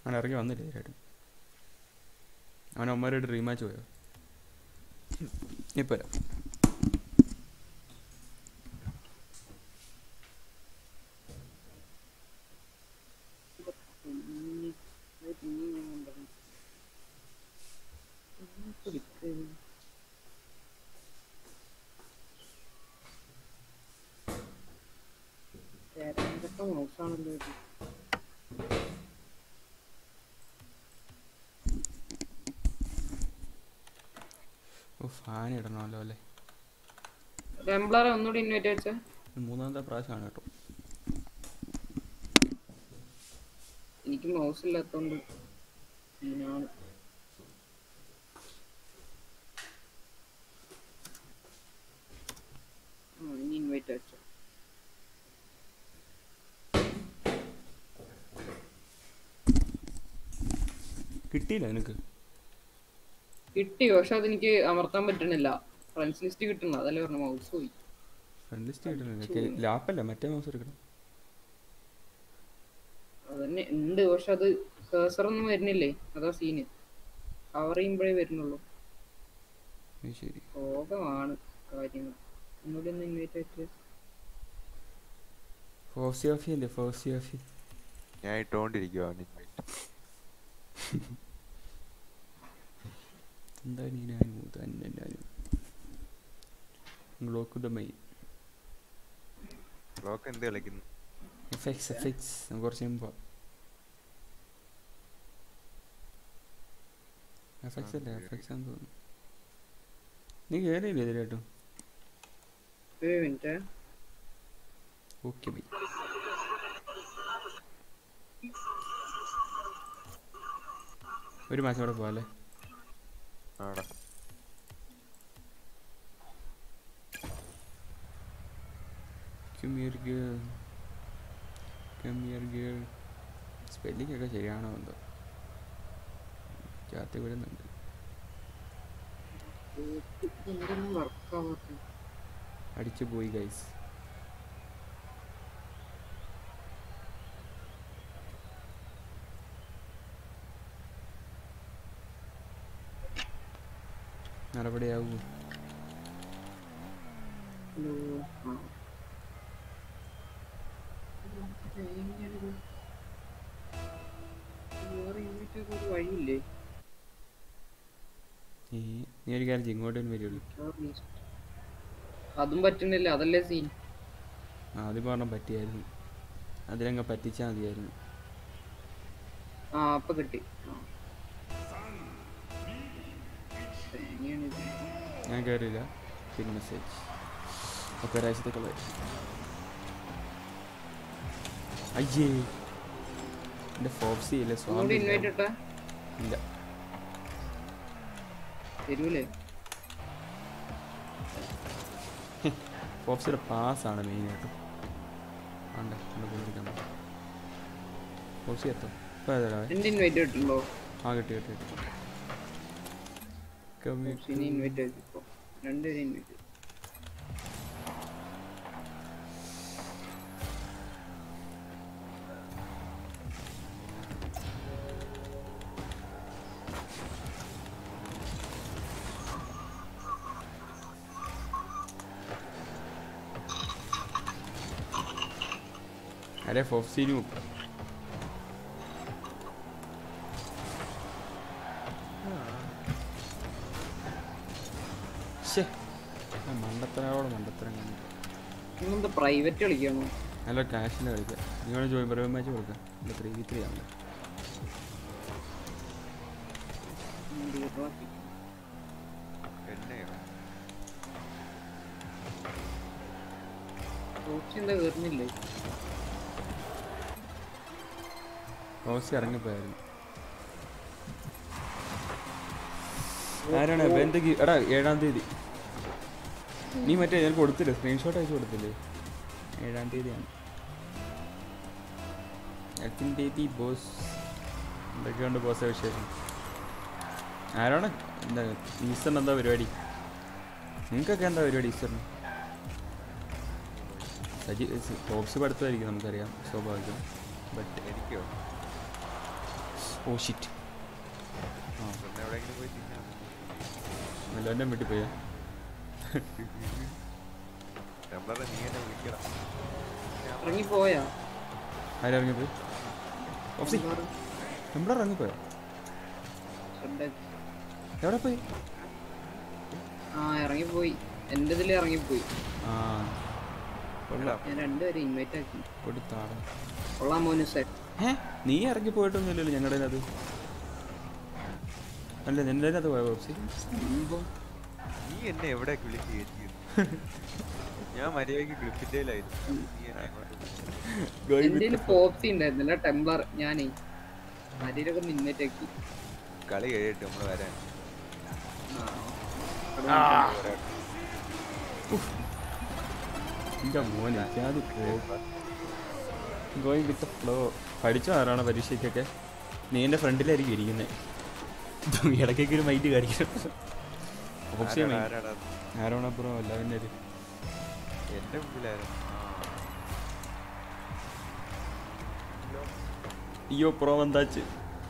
അവൻ ഇറങ്ങി വന്നില്ലേ ചേട്ടൻ? അവൻ അമ്മമാരായിട്ട് റീമാച്ച് പോയോ? ഇപ്പം ഫാൻ ഇടണമല്ലോ അല്ലേ? ഒന്നുകൂടി ഇൻവൈറ്റ് വെച്ച മൂന്നാമത്തെ പ്രാവശ്യമാണ് കേട്ടോ. എനിക്ക് മൗസ് ഇല്ലാത്തോണ്ട് സീനാണ്. ഇനി ഇൻവൈറ്റ് വെച്ച കിട്ടിയില്ല നിനക്ക്? കിട്ടി, പക്ഷെ അതെനിക്ക് അമർത്താൻ പറ്റണില്ല. ഫ്രണ്ട്സ് ലിസ്റ്റ് കിട്ടണം, അതല്ലേ പറഞ്ഞു മൗസ് പോയി. ഫ്രണ്ട് ലിസ്റ്റ് കിട്ടുന്നില്ല. ലാപ്പല്ല, മറ്റേ മൗസ് എടുക്കണം. അതന്നെ ഉണ്ട്, പക്ഷെ അത് കേസർ ഒന്നും വരുന്നില്ലേ, അതാ സീന്. കവർ ചെയ്യുമ്പോഴേ വരുന്നുള്ളൂ. ശരി, ശോകമാണ് കാര്യങ്ങൾ. ഒന്നുകൂടി ഒന്ന് ഇൻവൈറ്റ് വെച്ച് ഫോസിയോഫി അല്ലേ? ഫോസിയോഫി ഞാൻ ഇട്ടോണ്ടിരിക്കുവാ. എന്താ ഞാനും തന്നെ ഞാനും ബ്ലോക്ക് ദ മെയിൻ ബ്ലോക്ക് എന്ത് കളിക്കുന്നു? എഫക്ട്സ് കുറച്ച് മുമ്പ് എഫക്ട്സ് അല്ലേ? എഫക്ട്സ് ആണെന്ന് തോന്നുന്നു. നീ കയറിയില്ലേ ഇതിലായിട്ടും? Okay bye. ഒരു മാസം കൂടെ പോവാല്ലേ? ആടാ. സ്പെല്ലിംഗ് ഒക്കെ ശരിയാണോ എന്തോ ചാത്തി വിടുന്നുണ്ട്. അടിച്ചു പോയി ഗൈസ്. നടപടിയാവൂ. വഴിയില്ലേ? നീ ഒരു കാര്യം ഇങ്ങോട്ടും വരുള്ളൂ. അതും പറ്റുന്നില്ല, അതല്ലേ സീൻ. ആദ്യം പറഞ്ഞ പറ്റിയായിരുന്നു, അതിലങ്ങ് പറ്റിച്ചാൽ മതിയായിരുന്നു. അപ്പൊ കിട്ടി. ഞാൻ കയറിയില്ല. പിൻ മെസ്സേജ് ഒക്കെ ഒരാഴ്ചത്തേക്കുള്ള. അയ്യേ, എൻ്റെ ഫോക്സി ഇല്ലേ? ഇല്ല ഫോക്സിയുടെ പാസ്സാണ് മെയിനായിട്ടും. ആണ്ടെ കൊടുക്കാൻ ഫോക്സി എത്തോ? ആ കിട്ടി കിട്ടി കിട്ടി. അരെ ഫോക്സിനും മണ്ടത്തരം പ്രൈവറ്റ് കളിക്കാണോ? നല്ല കാഷിൽ കളിക്കാം. നിങ്ങൾ ജോയിൻ പ്രൈവറ്റ് മാച്ച് കൊടുക്കാം. 3v3 ആണ്. റോസി ഇറങ്ങിപ്പോയായിരുന്നു. ആരാണ് എന്തൊക്കെ? എടാ 7-ാം തീയതി നീ മറ്റേ ഞാൻ കൊടുത്തില്ലേ? സ്ക്രീൻഷോട്ട് അയച്ചു കൊടുത്തില്ലേ? 7-ാം തീയതിയാണ്. 8-ാം തീയതി ബോസ്. എന്തൊക്കെയുണ്ട് ബോസ് വിശേഷം? ആരാണ്? എന്താ ഈസ്റ്ററിന് എന്താ പരിപാടി? നിങ്ങൾക്കൊക്കെ എന്താ പരിപാടി ഈസ്റ്ററിന്? ടോപ്സ് പഠിത്തമായിരിക്കും, നമുക്കറിയാം, സ്വാഭാവികം. ബട്ട് എനിക്കോ ഓ ഷിറ്റ്. പിന്നെ എവിടെയെങ്കിലും പോയി തിന്നാം. എല്ലാവരുടെയും വീട്ടിൽ പോയാ ടെംപ്ലറെ നീ എന്നെ വിളിക്കണം. ഇറങ്ങിപ്പോയാ ആരിറങ്ങിപ്പോയി? ഓഫ്സി എവിടെ ഇറങ്ങിപ്പോയോ? എവിടെ പോയി? ആ ഇറങ്ങിപ്പോയി, എന്റെ ഇതിൽ ഇറങ്ങിപ്പോയി. ആ കൊള്ളാം. ഞാൻ രണ്ടുപേരെ ഇൻവൈറ്റ് ആക്കി. കൊടുത്താണ്. കൊള്ളാം മോനു സാർ. നീ ഇറങ്ങി പോയിട്ടൊന്നുമില്ലല്ലോ ഞങ്ങളുടെ അത്. അല്ല നിന്റെ അത് പോയ ഓഫ്സി. നീ എന്നെ എവിടെ വിളിച്ച് കയറ്റിയത്? ഞാൻ മര്യാദക്ക് ഗ്രിപ്പിറ്റയിലായിരുന്നു. എന്റെ പോപ്സി ഉണ്ടായിരുന്നില്ല ടെംപ്ലർ. ഞാനേ മര്യാദക്ക് ഒന്ന് ഇൻവൈറ്റ് ആക്കി. കളി കഴിയട്ടെ നമ്മള് വരാൻ. മോനെ ഗോയിങ് വിത്ത് ഫ്ലോ. പഠിച്ചോ ആരാണ് പരീക്ഷയ്ക്കൊക്കെ? നീ എൻ്റെ ഫ്രണ്ടിലായിരിക്കും ഇരിക്കുന്നത്. ഇടയ്ക്കൊക്കെ ഒരു മൈൻഡ് കാണിക്കണം. ഓപ്ഷൻ ആരോണപ്പുറം അല്ല പിന്നെ എന്റെ മുമ്പിലായിരുന്നു. അയ്യോ പ്രോ വന്നാച്ച്.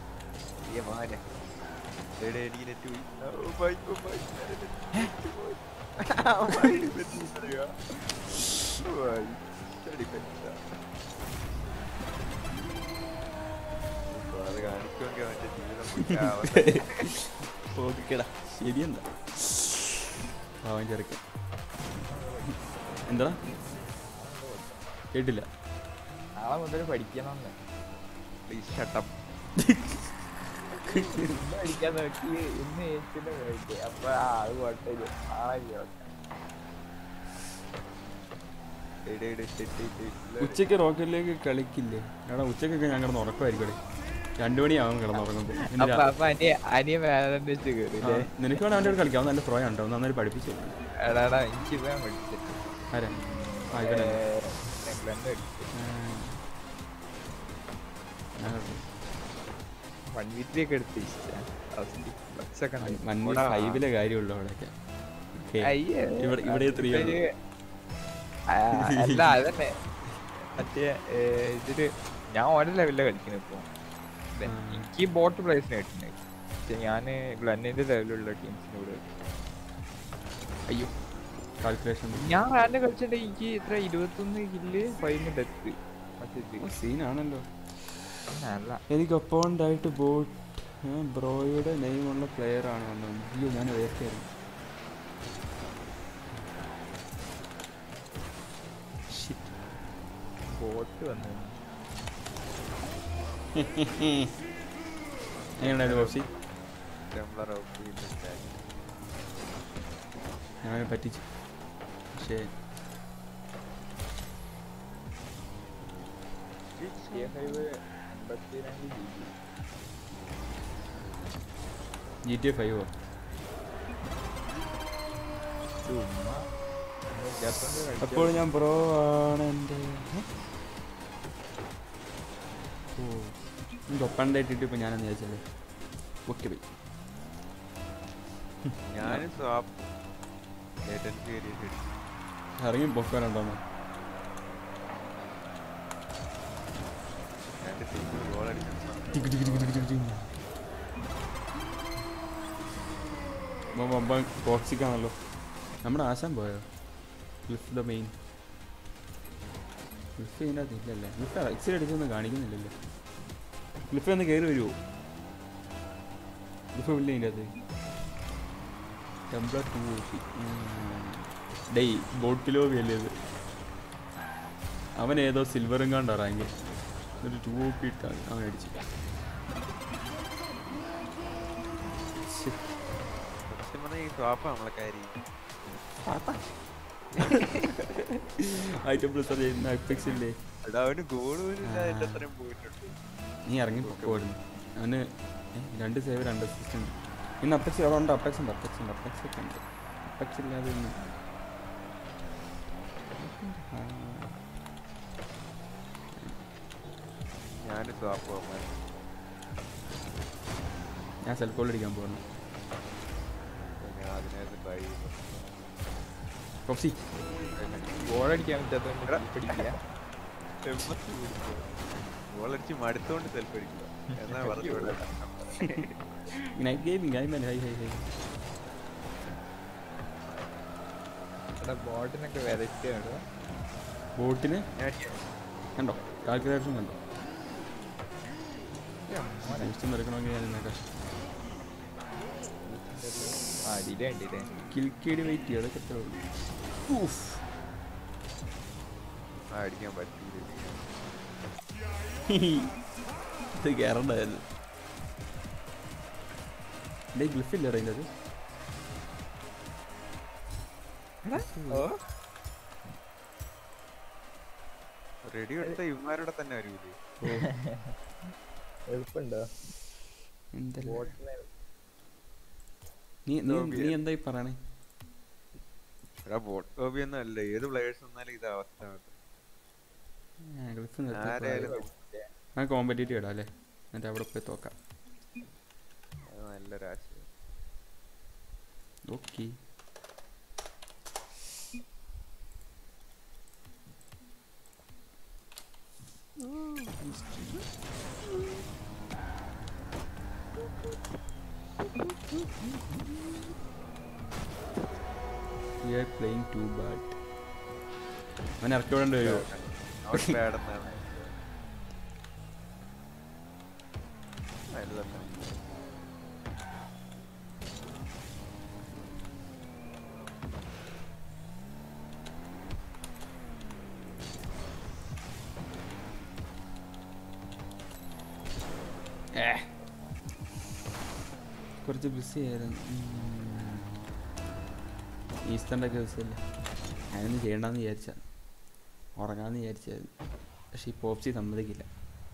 അത് കാണിക്കുമെങ്കിൽ അവന്റെ ജീവിതം ഓക്കെടാ ശരിയെന്താ അവൻ ചെറുക്കൻ. എന്താ കേട്ടില്ല? നാളെ മുതൽ പഠിക്കണം. പഠിക്കാൻ നോക്കി ഇന്ന് ഏറ്റിന് പോയിട്ട് അപ്പൊ അത് കുഴപ്പമില്ല. ഉച്ചക്ക് റോക്കറ്റിലേക്ക് കളിക്കില്ലേ? എടാ ഉച്ചക്കൊക്കെ ഞാൻ കിടന്ന് ഉറക്കമായിരിക്കും. 2 മണിയാവും കിടന്നുറങ്ങുമ്പോൾ. നിനക്ക് വേണം അവൻ്റെ കൂടെ കളിക്കാം. നല്ല ഫ്രോ ഉണ്ടോ? നന്നായി പഠിപ്പിച്ചു. ആരാ? ഫൈവിലെ കാര്യമുള്ളൂ അവിടെയൊക്കെ. ഇവിടെ 3 അല്ല അതന്നെ മറ്റേ ഇതില് ഞാൻ ഓരോ ലെവലിലാണ് കളിക്കുന്നത് ഇപ്പൊ. എനിക്ക് ബോട്ട് പ്ലേസിന് കിട്ടുന്നത്. പക്ഷെ ഞാന് ഗ്ലന്നിന്റെ ലെവലിലുള്ള ടീംസിനോട് അയ്യോ കാൽക്കുലേഷൻ ഞാൻ റാൻഡ് കളിച്ചിട്ട് എനിക്ക് ഇത്ര 21 കില്ല് 5 ഡെത്ത്. സീനാണല്ലോ. അല്ല എനിക്ക് ഒപ്പോണ്ടായിട്ട് ബോട്ട് ബ്രോയുടെ നെയിമുള്ള പ്ലെയർ ആണ് വന്നത്. അയ്യോ ഞാൻ വേർക്കായിരുന്നു. ബോട്ട് വന്നു. എങ്ങനെയായിരുന്നു ബോക്സി? ഞാൻ പറ്റിച്ചു. പക്ഷേ GTA 5 അപ്പോൾ ഞാൻ ബ്രോ ആണ് എൻ്റെ. ഓ ഒപ്പണ്ടായിട്ടിട്ട് ഇപ്പം ഞാനെന്ന് ചോദിച്ചല്ലേ. Okay bye. ഇറങ്ങി പൊക്കാനുണ്ടോന്ന്? ടോക്സിക്കാണല്ലോ. നമ്മുടെ ആശാൻ പോയോ? Lift the main. ലിഫ് ഇതിനകത്ത് ഇല്ലല്ലേ? ലിഫ് എക്സിൽ അടിച്ചൊന്നും കാണിക്കുന്നില്ലല്ലോ. ലിഫ് ഒന്ന് കയറി വരുമോ? ലിഫ് ഇല്ല ഇതിൻ്റെ അകത്ത്. ടെംപ്ലർ 2 ഡേയ് ബോട്ടിലോ അല്ലേ ഇത്? അവൻ ഏതോ സിൽവറും കണ്ടാ റാങ്ക്. ഒരു 2 OP ഇട്ടാണ് അവൻ അടിച്ചു. നീ ഇറങ്ങി പോയിരുന്നു. അവന് 2 സേവ് 2 അസിസ്റ്റ് ഉണ്ട്. ഇന്ന് അപ്പെക്സ് അവിടെ ഉണ്ട്. അപ്പെക്സ് ഉണ്ട്. അപ്പെക്സ് ഉണ്ട്. അപ്പെക്സ് ഒക്കെ ഉണ്ട്. അപ്പെക്സ് ഇല്ലാതെ ഇന്ന് ഞാൻ സെൽഫ് ഗോൾ അടിക്കാൻ പോകുന്നു. ഗോളടിക്കാൻ പറ്റാത്ത മടുത്തോണ്ട് സെൽഫ് അടിക്കുക. എന്നാ പറഞ്ഞു വിടാം. നൈറ്റ് ഗെയിമിംഗ് ആയി ഹൈ ഹൈ ഹൈ. ഇവിടെ ബോട്ടിനൊക്കെ വെറൈറ്റി ആണ്. ബോട്ടിന് ഞാൻ അടിക്കാം. കണ്ടോ കാൽക്കുലേഷൻ കണ്ടോ? ഇഷ്ടം നിറക്കണമെങ്കിൽ ഞാൻ എന്നേക്കാം ആ ഡിലേ ഉണ്ടില്ലേ. കിൽക്കേടി വെയിറ്റ് ചെയ്യുക അതൊക്കെ എത്ര ഉള്ളൂ. ആ, അടിക്കാൻ പറ്റൂല. ഇത് കയറണ്ടായിരുന്നു. എൻ്റെ ഗ്ലിഫില്ല അതിൻ്റെ അത്. റെഡി എടുത്ത ഇവന്മാരുടെ തന്നെ വരൂലേ? എളുപ്പമുണ്ടോ എന്തല്ല ബോട്ടിനെ? നീ നീ നീ എന്തായി പറയണേ? എടാ ബോട്ട് ഹോബി ഒന്നും അല്ല, ഏത് പ്ലേയേഴ്സ് വന്നാലും ഇത് അവസ്ഥ. ഗ്ലിഫ് ആരായാലും ആ കോമ്പറ്റേറ്റീവ് ഇടാം അല്ലേ? എന്നിട്ട് അവിടെ പോയി തോക്കാം. അത് നല്ലൊരു ആശയം. Okay We are playing too bad. അവൻ ഇറക്കി വിടേണ്ടി വരുമോ? Not bad എന്നാണ്. നല്ലതന്നെ. കുറച്ച് ബിസി ആയിരുന്നു. ഈസ്റ്ററിൻ്റെ ഒക്കെ ദിവസമല്ലേ, ഞാനൊന്നും ചെയ്യണ്ടെന്ന് വിചാരിച്ചാൽ ഉറങ്ങാമെന്ന് വിചാരിച്ചായിരുന്നു. പക്ഷെ ഈ പോപ്സി സമ്മതിക്കില്ല.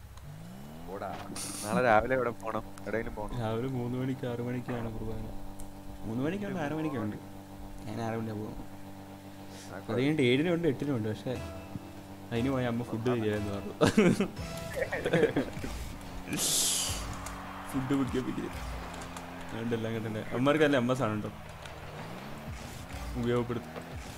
നാളെ രാവിലെ എവിടെ പോണം? എവിടെയെങ്കിലും പോണം? രാവിലെ 3 മണിക്ക് 6 മണിക്കാണ് കുർബാന. 3 മണിക്കുണ്ട്, 6 മണിക്കുണ്ട്. ഞാൻ 6 മണിക്കാണ് പോകുന്നത്. അത് കഴിഞ്ഞിട്ട് 7-നും ഉണ്ട് 8-നും ഉണ്ട്. പക്ഷേ അതിന് പോയി അമ്മ ഫുഡ് തരികയെന്ന് പറഞ്ഞു. ഫുഡ് പിടിക്കാൻ പറ്റില്ല. അതുകൊണ്ടെല്ലാം കേട്ടെ അമ്മമാർക്ക് അല്ലേ അമ്മ സാധനം ഉണ്ടോ ഉപയോഗപ്പെടുത്തും.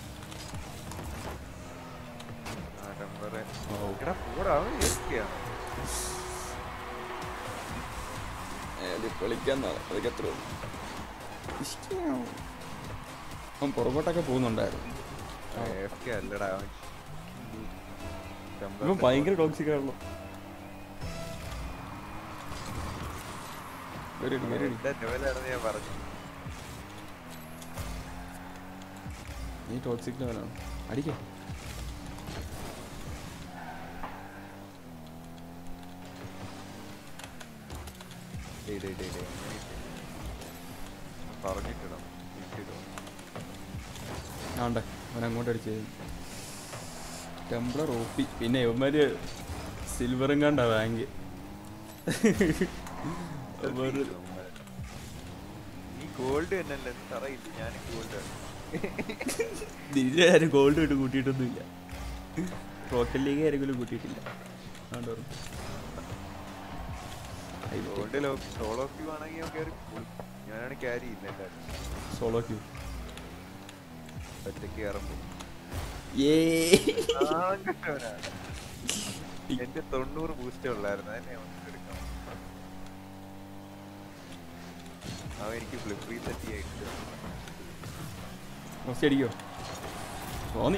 അവൻ പുറകോട്ടൊക്കെ പോകുന്നുണ്ടായിരുന്നു. ഇപ്പം ഭയങ്കര ടോക്സിക് ആണല്ലോ. ഞാൻ പറഞ്ഞു നീ ടോക്സിക് ലെവലാണ്. അടിക്കേ പറഞ്ഞിട്ടോ ആണ്ടേ അവൻ അങ്ങോട്ട് അടിച്ചത്. ടെംപ്ലർ ഓപ്പി. പിന്നെ ഇവന്മാര് സിൽവറും കണ്ടാ ബാങ്ക്. നീ ഗോൾഡ് തന്നെയല്ലേ? അറിയില്ല, ഞാൻ ഗോൾഡ് ആണ്. ഇതിലാരും ഗോൾഡ് ഇട്ട് കൂട്ടിയിട്ടൊന്നുമില്ല. റോക്കറ്റ് ലീഗ് ആരെങ്കിലും കൂട്ടിയിട്ടില്ല. ഗോൾഡ് സോളോ ക്യൂ ആണെങ്കിൽ ഞാനാണ് ക്യാരി ചെയ്യുന്നത്. സോളോ ക്യൂ ഒറ്റയ്ക്ക് കയറുമ്പോ എന്റെ 90 ബൂസ്റ്റേ ഉള്ളായിരുന്നു. അതിനെ എടുക്കാം. അവൻ എനിക്ക് ഫ്ലിപ്പ് റീസെറ്റ് ചെയ്യായിട്ട് അടിക്കോ തോന്നി.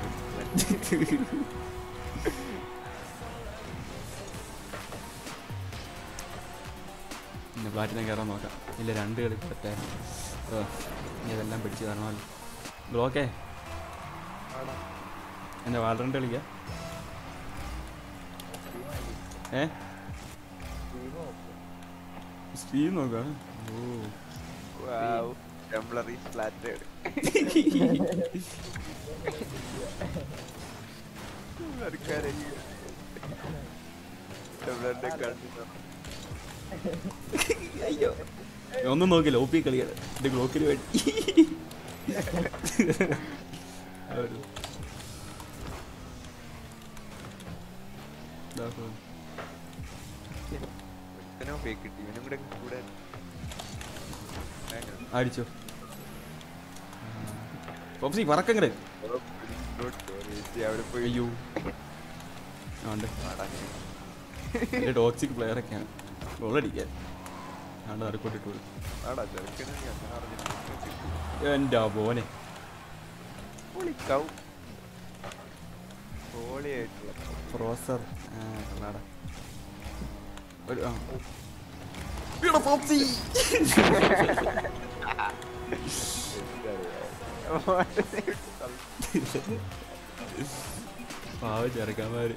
പിന്നെ പ്ലാറ്റിനം കയറാൻ നോക്കാം. ഇല്ല 2 കളി പറ്റേ. ഇനി ഇതെല്ലാം പിടിച്ച് തരണമല്ലോ. ബ്ലോക്കേ എന്നെ വാൾറണ്ട് കളിക്കാം. സ്ട്രീം നോക്കാം. ടെംപ്ലറി സ്പ്ലാറ്റേഡ്. അയ്യോ ഒന്നും നോക്കില്ല. OP കളിയാണ് എന്റെ ഗ്ലോക്കിന് വേണ്ടി. അടിച്ചോ പോപ്സി പറക്കങ്ങട്. അയ്യോ ടോക്സിക് പ്ലെയറൊക്കെയാണ്. ഗോളടിക്കാൻ ആണ്ട് നടക്കോട്ടിട്ട് പോയി. ആടാ ചെറുക്കന് നീ അങ്ങനെ അറിഞ്ഞിട്ട് എൻ്റെ മോനെ പൊളിക്കാവും പൊളിയായിട്ടുള്ള പ്രൊഫസർ കൊള്ളാടാ ഒരു ഇവിടെ പോപ്സി പാവ ചെറുക്കന്മാര്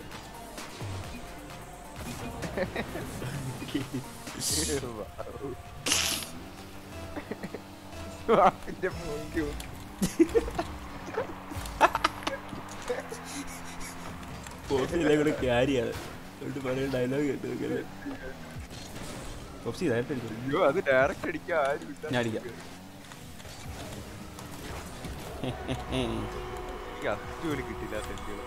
വാപ്പിന്റെ മോങ്കു പോപ്സിയിലെ കൂടെ ക്യാരിയാണ് പറയുന്ന ഡയലോഗ് കേട്ട് പോപ്സി ഇതായിട്ട് അടിക്കും. അയ്യോ അത് ഡയറക്റ്റ് അടിക്കാൻ ആരും ഇല്ല. ഞാൻ അടിക്കാം. എനിക്ക് അസിസ്റ്റ് പോലും കിട്ടില്ല തെറ്റുകൾ.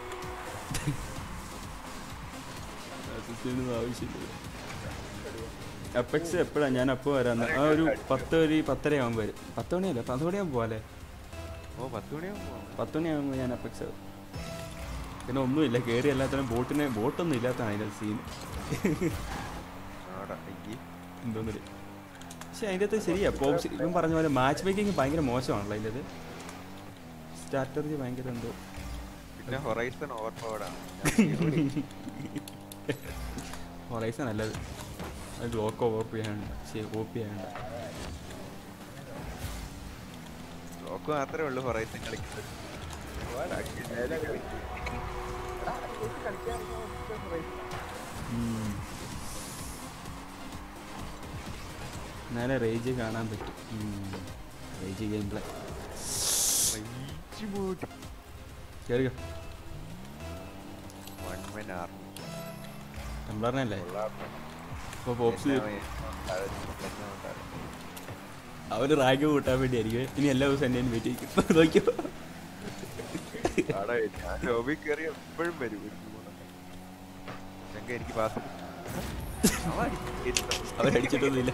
ആവശ്യമില്ല. അപ്പെക്സ് എപ്പോഴാണ് ഞാൻ അപ്പോൾ വരാന്ന് ആ ഒരു 10 ആകുമ്പോൾ വരും. 10 മണിയല്ല 10 മണിയാകുമ്പോൾ പോലെ ഓ 10 മണിയാകുമ്പോ 10 മണിയാകുമ്പോൾ ഞാൻ അപ്പെക്സ്. പിന്നെ ഒന്നുമില്ല കയറി എല്ലാത്തിനും ബോട്ടൊന്നും ഇല്ലാത്തതാണ് അതിൻ്റെ സീൻ ആടാ എനിക്ക് എന്തോന്നില്ല. പക്ഷെ അതിൻ്റെ അകത്ത് ശരിയാ പോപ്സ് ഇവൻ പറഞ്ഞ പോലെ മാച്ച് മേക്കിങ് ഭയങ്കര മോശമാണല്ലോ അതിൻ്റെ അത് സ്ട്രാറ്റജി ഭയങ്കര എന്തോ. പിന്നെ ഹൊറൈസൺ ഓവർപവർഡാണ്. ഹൊറൈസൺ നല്ലത്. അത് ഗ്ലോക്ക് ഓപ്പ് ചെയ്യാണ്ട് ഓപ്പ് ചെയ്യാണ്ട് ലോക്ക് മാത്രമേ ഉള്ളൂ ഹൊറൈസൺ കളിക്കുന്നത്. എന്നാലേ റേജ് കാണാൻ പറ്റും. റേജ് ഗെയിം പ്ലേ കേറിയോ ടെംപ്ലറിനല്ലേ അപ്പോൾ പോപ്സ് അവര് റാങ്ക് കൂട്ടാൻ വേണ്ടിയായിരിക്കും ഇനി എല്ലാ ദിവസവും എന്നെ വെയിറ്റ് ചെയ്യിക്കും. നോക്കിയോ ഞാൻ ലോബി കയറി എപ്പോഴും വരും. എനിക്ക് പാസ് അവരടിച്ചിട്ടൊന്നുമില്ല.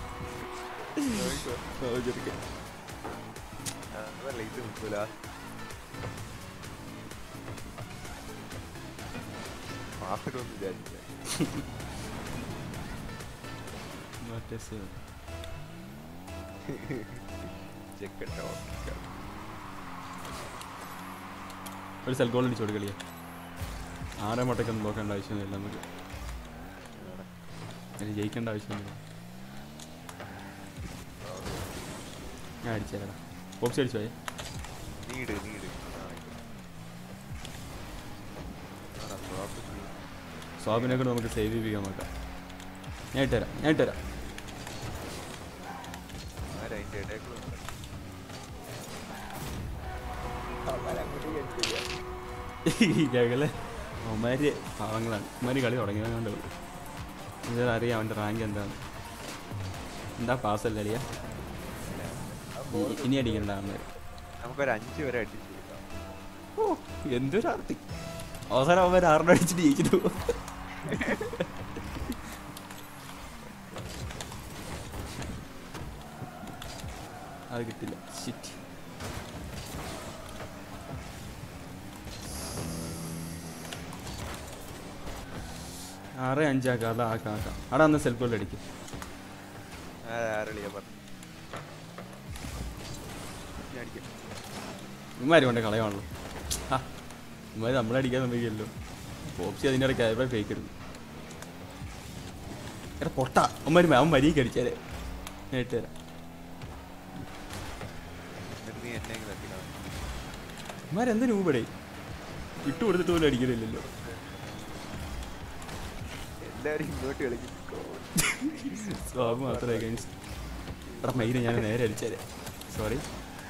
അതല്ല ഇത് നിൽക്കൂല. പാസിലൊന്നും വിചാരിച്ചില്ല. ചെക്കട്ടോ ഒരു സെൽ ഗോൾ അടിച്ചു കൊടുക്കളിയാ. 6 മുട്ടയ്ക്കൊന്നും നോക്കേണ്ട ആവശ്യമൊന്നുമില്ല നമുക്ക്. അതിന് ജയിക്കേണ്ട ആവശ്യമൊന്നുമില്ല. ഞാൻ അടിച്ചേരാ ബോക്സ് അടിച്ചു പോയേ. നീട് സ്വാബിനെ കൊണ്ട് നമുക്ക് സേവ് ചെയ്യിപ്പിക്കാൻ നോക്കാം. ഞാൻ ഇട്ടുതരാം. അതിന്റെ ഇടയ്ക്കുള്ള ഞങ്ങള് അവന്മാര് പാവങ്ങളാണ്. അവന്മാര് കളി തുടങ്ങിയത് കൊണ്ട് അറിയാം അവൻ്റെ റാങ്ക് എന്താണ്. എന്താ പാസ്സല്ല അടിയാ. ഇനി അടിക്കണ്ട അവന്മാര്. നമുക്കൊരു 5 വരെ അടിച്ചു കൊടുക്കാം. ഓ എന്തൊരു ആർത്തി. അവസാനം അവന്മാർ 6 അടിച്ചിട്ട് ജയിച്ചിട്ട് പോകും. അത് കിട്ടില്ല. ഷിറ്റ്. ആറ് 5 ആക്കാം. അതാക്കാം. അവിടെ അന്ന് സെൽഫ് ഗോൾ അടിക്കും. ആരളിയാ പറഞ്ഞു ഇമാര് കൊണ്ട് കളയാണല്ലോ. ആ ഇമാര് നമ്മളടിക്കാൻ സമ്മതിക്കല്ലോ. പോപ്സി അതിൻ്റെ ഇടയ്ക്ക് ആയപ്പോൾ ഫേക്ക് എടുക്കും. എടാ പൊട്ട അവൻ മരിയൊക്കെ അടിച്ചാലേ ഞാൻ ഇട്ടുതരാം. നീ എന്നെങ്കിലും അടിക്കണം. ഇമാരെന്ത് രൂപടെ ഇട്ട് കൊടുത്തിട്ട് പോലും അടിക്കുന്നില്ലല്ലോ. എല്ലാവരും ഇങ്ങോട്ട് കളിക്കും. സ്വാബ് മാത്രമേ അഗൈൻസ്റ്റ്. എടാ മൈനെ ഞാൻ നേരെ അടിച്ചേരെ. സോറി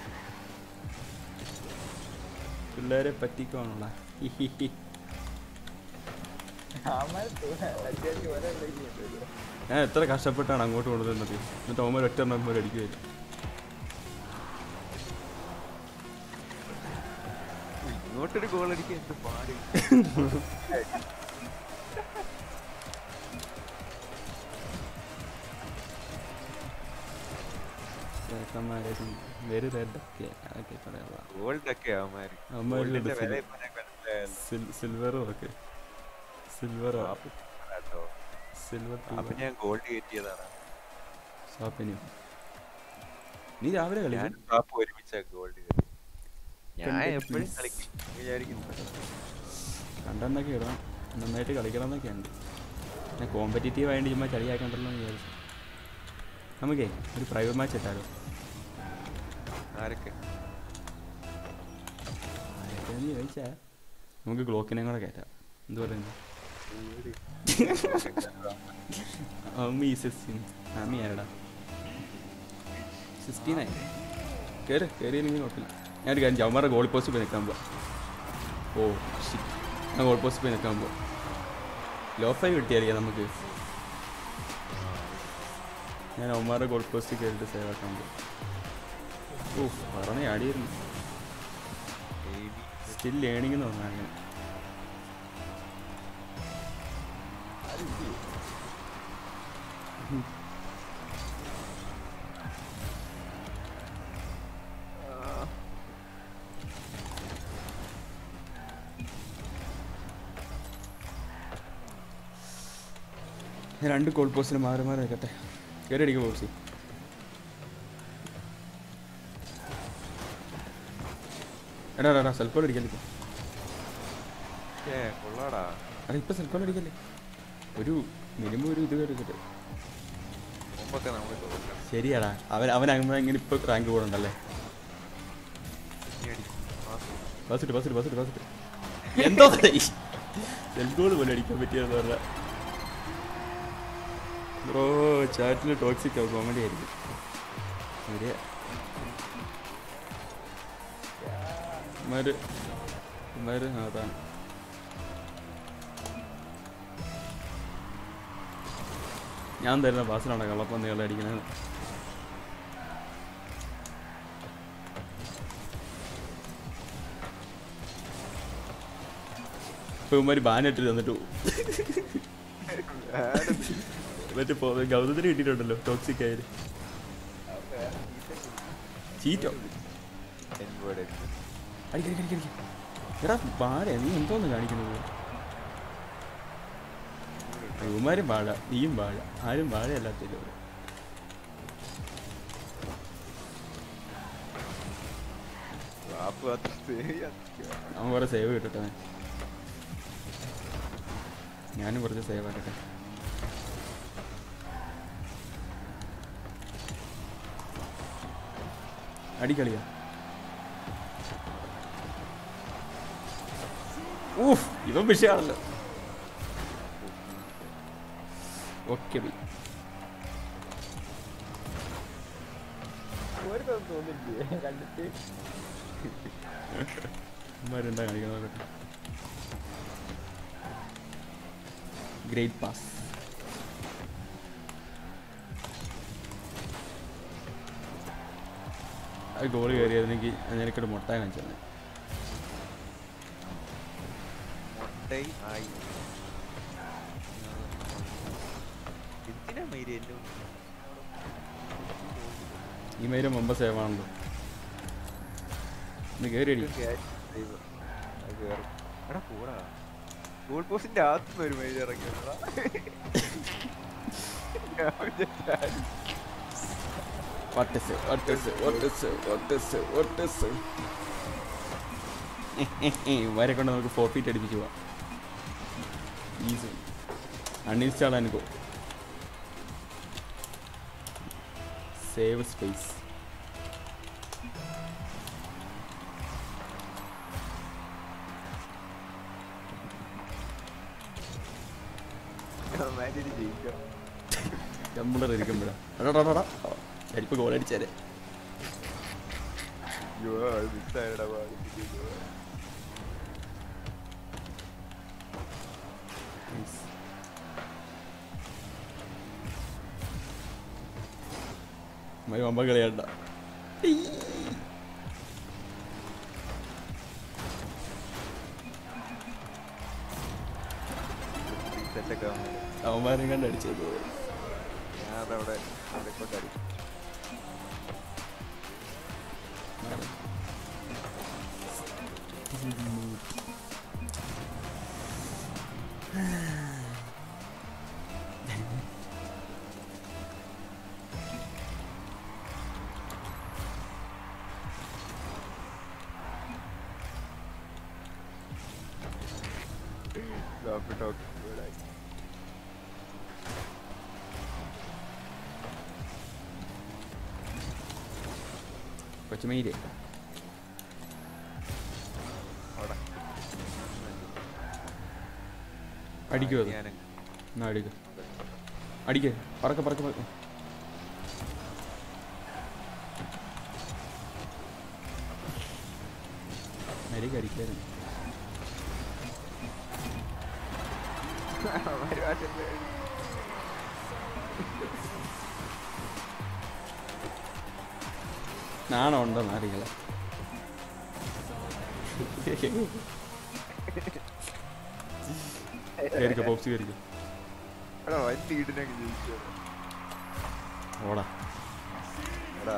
പിള്ളേരെ പറ്റിക്കാണുള്ള. ഞാൻ എത്ര കഷ്ടപ്പെട്ടാണ് അങ്ങോട്ട് കൊണ്ടുവന്നത്. എന്നിട്ട് അവന്മാർ ഒറ്റ എണ്ണം അടിക്കുമായിരുന്നു. ഇങ്ങോട്ടൊരു ഗോൾ അടിക്കാൻ എന്ത് പാടി. ഗോൾഡൊക്കെ സിൽവറും ഒക്കെ സിൽവറോ സിൽവർ അപ്പൊ ഞാൻ ഗോൾഡ് കയറ്റിയതാണ്. ഷോപ്പിന് നീ രാവിലെ ഞാൻ കളിക്കും പാപ്പ ഒരുമിച്ചാ ഗോൾഡ് കയറ്റി. ഞാൻ കണ്ടിട്ട് എപ്പോഴും please. കളിക്കും വിചാരിക്കുന്നു. കണ്ടെന്നൊക്കെ ഇടാം, നന്നായിട്ട് കളിക്കണം എന്നൊക്കെ ഉണ്ട്. ഞാൻ കോമ്പറ്റീറ്റീവ് ആയതുകൊണ്ട് ചുമ്മാ ചളിയാക്കണ്ടല്ലോ എന്ന് വിചാരിച്ചു. നമുക്കേ ഒരു പ്രൈവറ്റ് മാച്ച് ഇട്ടാലോ? ആരൊക്കെ ആരൊക്കെയാണെന്ന് ചോദിച്ചാൽ നമുക്ക് ഗ്ലോക്കിനെ കൂടെ കയറ്റാം. എന്ത് പറയുന്നു? അമ്മി 16. അമ്മി ആരടാ 16 കയറിയില്ലെങ്കിൽ കുഴപ്പമില്ല. ഞാനൊരു കാര്യം ചവന്മാരുടെ ഗോൾ പോസ്റ്റ് പോയി നിൽക്കാൻ പോവാം. ഓ ഷിറ്റ്, ഞാൻ ഗോൾ പോസ്റ്റ് പോയി നിൽക്കാൻ പോവാം. ലോ ഫൈവ് കിട്ടിയായിരിക്കാം നമുക്ക്. ഞാൻ അവന്മാരുടെ ഗോൾ പോസ്റ്റ് കയറിയിട്ട് സേവ് ആക്കാൻ പോകും. ഓ പറഞ്ഞ ആടിയിരുന്നു. സ്റ്റിൽ ലേണിംഗ് എന്ന് പറഞ്ഞാൽ അങ്ങനെ. രണ്ട് ഗോൾ പോസ്റ്റിന് മാറി മാറി നിൽക്കട്ടെ. കയറി അടിക്കും പോസ്റ്റ്. എടാ സെൽഫ് ഗോൾ അടിക്കല്ലേ ഇപ്പോൾ? കൊള്ളാടാ. എടാ ഇപ്പം സെൽഫ് ഗോൾ അടിക്കല്ലേ? ഒരു മിനിമം ഒരു ഇത് എടുക്കട്ടെ. മുമ്പൊക്കെ നമ്മൾ തോക്കണം. ശരിയാടാ, അവൻ അങ്ങനെ ഇപ്പോൾ റാങ്ക് കൂടുണ്ടല്ലേ? പാസിട്ട് എന്തോ സെൽഫ് ഗോൾ പോലെ അടിക്കാൻ പറ്റിയെന്ന് പറഞ്ഞാൽ ബ്രോ ചാറ്റിൽ ടോക്സിക് ആവും, കോമഡി ആയിരിക്കും. ശരിയാ, അതാണ്. ഞാൻ തരുന്ന പാസിനാണ് കള്ളപ്പം നീളം അടിക്കുന്നത്. ഇപ്പൊ ഇവന്മാര് ബാനിട്ട് തന്നിട്ട് പോകും. മറ്റേ ഗൗതത്തിന് കിട്ടിയിട്ടുണ്ടല്ലോ ടോക്സിക് ആയാലും. ചീറ്റോ അടിക്കടിക്കടിക്കടിക്ക. എടാ പാഴ, നീ എന്തോന്ന് കാണിക്കുന്നത്? ഇവന്മാരും വാഴ, നീയും വാഴ, ആരും വാഴയല്ലാത്തല്ലോ. അവൻ കുറെ സേവ് കിട്ടട്ടെ. ഞാനും കുറച്ച് സേവ് ആക്കട്ടെ. അടിക്കളിയാ. ഊഫ്, ഇവൻ വിഷയമാണല്ലോ. Okay bye. എന്താ കാണിക്കാൻ നോക്കട്ടെ. Great pass. ആ ഗോൾ കയറിയായിരുന്നെങ്കിൽ നിനക്കിട്ട് മുട്ട കാണിച്ചു തന്നെ. ഈ മൈരം മുമ്പ് സേവ് ആണല്ലോ. ഇന്ന് കയറി അടി. ഗോൾ പോസ്റ്റിന്റെ അകത്തുനിന്ന് ഒരു മൈൽ ഇറങ്ങി. ഇവരെ കൊണ്ട് നമുക്ക് 4 feet അടിപ്പിച്ചു പോവാം. ഈസി. അൺഇൻസ്റ്റാൾ അനുഭവം. Save space. നമ്മളെ ഇരിക്കുമ്പോഴാ ഞാനിപ്പോ ഗോൾ അടിച്ചേരെ. അമ്മ കളിയണ്ട. അവന്മാരും കണ്ട് അടിച്ചത്. ഞാനവിടെ കൊണ്ടടി. Copy talking word ആയി. കൊച്ചുമയിലേ അവിടെ. അടിക്കുമോ അത്? ഞാന് എന്നാ അടിക്കുക. അടിക്കുക. പറക്ക പറക്ക പറക്ക. മരിക്ക് അടിക്കായിരുന്നു. നാണം ഉണ്ടോ നാരികളെ? കയറിക്കോ പോപ്സ് കയറിക്കോ. എടാ വലിയ ഈടിനൊക്കെ ജയിച്ചു. ഓടാ. എടാ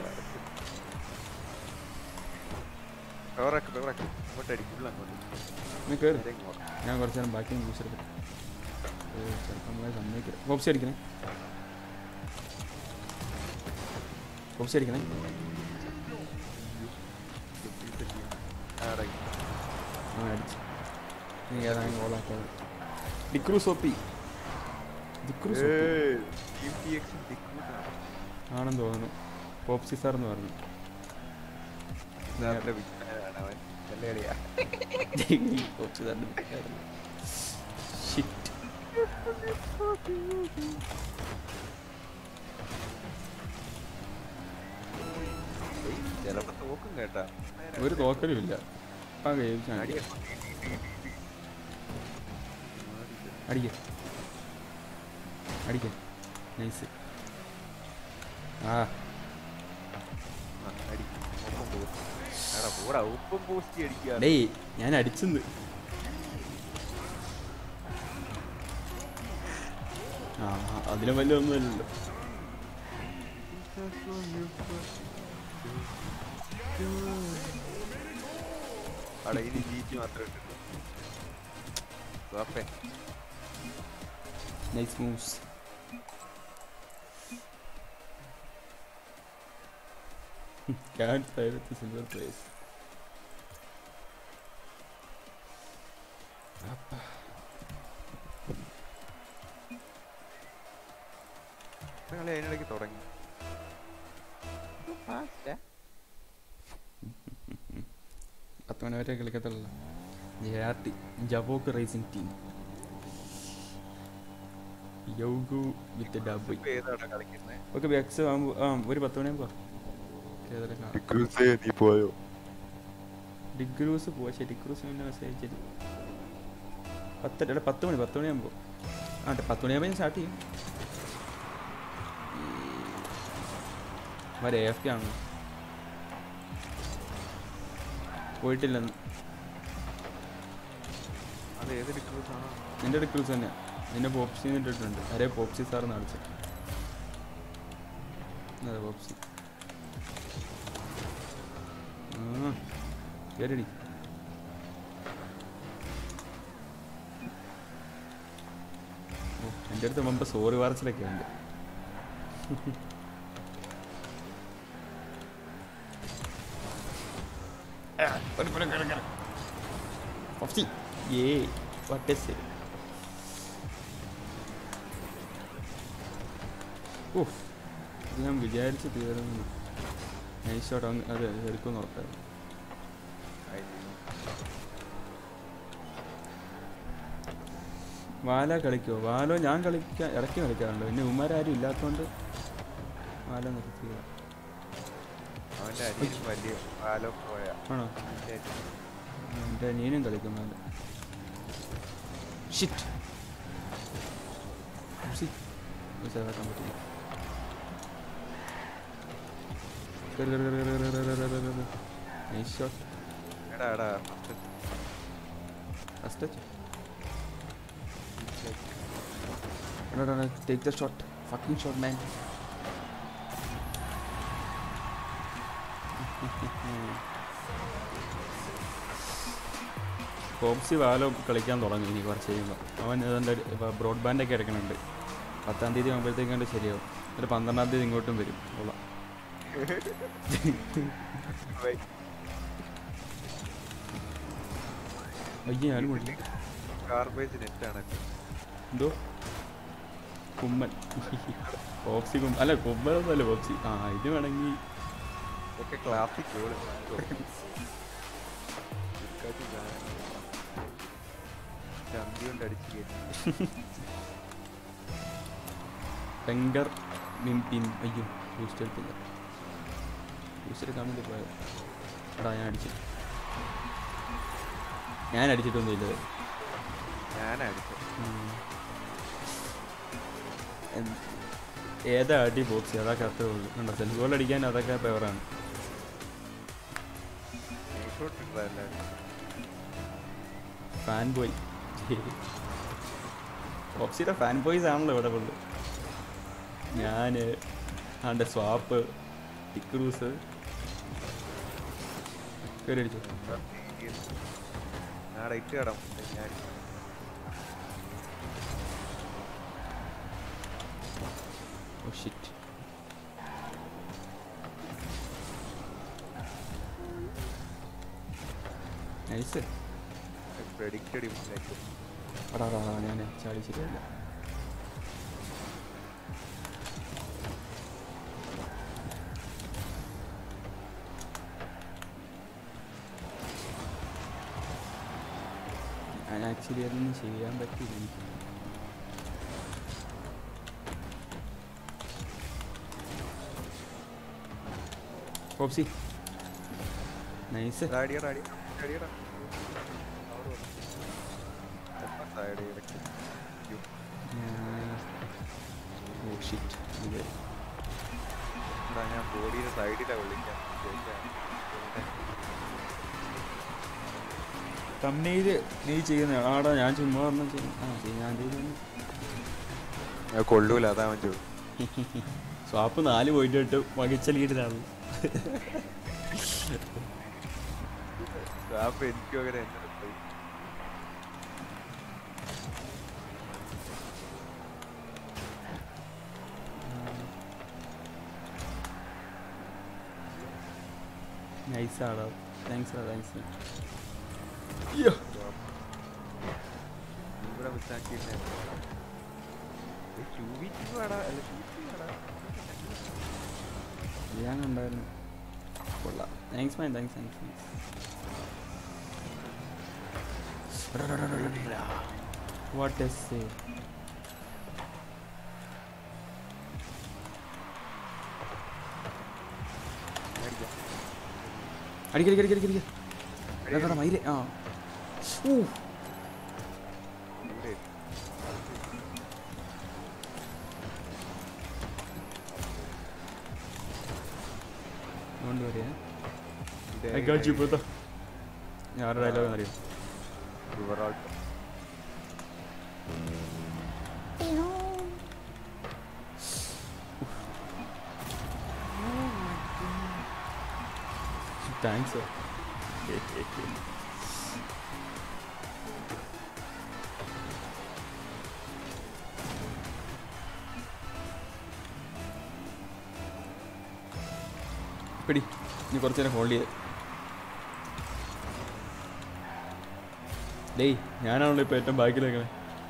അങ്ങോട്ട് അടിക്കുള്ള അങ്ങോട്ട് നീ കയറി. നേരെ ഇങ്ങോട്ട്. ഞാൻ കുറച്ച് നേരം ബാക്കി ജ്യൂസ് എടുക്കാം. ചെറുക്കന്മാരെ സമ്മതിക്കില്ല. പോപ്സ് അടിക്കണേ. പോപ്സ് അടിക്കണേ. ആടെ. ആ അടിച്ചു. നീ ഏതാണെങ്കിൽ ഓളാക്കാതെ. ഡിക്രൂസ് ഒപ്പി. ഡിക്രൂസ് ഒപ്പി ഏയ്, Team TX ൽ ദിക്കൂട്ടാണ്. ആണെന്ന് തോന്നുന്നു. പോപ്സി സാർ എന്ന് പറഞ്ഞു. ഇതാരുടെ വിജ്ഞാനാണ് അവൻ. നല്ല കളിയാ. പോപ്സി സാറിന് ഷിറ്റ്. ചിലപ്പോ തോക്കും കേട്ടാ. ഒരു തോക്കലുമില്ല. ആ കഴിച്ചു അടിയ. അടിക്ക. അടിക്ക. നൈസ്. ആ അടി. ഒപ്പം പോസ്റ്റ്. എടാ പോടാ ഒപ്പം പോസ്റ്റ് അടിക്കുക. ഡേയ് ഞാൻ അടിച്ചെന്ന്. ആ അതിലും വലിയ ഒന്നുമില്ലല്ലോ. അവിടെ ഇനി ജീറ്റ് മാത്രമേ ഇട്ടിട്ടുള്ളൂ. വാപ്പേ. Nice moves. Can't play with the silver place. കളി അതിനിടയ്ക്ക് തുടങ്ങി. 10 മണി വരെ കളിക്കത്തുള്ളൂ. JRT ജവോക്ക് റേസിംഗ് ടീം. യോഗു വിത്ത് ഡബ്. ഇപ്പൊ ഏതാടാ കളിക്കുന്നത്? ഓക്കെ ബെക്സ് ആകുമ്പോൾ ഒരു 10 മണിയാകുമ്പോൾ നീ പോയോ? ഡിഗ്രൂസ് പോവാ. പക്ഷേ ഡിഗ്രൂസ് പിന്നെ മെസ്സേജ് അയച്ചിട്ട് 10 മണിയാകുമ്പോൾ 10 മണിയാകുമ്പോൾ ഞാൻ സ്റ്റാർട്ട് ചെയ്യും. വരെ AFK ആണ്. പോയിട്ടില്ലെന്ന്. അത് ഏത് ഡിക്രൂസ് ആണോ? നിന്റെ ഡിക്രൂസ് തന്നെയാണ്. നിന്നെ പോപ്സി ഇട്ടിട്ടുണ്ട്. അരേ പോപ്സി സാറിന് അടിച്ചു. അതെ പോപ്സി. കേരടി. എൻ്റെ അടുത്ത് മുമ്പ് സോറി വാർച്ചിലൊക്കെ ഉണ്ട്. പോപ്സി വാട്ട് ഈസ് ഇറ്റ്? ഓഹ് ഇത് ഞാൻ വിചാരിച്ച് തീരുന്നു. Nice shot. അത് എടുക്കുമെന്ന് ഉറപ്പായിരുന്നു. വാല കളിക്കുമോ? വാലോ ഞാൻ ഇടയ്ക്ക് കളിക്കാറുണ്ട്. പിന്നെ ഉമ്മാരും ഇല്ലാത്തതുകൊണ്ട് വാല നിർത്തിയ. അവന്റെ അരിയിൽ വലിയ കാലോ പോയ ആണോ? എൻ്റെ അനിയനും കളിക്കും വാല. ഷിറ്റ് സേവാക്കാൻ പറ്റില്ല. Nice shot. എടാ first touch. Take the shot. Fucking shot, man. പോപ്സി വാലോ കളിക്കാൻ തുടങ്ങി ഇനി കുറച്ച് കഴിയുമ്പോൾ. അവൻ ഏതാണ്ട് ബ്രോഡ്ബാൻഡൊക്കെ എടുക്കണുണ്ട്. 10-ാം തീയതി ആകുമ്പോഴത്തേക്കാണ്ട് ശരിയാവും. ഒരു 12-ാം തീയതി ഇങ്ങോട്ടും വരും. കൊള്ളാം. അയ്യോ ഞാനും വിളിക്കും. ഗാർബേജ് നെറ്റ് ആണ്. എന്തോ കുമ്മൻ പോപ്സി അല്ല കുമ്മനൊന്നും അല്ല പോപ്സി. ആ ഇത് വേണമെങ്കിൽ ഒക്കെ ക്ലാസിക് ഗോൾ. ചന്തി കൊണ്ട് അടിച്ച് കയറ്റി. ഭയങ്കർ മിൻ അയ്യോ ബൂസ്റ്റ് എടുത്തില്ല. ബൂസ്റ്റ് എടുക്കാൻ വേണ്ടി പോയത്. എടാ ഞാൻ അടിച്ചിട്ടൊന്നുമില്ല. ഞാനടിച്ചു. ഏതാ അടി ബോക്സി അതൊക്കെ അത്രേ ഉള്ളൂ. കണ്ടോ സെൽഫ് ഗോൾ അടിക്കാൻ അതൊക്കെ ഫേവറാണ്. ഫാൻ ബോയ് ബോക്സിയുടെ ഫാൻ ബോയ്സ് ആണല്ലോ ഇവിടെ ഉള്ളത്. ഞാൻ ആൻ്റെ സ്വാപ്പ് ടിക്രൂസ് കയറി അടിച്ചു. Oh shit. Nice. Predicted him like this. ഞാൻ ചാടി ശരിയല്ല. ഞാൻ ആക്ച്വലി അതൊന്നും ചെയ്യാൻ പറ്റില്ല എനിക്ക്. പോപ്സി നൈസ്. ഞാൻ ബോഡിയുടെ സൈഡിലാണ് വിളിക്കാം. തമ്മില് നീ ചെയ്യുന്ന ആടാ ഞാൻ ചുമ്മാ പറഞ്ഞ ഞാൻ ചെയ്യുന്നു. കൊള്ളൂല അതാ പറ്റൂ. സ്വാപ്പ് 4 പോയിന്റ് ഇട്ട് വകിച്ച ലീഡിലാണ്. എനിക്കും അങ്ങനെ നൈസ് ആടാ. താങ്ക്സ്. ഞാൻ കണ്ടായിരുന്നു. കൊള്ളാം. താങ്ക്സ്. What is it? അടിക്കടിക്കടിക്കടിക്കടിക്ക മയില്. ആ അതുകൊണ്ട് പറയാ ഞാനൊരു ഡയലോഗ് അറിയാം. താങ്ക്സ്. പിടി ഇനി കുറച്ച് നേരം ഹോൾഡ് ചെയ്ത്. ഡേയ് ഞാനാണല്ലോ ഇപ്പൊ ഏറ്റവും ബാക്കിൽ വെക്കണേ.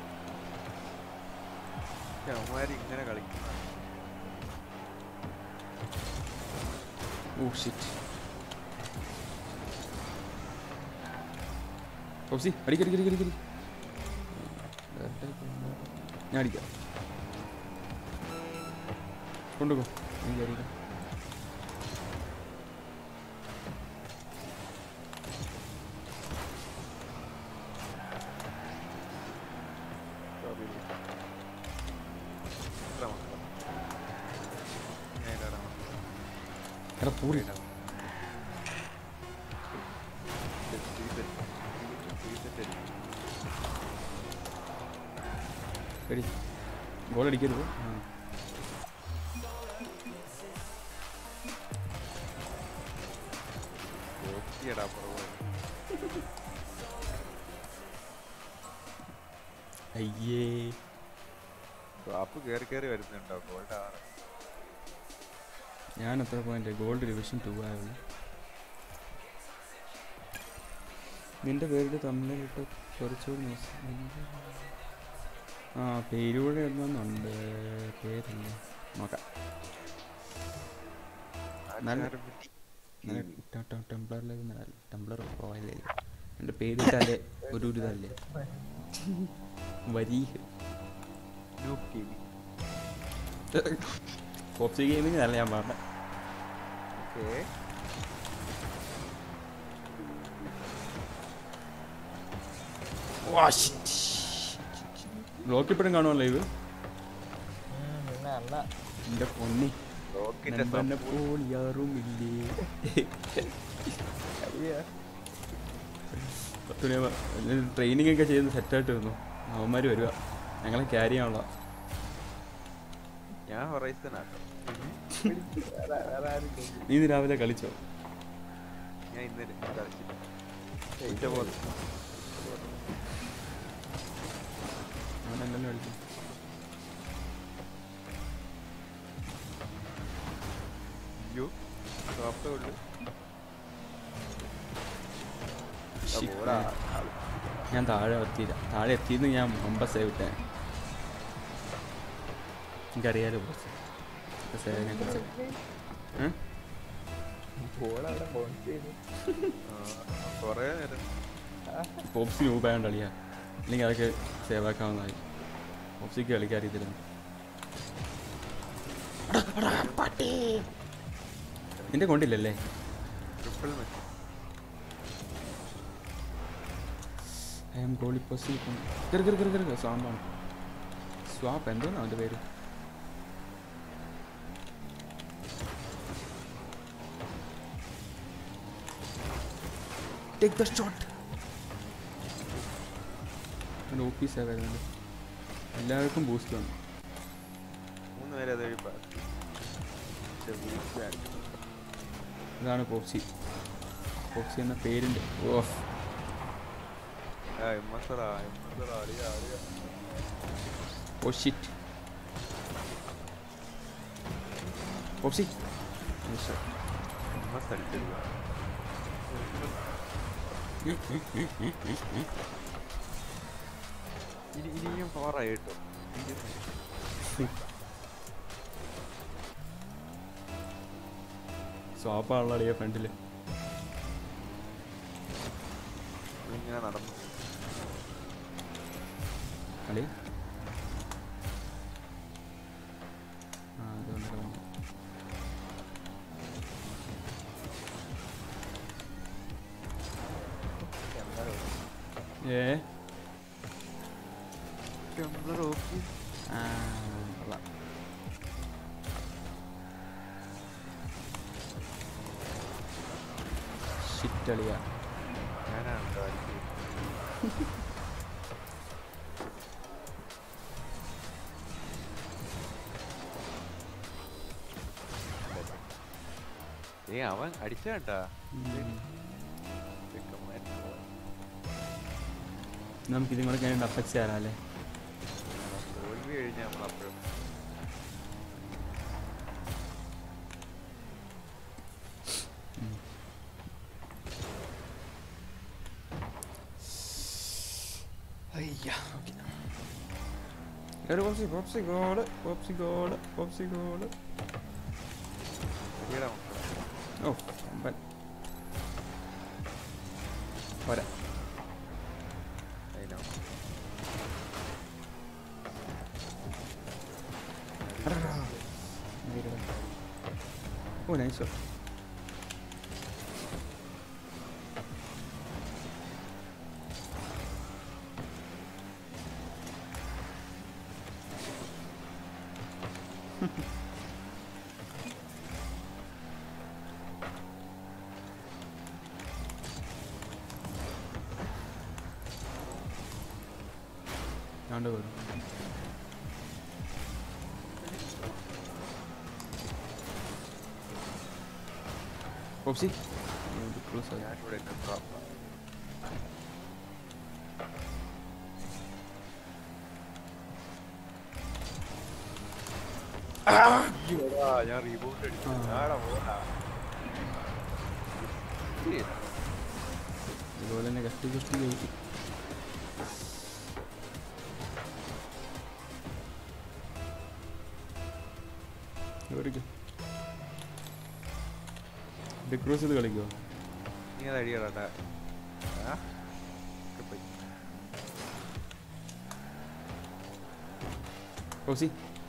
ഇങ്ങനെ കളിക്കും. Oh shit. പോപ്സി അടിക്കടിക്കടിക്കടിക്കടി. ഞാൻ അടിക്കാം. കൊണ്ടുപോ. എനിക്ക് അടിക്കാം. എടാ പൂരി. ശരി ഗോൾ അടിക്കരുത്. അയ്യേ കേറി വരുന്നുണ്ടോ? ഗോൾഡ് 6. ഞാൻ എത്ര പോയിന്റ്? ഗോൾഡ് ഡിവിഷൻ 2 ആയുള്ളൂ. നിന്റെ പേരിൽ തമ്മിലിട്ട് കുറച്ചുകൂടി ആ പേരൂടെ ഇടുന്നുണ്ട്. പേരല്ല നോക്കാം. ടെംപ്ലർ പോയല്ലേ എൻ്റെ പേരിട്ടാലേ ഒരു ഇതല്ലേ വരി പോപ്സി ഗെയിമിങ് അല്ല ഞാൻ പറഞ്ഞത്. ബ്ലോക്ക് ഇപ്പോഴും കാണുമോ ലൈവ്? എൻ്റെ പൊന്നി പോളിയാറുമില്ലേ ട്രെയിനിങ് ഒക്കെ ചെയ്ത് സെറ്റായിട്ട് വന്നു. അവന്മാർ വരിക ഞങ്ങളെ ക്യാരി ചെയ്യാനുള്ള. നീ ഇന്ന് രാവിലെ കളിച്ചോ? ഞാൻ ഇന്നലെ കളിച്ചില്ല. അവനെല്ലാം കളിച്ചു. ഞാൻ താഴെ എത്തിയില്ല. താഴെ എത്തിയെന്ന് ഞാൻ മുമ്പ് സേവ് ഇട്ടേ. എനിക്കറിയാലോ സേവിനെ കുറിച്ച്. പോപ്സി രൂപയാണ്ട് കളിയാ, അല്ലെങ്കിൽ അതൊക്കെ സേവ് ആക്കാവുന്നതായി. പോപ്സിക്ക് കളിക്കാൻ അറിയത്തില്ല. നിന്റെ കൊണ്ടില്ലല്ലേ? ഐ എം ഗോളി പൊസി സ്വാമ്പാണ്. സ്വാപ്പ് എന്തോന്നാ അവൻ്റെ പേര്? Take the shot. ഓഫീസാണ് വരുന്നത്. എല്ലാവർക്കും ബൂസ്റ്റ് വേണം. ഇതാണ് പോപ്സി. പോപ്സി എന്ന പേരുണ്ട്. Of oh shit. പോപ്സി ഇനിയും പവറായിട്ടോ. സ്വാപ്പാണല്ലോ അളിയ ഫ്രണ്ടില്. ഇങ്ങനെ നടന്നു കളി. ആ അതുകൊണ്ട് ഷിറ്റളിയ. അവൻ അടിച്ചാട്ടാ. നമുക്ക് ഇതും കൂടെ കഴിഞ്ഞിട്ട് അഫക്ട് ചെയ്യാനല്ലേ? തോൽവി കഴിഞ്ഞാൽ നമ്മളപ്പോഴും ഓ പോരാ. ഓ നൈസ്. ഞാണ്ട് വരും. പോപ്സി ഞാൻ റീബൗണ്ട് അടിച്ചു. ഇതുപോലെ തന്നെ കഷ്ടി കഷ്ടി ജയിക്കും. കേറിക്കോ. ഡിക്രൂസ് ചെയ്ത് കളിക്കോ? നീ അത് അടിയടാ. ഓസി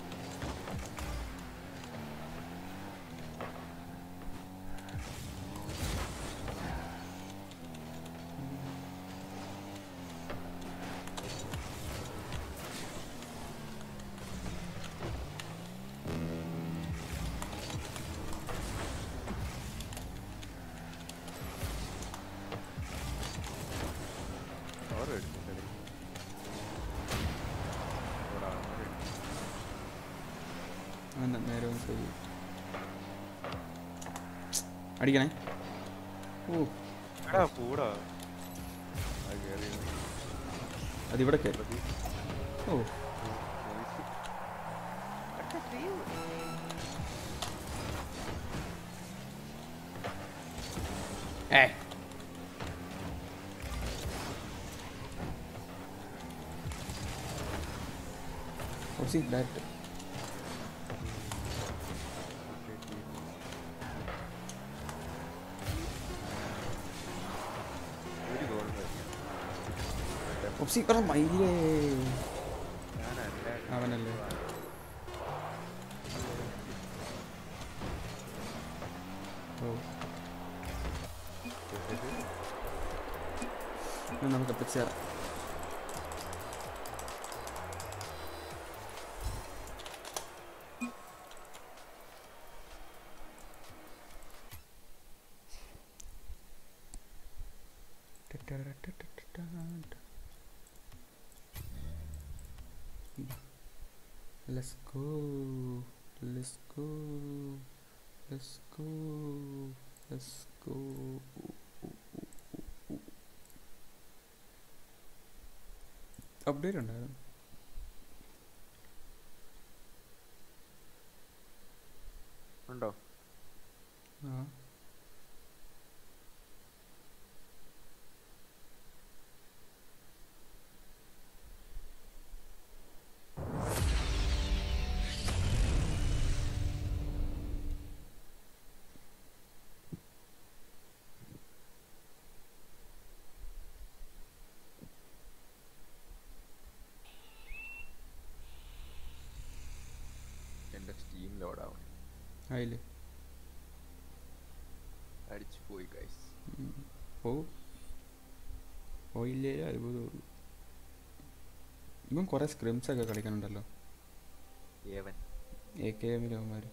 നേരെ അടിക്കണേ. ഓ പൂടാ അതിവിടെ കയറി. ഓ ഏ ഓസി ഡയറക്റ്റ്. ഒപ്സി പറ മയിലേ അവനല്ലേ. ഓ നമുക്ക് എത്തിച്ചേരാം. Let's go, let's go, let's go, let's go. Update ഉണ്ടായിരുന്നു. ഉണ്ടോ? ആ സ്റ്റീം ലോഡ് ആവണം. ആയില്ലേ? അടിച്ചു പോയി ഗൈസ്. പോയില്ലേ? അത്ഭുതമുള്ളൂ. ഇവൻ കുറെ സ്ക്രിംസ് ഒക്കെ കളിക്കണുണ്ടല്ലോ. ഏവൻ AKM അവന്മാർ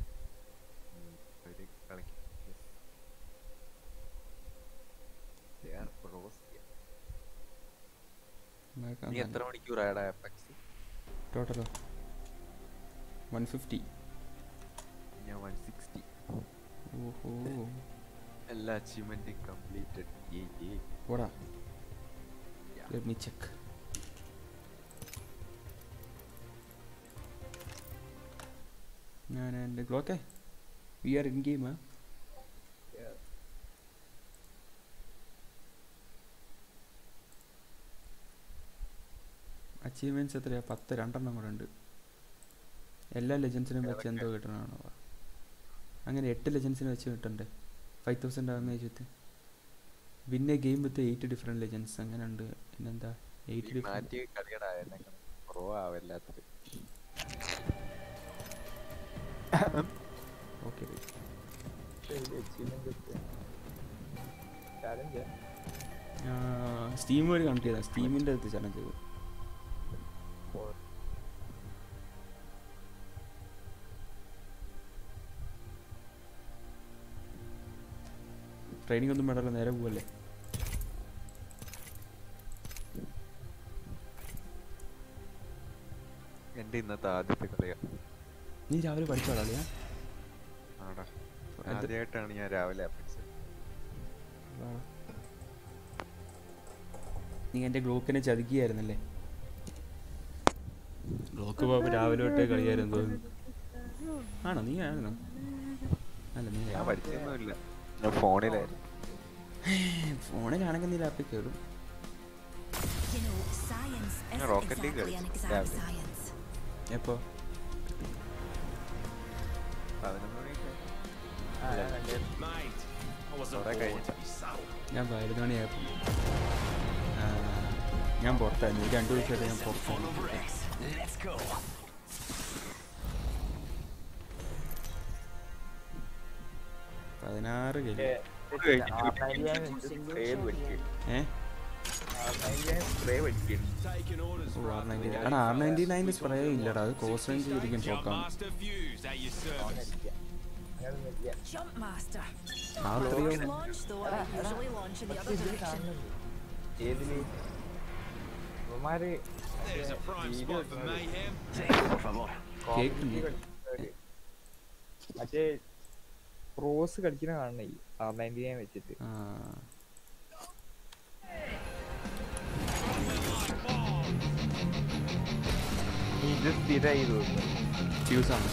നീ എത്ര മണിക്കൂറായടാ അപെക്സ്? ടോട്ടലോ 150. ഞാൻ 160. ഓഹോ എല്ലാ അച്ചീവ്മെന്റും കംപ്ലീറ്റഡ്. പോടാ. Let me check. ഞാൻ എൻ്റെ ഗ്ലോക്കെ we are in game. Achievements എത്രയാ? 10 2 കൂടെ ഉണ്ട്. എല്ലാ ലെജൻസിനും വെച്ച് എന്തോ കിട്ടണമാണോ? അങ്ങനെ 8 ലെജൻസിന് വെച്ച് കിട്ടണ്ടേ? 5000 damage with win a game with 8 different legends. അങ്ങനെ ഉണ്ട്. പിന്നെന്താ 8 ഡിഫറെൻറ്റ്. ഓക്കെ സ്റ്റീം വഴി കണക്ട് ചെയ്താൽ സ്റ്റീമിൻ്റെ അടുത്ത് ചലഞ്ച് ചെയ്തു. ട്രെയിനിങ് ഒന്നും വേണ്ടല്ലോ, നേരെ പോവല്ലേ? എൻ്റെ ഇന്നത്തെ ആദ്യത്തെ കളിയാ. നീ രാവിലെ പഠിച്ചോളാ? ആടാ, ആദ്യമായിട്ടാണ് ഞാൻ രാവിലെ അപെക്സ്. നീ എൻ്റെ ഗ്ലോക്കിനെ ചതുക്കിയായിരുന്നല്ലേ? ഗ്ലോക്ക് പോകുമ്പോൾ രാവിലെ തൊട്ടേ കളിയായിരുന്നു തോന്നുന്നു. ആണോ? നീ ആയിരുന്നോ? അല്ല, നീ ഞാൻ പഠിച്ചൊന്നുമില്ല, ഫോണിലായിരുന്നു. ഫോണിലാണെങ്കിൽ നീ ലാപ്പിൽ കയറും. റോക്കറ്റ് ലീഗ് കളിച്ചു. എപ്പോ? 11 മണിയൊക്കെ ആ ഞാൻ കണ്ടായിരുന്നു. കുറെ കഴിഞ്ഞിട്ട് ഞാൻ 11 മണിയായപ്പോൾ ഞാൻ പുറത്തായിരുന്നു. 2 ദിവസമായിട്ട് ഞാൻ പുറത്തായിരുന്നു. 16 കഴിഞ്ഞു. സ്പ്രേ പഠിക്കും. ഓ R99 എടാ R99 സ്പ്രേ ഇല്ലടാ, അത് ക്രോസ് റേഞ്ച് ഇരിക്കും പോക്കാം. Jump master. R3 Launch though I usually launch in the other direction. ഏതില് ഇവന്മാര് കേക്ക് മറ്റേ ക്രോസ് കളിക്കുന്ന കാണണേ R99 വെച്ചിട്ട്. ഇത് സ്ഥിരമായി തോന്നുന്നു. ഫ്യൂസാണ്.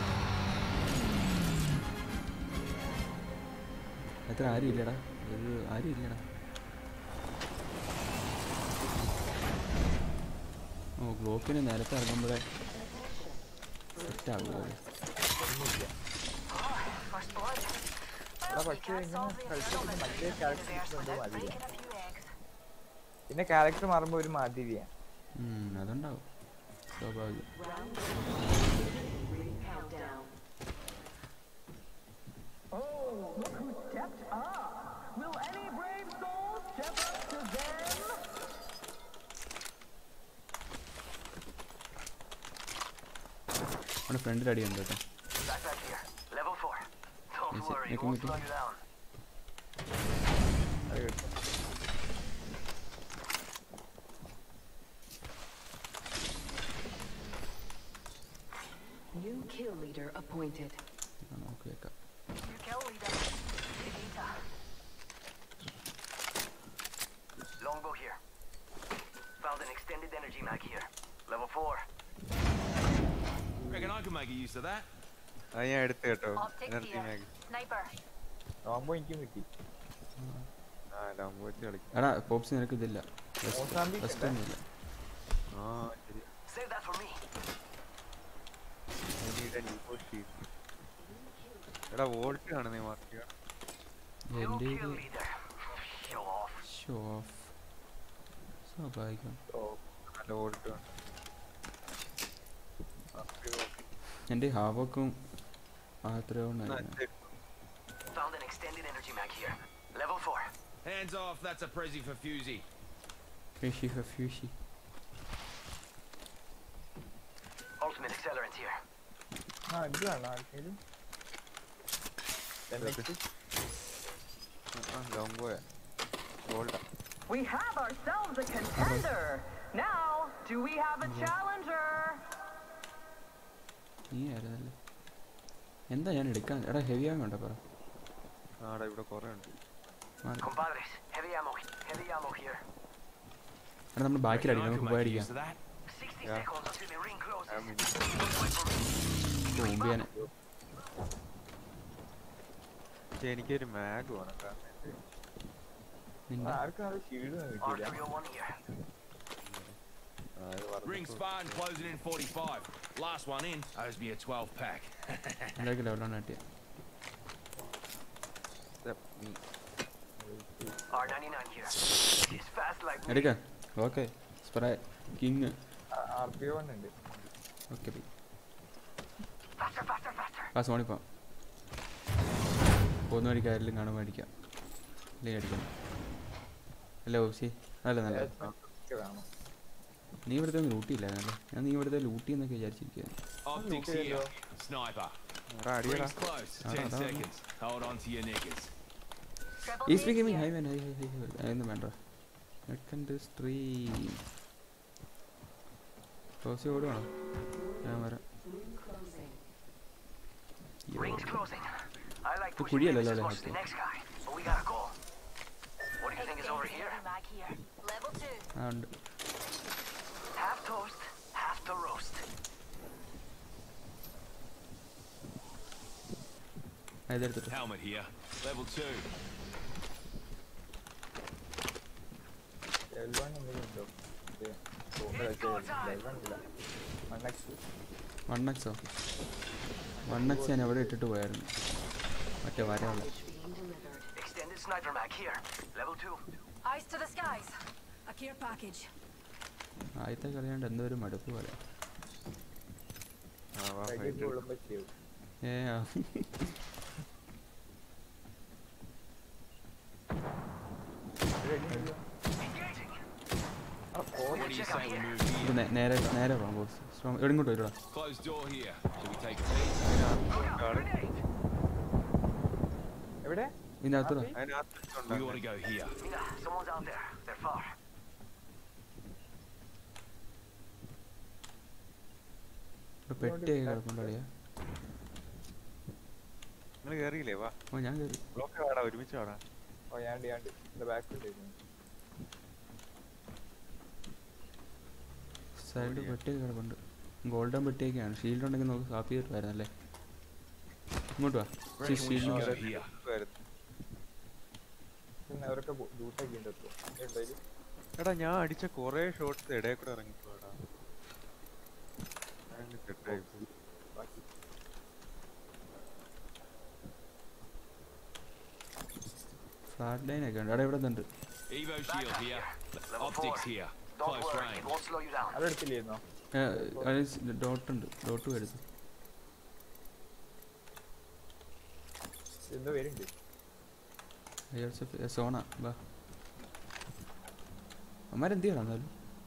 എത്ര ആരും ഇല്ലടാ, ആരും ഇല്ലടാ. ഓ ഗ്ലോക്കിന് നേരത്തെ ഇറങ്ങുമ്പോഴേ സെറ്റാകുമോ? പക്ഷേ ഇങ്ങനെ കളിച്ചിട്ട് മറ്റേ ക്യാരക്ടർ മാതിരിയാ. പിന്നെ ക്യാരക്ടർ മാറുമ്പോ ഒരു മാതിരിയാ. അതുണ്ടാവും, സ്വാഭാവികം. നമ്മുടെ ഫ്രണ്ടിൽ അടിയുണ്ട് കേട്ടോ. New kill leader appointed. നമുക്ക് കേൾക്കാം. New kill leader. Vegeta. Longbow here. Found an extended energy mag here. Level 4. Reckon I can make a use of that. അത് ഞാൻ എടുത്തു കേട്ടോ. Optics energy here. Mag. Sniper. ആവുമ്പോ എനിക്കും കിട്ടി. ആ ഡാമ്പ് വെച്ച് കളിക്കാം. എടാ പോപ്സ് നിനക്ക് ഇതില്ല, മോസാമ്പിക് ഫസ്റ്റ് ഒന്നുമില്ല. ആ ശരി. Save that for me. എടാ വോൾട്ട് ആണ് നീ മാർക്ക് ചെയ്യുക. New എൻ്റെ kill leader. Show off. Show off സ്വാഭാവികം. നല്ല വോൾട്ട് ആണ്. എൻ്റെ ഹാവോക്കും മാത്രമായിരുന്നു. Found an extended energy mag here. Level 4. Hands off, that's a prezi for Fusey. Fishy fishy. Ultimate accelerant here. ആ ഇതാണ് ആർക്കെങ്കിലും ലോങ് പോയാ വോൾട്ടാ. We have ourselves a contender. Now, do we have a challenger? നീ ആയിരുന്നല്ലേ. എന്താ ഞാൻ എടുക്കാൻ? എടാ heavy ആമോ ഉണ്ടോ പറ. ആടാ ഇവിടെ കുറെ ഉണ്ട്. Compadres, heavy ammo here. എടാ നമ്മൾ ബാക്കിലടി, നമുക്ക് പോയി അടിക്കാം. 60 Yeah. seconds until the ring closes. ബോംബിയാനെ. പക്ഷെ എനിക്കൊരു മാഗ് വേണം, കാരണം നിന്റെ ആർക്കും അത് ഷീൽഡ് കിട്ടിയില്ല. R301 here. Ring spawn closing in 45. Last one in owes me a 12 pack. എല്ലാവർക്കും ലെവലാണ് കിട്ടിയ. R99 here. He's fast like me. എടുക്കാം. Okay spray king. RPO ഉണ്ട്. Okay Faster, faster, faster. ആ സോണിപ്പോ പോകുന്ന വഴിക്ക് ആരെങ്കിലും കാണുമ്പോൾ അടിക്കാം, അല്ലെങ്കിൽ അടിക്കാം. അല്ല ഓപ്സി നല്ല നല്ല. വേണം. നീ ഇവിടുത്തെ ലൂട്ടിയില്ലായിരുന്നല്ലേ? ഞാൻ നീ ഇവിടുത്തെ ലൂട്ടി എന്നൊക്കെ വിചാരിച്ചിരിക്കുകയാണ്. Optics here. Sniper. എടാ അടിയടാ. Rings close. 10 seconds. Hold on to your knickers. ഈ സ്പീക്കിംഗ് ഹൈ മാൻ ഹൈ അതൊന്നും വേണ്ട. നെക്കൻഡ് സ്ട്രീം ഓപ്സി ഓടുവാണോ? ഞാൻ വരാം. Rings closing. I like Tu pushing culiela limits la as much as the dejaste. next guy, but we gotta go. What do you think is over here? Level 2. ആ ഉണ്ട്. Half toast, half to roast. ഇതെടുത്തിട്ട് Helmet here. Level 2. L1 എന്തെങ്കിലും ഉണ്ടോ? L1 ഇല്ല. 1x. 1xോ? 1x ഞാൻ എവിടെ ഇട്ടിട്ട് പോയായിരുന്നു മറ്റേ വരാനുള്ള Extended sniper mag here. Level 2. Eyes to the skies. A care package. ആദ്യത്തെ കളിയാണ്ട് എന്തോ ഒരു മടുപ്പ് പോലെ ആ What do you say we move here? ഇത് നേരെ നേരെ പോകാം ബോസ് എവിടെ ഇങ്ങോട്ട് വരുവാ Closed door here. Should we take a peek? എവിടെ? ഇതിനകത്തൂടെ We ought to go here. Mina, someone's out there. They're far. പെട്ടിയൊക്കെ കിടപ്പുണ്ടോ അളിയാ നിങ്ങൾ കേറിയില്ലേ വാ ഓ ഞാൻ കയറി ബ്ലോക്ക് വാടാ ഒരുമിച്ച് വാടാ ഓ ഞാണ്ട് എന്റെ ബാക്കിൽ സൈഡ് പെട്ടിയൊക്കെ കിടപ്പുണ്ട് ഗോൾഡൻ പെട്ടിയൊക്കെയാണ് ഷീൽഡ് ഉണ്ടെങ്കിൽ നമുക്ക് കാപ്പി കിട്ടുമായിരുന്നല്ലേ ഇങ്ങോട്ട് വാ Reckon we should shield go here. അവരൊക്കെ ലൂട്ടൊക്കെ ഉണ്ട് ഇപ്പൊ എന്തായാലും എടാ ഞാൻ അടിച്ച കൊറേ ഷോട്ട്സ് ഇടയിൽ കൂടെ ഇറങ്ങിപ്പോടാ ഫ്ലാറ്റ് ലൈൻ ഒക്കെ ഉണ്ട് അവിടെ ഇവിടെ ഉണ്ട് Evo shield here. Level 4. Optics here. Don't Close worry, it range. won't slow you down. അതെടുത്തില്ലായിരുന്നോ? ഡോട്ട് ഉണ്ട് ഡോട്ട് വരുന്നു എന്തോ പേരുണ്ട് സോണ വാ അമ്മാരെന്ത് ചെയ്യണം എന്നാലും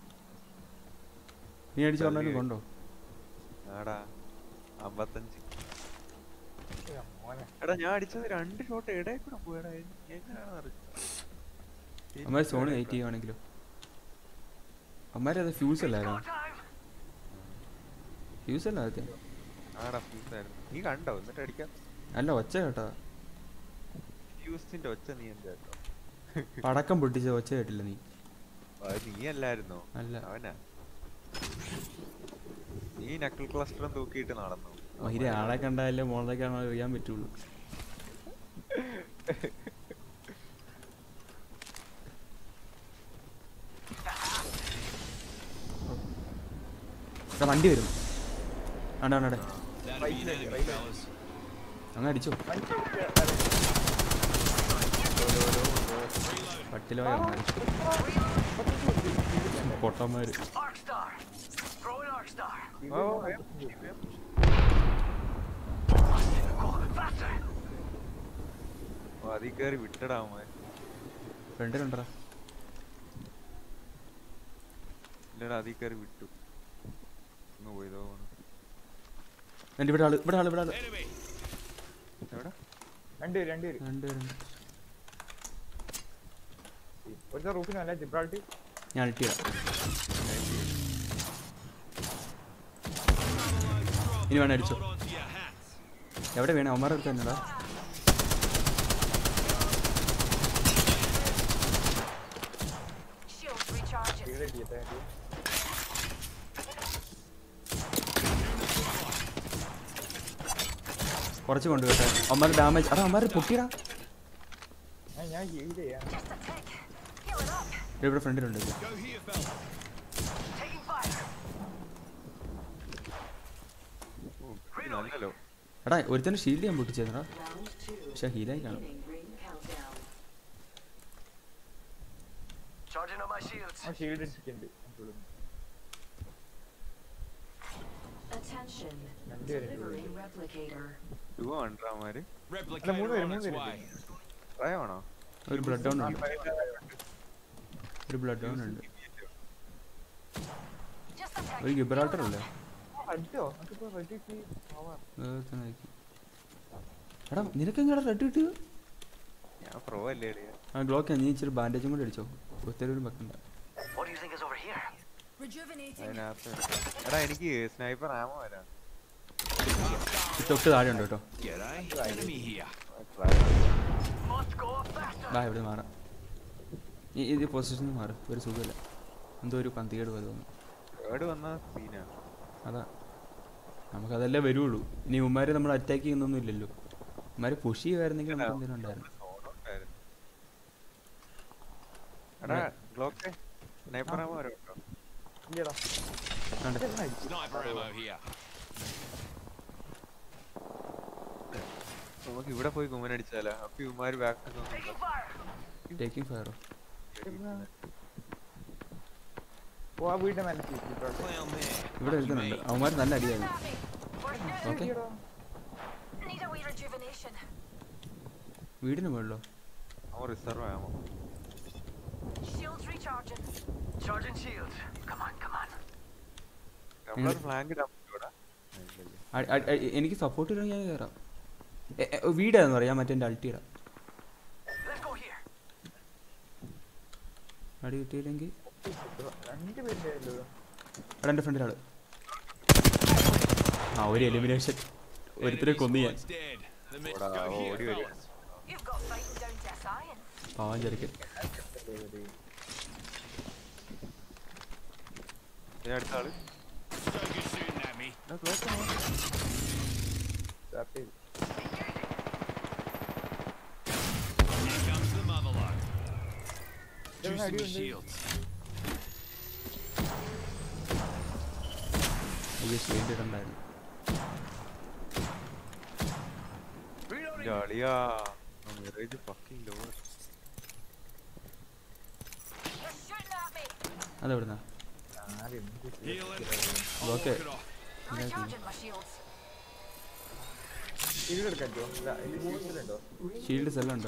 നീ അടിച്ചു പറഞ്ഞാലും കൊണ്ടോ ആടാ 55 മോനെ എടാ ഞാൻ അടിച്ചത് 2 ഷോട്ട് ഇടയിൽ കൂടെ പോയടാ എങ്ങനെയാണെന്ന് അറിയില്ല അമ്മാര് സോണ് വെയിറ്റ് ചെയ്യുവാണെങ്കിലോ അമ്മാരത് ഫ്യൂസ് അല്ലായിരുന്നു ഫ്യൂസ് അല്ല അതെ ആടാ ഫ്യൂസ് ആയിരുന്നു നീ കണ്ടോ എന്നിട്ട് അടിക്കാം അല്ല ഒച്ച കേട്ടാ ഫ്യൂസിന്റെ ഒച്ച നീ എന്തായിരുന്നു പടക്കം പൊട്ടിച്ച ഒച്ച കേട്ടില്ല നീ അത് നീ അല്ലായിരുന്നോ അല്ല അവനാ നീ നക്കിൾ ക്ലസ്റ്ററും തൂക്കിയിട്ട് നടന്നു മഹിരെ ആളെ കണ്ടാലേ മോളേക്കാണോ അറിയാൻ പറ്റുള്ളൂ വണ്ടി വരും ആണ്ടാ ആണ്ടാ That'll be an enemy, fellas. അങ്ങ് അടിച്ചോ പട്ടിലോ പൊട്ടന്മാര് Arc Star. Throw in Arc Star. Go faster. അതിൽ കയറി വിട്ടടാ അവൻ ഫ്രണ്ടിലുണ്ടടാ ഇല്ലടാ അതിൽ കയറി വിട്ടു ഒന്ന് പോയതോ എൻ്റെ ഇവിടെ ആള് ഇവിടെ ആള് ഇവിടെ ആള് Enemy. എവിടെ രണ്ടുപേര് രണ്ടുപേരുണ്ട് ഒരു റൂഫിനല്ല ജിബ്രാൾട്ടി ഞാൻ ഇട്ടിടാം ഇനി വേണം അടിച്ചോ Hold on to your hats. എവിടെ വേണേ അവന്മാരുടെ അടുത്ത് തന്നെടാ Shields recharging. കുറച്ച് കൊണ്ട് കേട്ടെ അവന്മാരുടെ ഡാമേജ് അടാ അവന്മാർ പൊട്ടിയടാ ഞാൻ ഹീൽ ചെയ്യാം Just a tick. Heal it up. ഇവിടെ ഫ്രണ്ടിലുണ്ട് Go here, fellas. Taking fire. നല്ലല്ലോ എടാ ഒരുത്തന്നെ ഷീൽഡ് ഞാൻ പൊട്ടിച്ചേടാ പക്ഷെ ഹീലായി കാണും Charging on my shields. ആ ഷീൽഡ് ഇട്ടിട്ടുണ്ട് Attention, രണ്ടുപേരും delivering replicator. കണ്ടാമാര് Replicator മൂന്ന് on its പേര്. way. പ്രായമാണോ ഒരു ബ്ലഡ് ഡൗൺ ഉണ്ട് ഒരു ബ്ലഡ് ഡൗൺ ഉണ്ട് Just a tick. ഒരു ഗിബ്രാൾട്ടർ അല്ലേ അടിച്ചോ നമുക്കിപ്പോ റെഡി ആവാം എടാ നിനക്കെങ്ങടാ റെഡ് കിട്ടിയത് ഞാൻ പ്രോ അല്ലേ ആ ഗ്ലോക്ക് നീ ഇച്ചിരി ബാൻഡേജും കൂടി അടിച്ചോ ഒത്തിരി വെക്കണ്ട What do you think is over here? Rejuvenating. അതിനകത്ത് എടാ എനിക്ക് സ്നൈപ്പർ ആമോ വരാം തൊട്ട് താഴെ ഉണ്ട് കേട്ടോ G'day. Enemy here. Must go up faster. ബാ ഇവിടെ മാറാം ഇത് പൊസിഷനിൽ മാറും ഒരു സുഖമില്ല എന്തോ ഒരു പന്തികേട് പോലെ തോന്നുന്നു ഏട് വന്ന സീനാ അതാ നമുക്കതല്ലേ വരുള്ളൂ ഇനി ഉമ്മാരെ നമ്മൾ അറ്റാക്ക് ചെയ്യുന്നൊന്നും ഇല്ലല്ലോ ഉമ്മാരെ പുഷ് ചെയ്യുമായിരുന്നെങ്കിൽ നമുക്ക് എന്തെങ്കിലും ഉണ്ടായിരുന്നു എടാ ഗ്ലോക്ക് സ്നൈപ്പർ ആമോ വരാം കേട്ടോ ഇല്ലടാ കണ്ടേ Sniper ammo here. നമുക്ക് ഇവിടെ പോയി കുമ്മനടിച്ചാലോ? അപ്പൊ ഇവന്മാര് ബാക്ക് Taking fire. ടേക്കിംഗ് ഫയറോ? ഓ ആ വീടിന്റെ മേലെ കേട്ടോ. Clown there. ഇവിടെ എഴുതുന്നുണ്ട്. അവന്മാർ നല്ല അടിയായിരുന്നു. Okay, Need a wee rejuvenation. വീടിന് മുകളിലോ? അവൻ reserve ammo? Shields recharging. Charging shields. Come on, come on. നമ്മളൊരു ഫ്ലാങ്ക് ഇടാൻ പറ്റൂടാ? എനിക്ക് സപ്പോർട്ട് ഇല്ലെങ്കിൽ ഞാൻ കയറാം. വീടാന്ന് പറയാം, മറ്റേ എൻ്റെ അൾട്ടി ഇടാം. Let's go here. അടി കിട്ടിയില്ലെങ്കിൽ 2 പേരുടെ അവിടെ എൻ്റെ ഫ്രണ്ടിൽ ആള്. ആ ഒരു എലിമിനേഷൻ, ഒരുത്തരെ കൊന്നു ഞാൻ. Squad's dead. The men Oda, go here, odi veri. fellas. You've got fighting down to a science. പാവം ചെറുക്കൻ. അടുത്ത ആള് So good shooting at me. Here comes the motherlode. Juicing my shields. അയ്യോ ഷീൽഡ് ഇടണ്ടായിരുന്നു. എന്റെ അളിയാ Mirage fucking low. You're shooting at me. അതെവിടുന്നാ? Healing. Okay. Walk it off. Recharging my shields. Shield സെല്ലുണ്ടോ?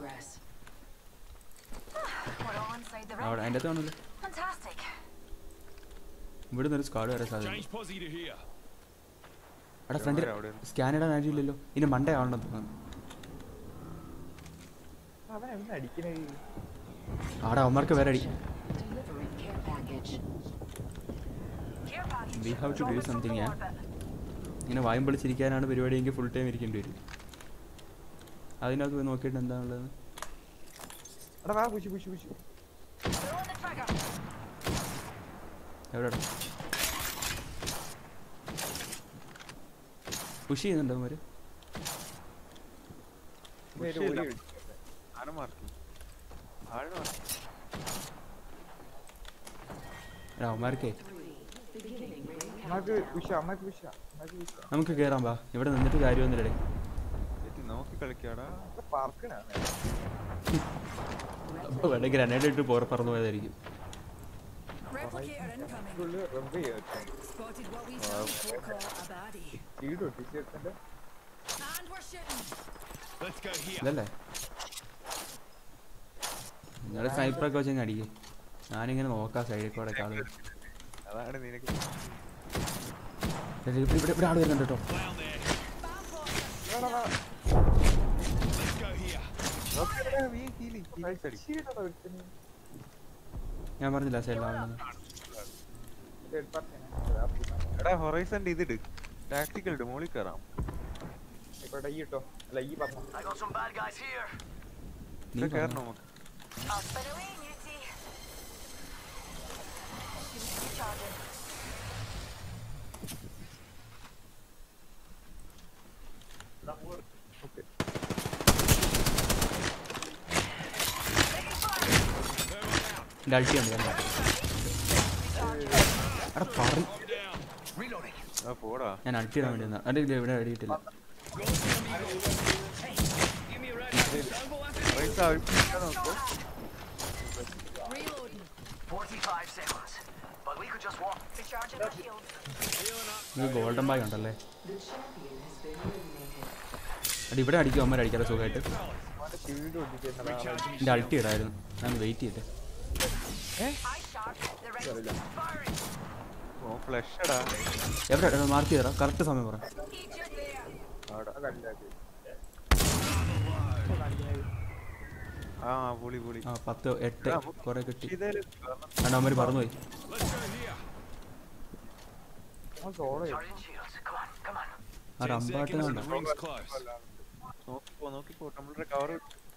We're all inside the അവിടെ ring. അതിൻ്റെ അകത്ത് കാണുമല്ലോ. Fantastic. ഇവിടുന്ന് ഒരു സ്ക്വാഡ് വരെ സാധ്യത. Change posse to here. അവിടെ ഫ്രണ്ടിൽ സ്കാൻ ഇടാൻ ആയിട്ടില്ലല്ലോ. ഇനി മണ്ടേ ആവണം തോന്നുന്നു. അവൻ എവിടെ അടിക്കണേ? അവിടെ അവന്മാർക്ക് വേറെ അടി. Care package. We have to do something, yeah. ഇങ്ങനെ വായും പൊളിച്ചിരിക്കാനാണ് പരിപാടിയെങ്കിൽ ഫുൾ ടൈം ഇരിക്കേണ്ടി വരും. അതിനകത്ത് പോയി നോക്കിയിട്ട് എന്താണുള്ളത്. എടാ വാ push push push. Throw on the trigger. എവിടെ പുഷ് ചെയ്യുന്നുണ്ടോ അവന്മാര്? ആന മാർക്ക് ആള് മാർക്ക് അവന്മാർക്കേ അമ്മക്ക് പുഷ് അമ്മക്ക് പുഷ് അമ്മക്ക് പുഷ്. നമുക്ക് കേറാം. വാ, ഇവിടെ നിന്നിട്ട് കാര്യമൊന്നുമില്ലേ. നോക്കി കളിക്കാടാ. പാർക്കിനാണ്. അപ്പോൾ വേണമെങ്കിൽ ഗ്രനേഡ് ഇട്ട് പറന്നു പോയതായിരിക്കും. Replicator incoming. ഫുള്ള് റബ്ബ് ചെയ്യാ. Spotted what we found folk call a baddie. Speed ഒട്ടിച്ചേർത്തന്റെ. And we're shooting. Let's go here. ഇതല്ലേ നിങ്ങളുടെ സ്നൈപ്പറൊക്കെ വെച്ച് അടിക്കും. ഞാനിങ്ങനെ നോക്കാം സൈഡിൽ കൂടെ ആളുകൾ. അതാണ് നിനക്ക് ഇവിടെ ആൾ വരുന്നുണ്ട് കേട്ടോ. Clown there. Let's go here. ഞാൻ പറഞ്ഞില്ല സൈഡിൽ ആളെന്ന്. എടാ ഹൊറൈസന്റെ ഇതിട് ടാക്ടിക്കൽ ഇട് മോളിൽ കയറാം. ഇവിടെ ഈ ഇട്ടോ. അല്ല ഈ പറഞ്ഞു. I got some bad guys here. നീ കയറണം നമുക്ക്. I'll spin away, Newty. Shields recharging. എൻ്റെ അൾട്ടി ഉണ്ട്. അവിടെ പറ Reloading. ആ പോടാ. ഞാൻ അൾട്ടി ഇടാൻ വേണ്ടി വന്നാ. എൻ്റെ ഇവിടെ അടിയിട്ടില്ല. ഹൊറൈസ അഴിപ്പിക്കാൻ നോക്കൂ. Reloading. 45 seconds. But we could just walk. Recharging my shields. ഇത് ഗോൾഡൻ ബാഗ് ഉണ്ടല്ലേ. അടി ഇവിടെ അടിക്കും അമ്മ അടിക്കാതെ സുഖമായിട്ട്. സ്പീഡ് ഒട്ടിച്ചേർത്തടാ. എൻ്റെ അൾട്ടി ഇടായിരുന്നു. ഞാൻ വെയിറ്റ് ചെയ്യട്ടെ. I shot. The ring is firing. ഓ ഫ്ലഷടാ. എവിടെ മാർക്ക് ചെയ്തോ? കറക്റ്റ് സമയം പറ. Egypt there. അവിടെ കല്ലാക്കി. ആ പൊളി പൊളി. ആ 10 8 കുറെ കിട്ടി. ഇതേല് രണ്ടാമര് പറന്നുപോയി. Let's go here. ആ solo. Charging shields. Come on, come on. ആ 10 റമ്പാട്ട് seconds കണ്ടോ? and the ring's close. നോക്കിപ്പോ നമ്മളുടെ കവർ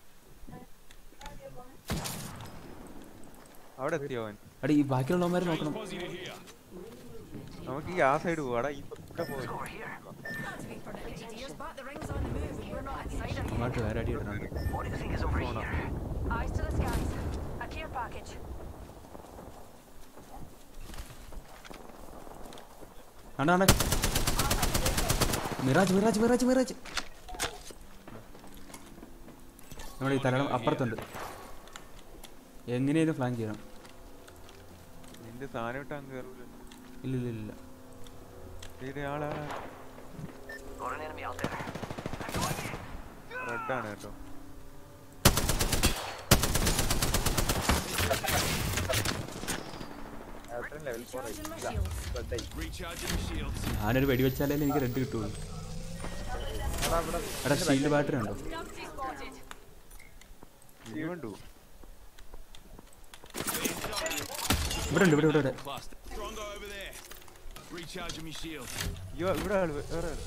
അവിടെ എത്തിയോ അവൻ? അടി ഈ ബാക്കിയുള്ളവന്മാർ Change നോക്കണം. posse to here. നമുക്ക് ഈ ആ സൈഡ് പോവാടാ. ഈ ഇവിടെ പോയി Over here. Not to be predicted ears, but the ring's on the move and we're not inside it. അങ്ങോട്ട് വേറെ അടി ഇടുന്നുണ്ട്. What do you think is over here? Eyes to the skies. A care package. Miraj Miraj Miraj Miraj നമ്മുടെ ഈ തലയുടെ അപ്പുറത്തുണ്ട്. എങ്ങനെയാലും flank ചെയ്യണം. നിന്റെ സാധനം ഇട്ട് അങ്ങ് കയറൂല. ഇല്ല ഇല്ല ഇല്ല. ആളാണ് Got an enemy out there. റെഡാണ് കേട്ടോ. Level 4 Recharging my shields. Recharging the shields. ഞാനൊരു വെടി വെച്ചാലേ എനിക്ക് റെഡ് കിട്ടുള്ളൂ. എടാ ഷീൽഡ് ബാറ്ററി ഉണ്ടോ? Numpty spotted. ജീവണ്ടു. ഇവിടെ ഉണ്ട്, ഇവിടെ ഇവിടെ. Cluster. Strongo over there. Recharging my shields. ഇവിടെ ആള് വേറെ ആള്.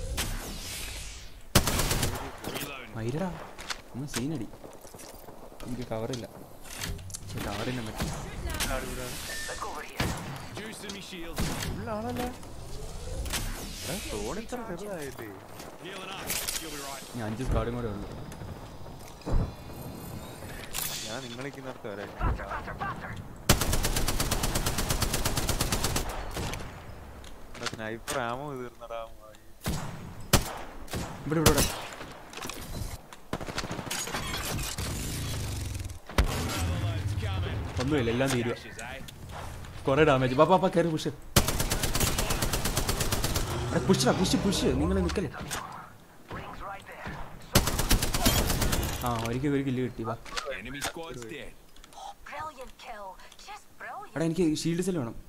Reloading. മയിരടാ ഒന്ന് സീനടി. എനിക്ക് കവറില്ല. കവറില്ല പറ്റും. Let's go over here. Juicing my shields. ഉള്ള ആളല്ലേ? സോൺ ഇത്ര ചെറുതായില്ലേ? Healing up. You'll be right. ഞാൻ 5 സ്ക്വാഡും കൂടെ ഉള്ളു. ഞാൻ നിങ്ങളിരിക്കുന്നിടത്ത് വരാം. Faster, faster, faster. Sniper ammo തീർന്നടാ. ഇവിടെ ഇവിടെ ഇവിടെ. Loads coming. ഒന്നുമില്ല, എല്ലാം തീരുക. Dashes, eh? കുറെ ഡാമേജ്. പാപ്പാ കയറി പുഷ്. Push push. നിങ്ങൾ നിൽക്കല്ലേ. Rings right there. ആ ഒരിക്കൽ ഒരു കില്ല് കിട്ടി. വാ Enemy squad's dead. Brilliant kill. Just brilliant. എടാ എനിക്ക് ഷീൽഡ് സെൽ വേണം.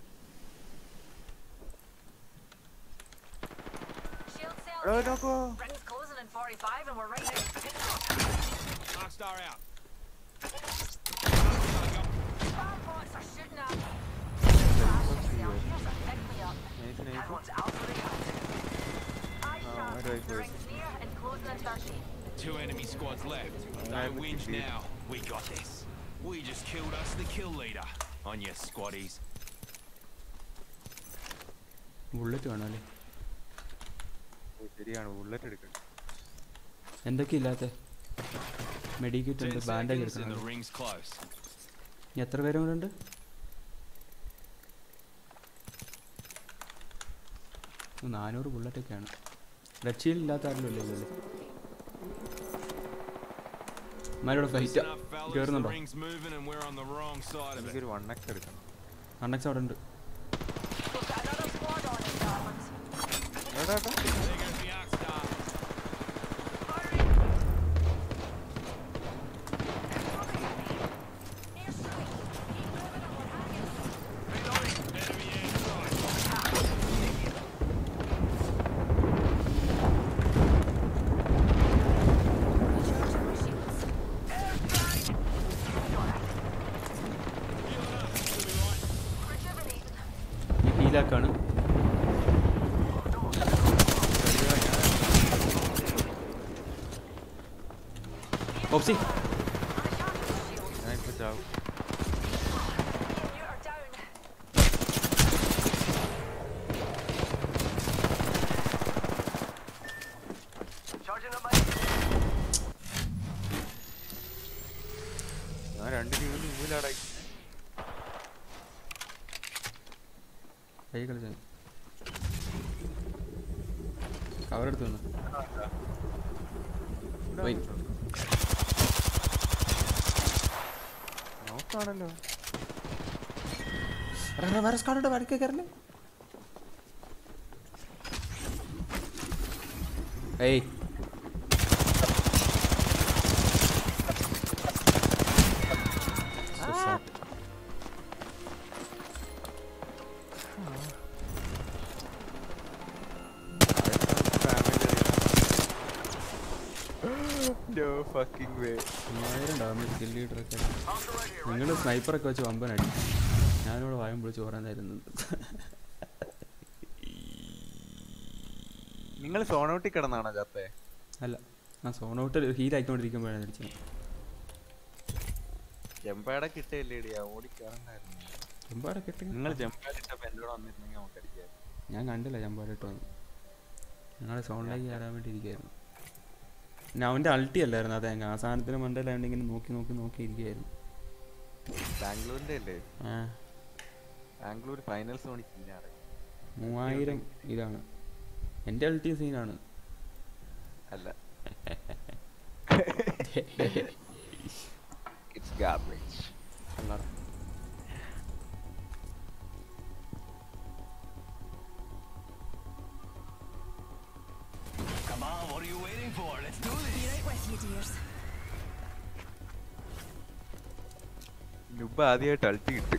Shield cell. എടാ നോക്കോ. Rings closing in 45 and we're right next to it. Dark Star out. Spam bots are shooting at me. Here's a pick me up. Nice That nice. one's out for the count. Eye Oh, shot. where do I The go? ring's near and closing into our shape. 2 enemy squads left. I Don't would whinge be- now. We got this. We just killed us the kill leader. On your squaddies. Bullet വേണം അല്ലേ? ശരിയാണ്, bullet എടുക്കണം. എന്തൊക്കെ ഇല്ലാത്ത? Medkit 10 ഉണ്ട്, bandage seconds and the എടുക്കണം. ring's close. ഇനി എത്ര പേരും കൂടെ ഉണ്ട്? 400 ബുള്ളറ്റൊക്കെയാണ്. റെഡ് ഷീൽഡ് ഇല്ലാത്ത ആരെങ്കിലും ഇല്ലേ ഇതിൽ? മാരോട് fight Listen up, fellas. The കയറുന്നുണ്ടോ? ring's moving and we're on the wrong side of it. എനിക്കൊരു 1x എടുക്കണം. അണ്ണക്സ് അവിടെ ഉണ്ട്. We've got another squad on it, darlings. എടാ There goes the Arc Star. Enemy inside. Recharging my shields. Healing up. You'll be right. Rejuvenating. ഹീലാക്കാണ്. ഓപ്സി Recharging my shields. ഞാൻ ഇപ്പൊ ചാവും. You are down. Charging up my. ഞാൻ 2 ടീമിന് മുമ്പിലാടാ. കൈ കളിച്ച കവറെടുത്തു വന്നു. പോയി. നോക്കാണല്ലോ. വേറെ സ്ക്വാഡുണ്ട്, വരക്കെ കയറല്ലേ? ഏയ് So sad. No fucking way. 1000 damage kill ലീഡറൊക്കെ. നിങ്ങൾ സ്നൈപ്പറൊക്കെ വെച്ച് വമ്പനടി. ഞാനിവിടെ വായം പൊളിച്ച് ഓരാനായിരുന്നു. നിങ്ങൾ സോണൗട്ടി കിടന്നാണോ ചാത്തേ? അല്ല, ആ സോൺ ഔട്ട് ഹീൽ ആയിക്കൊണ്ടിരിക്കുമ്പോഴാണ് അടിച്ചത്. ജമ്പാടെ കിട്ടിയില്ലേടിയാ, ഓടിക്കാറുണ്ടായിരുന്നു. ചെമ്പാടൊക്കെ ഇട്ട് നിങ്ങൾ ജമ്പാട് ഇട്ടപ്പോ എന്നോട് വന്നിരുന്നെങ്കിൽ നമുക്ക് അടിക്കായിരുന്നു. ഞാൻ കണ്ടില്ല ചെമ്പാടിട്ട് വന്നു. ഞങ്ങൾ സോണിലേക്ക് കയറാൻ വേണ്ടി ഇരിക്കുകയായിരുന്നു. പിന്നെ അവൻ്റെ അൾട്ടി അല്ലായിരുന്നു അതെ, ആ സാധനത്തിന് മണ്ടയിലായതുകൊണ്ട് ഇങ്ങനെ നോക്കി ഇരിക്കുകയായിരുന്നു. ബാംഗ്ലൂരിന്റെ അല്ലേ? ആ ബാംഗ്ലൂർ ഫൈനൽസ് ഓടിക്കില്ലാണ്. 3000 ഇതാണ് എൻ്റെ അൾട്ടി സീനാണ്. അല്ല It's garbage. കൊള്ളാടാ. Come on, what are you waiting for? Let's do this. Be right with you, dears. നുബ് ആദ്യമായിട്ട് അൾട്ടി കിട്ടി.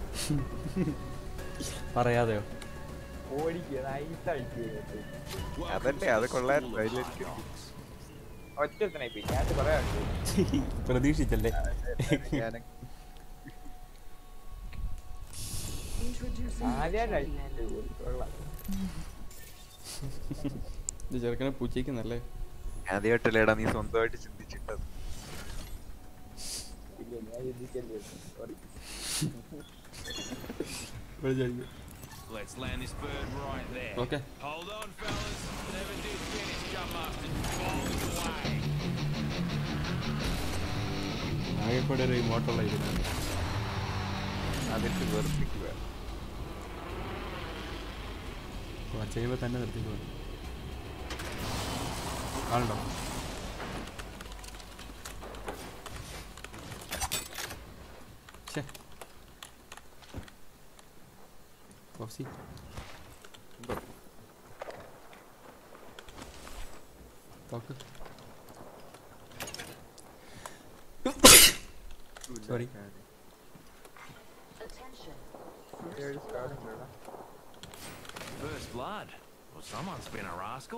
പറയാതെയോ? ഓടിക്കുക നൈസ് അടിക്കുക. അതല്ലേ അത് കൊള്ളായിരുന്നു. അതിലെനിക്ക് ഒറ്റത്തനെ പോയി ഞാൻ പറയാം. പ്രതീക്ഷിച്ചല്ലേ? ഞാൻ ആദ്യമായിട്ട് അടിച്ചു. ഇത് ചെറുക്കനെ പൂച്ചയ്ക്കുന്നല്ലേ? ആദ്യമായിട്ടല്ലേടാ നീ സ്വന്തമായിട്ട് ചിന്തിച്ചിട്ടത്. Let's land this bird right there. Okay. Hold on, fellas. Never did finish, Jump Master. Balls away. ആകെക്കൂടെ ഒരു ഇമോട്ടുള്ള ഇതിനാണ്. അതിട്ട് വെറുപ്പിക്കുക. കുറച്ച് കഴിയുമ്പോൾ തന്നെ നിർത്തിക്കോ. ആളുണ്ടോ? ഛേ ഓഫ്സി തോക്ക്. Sorry. First blood. Well, someone's been a rascal.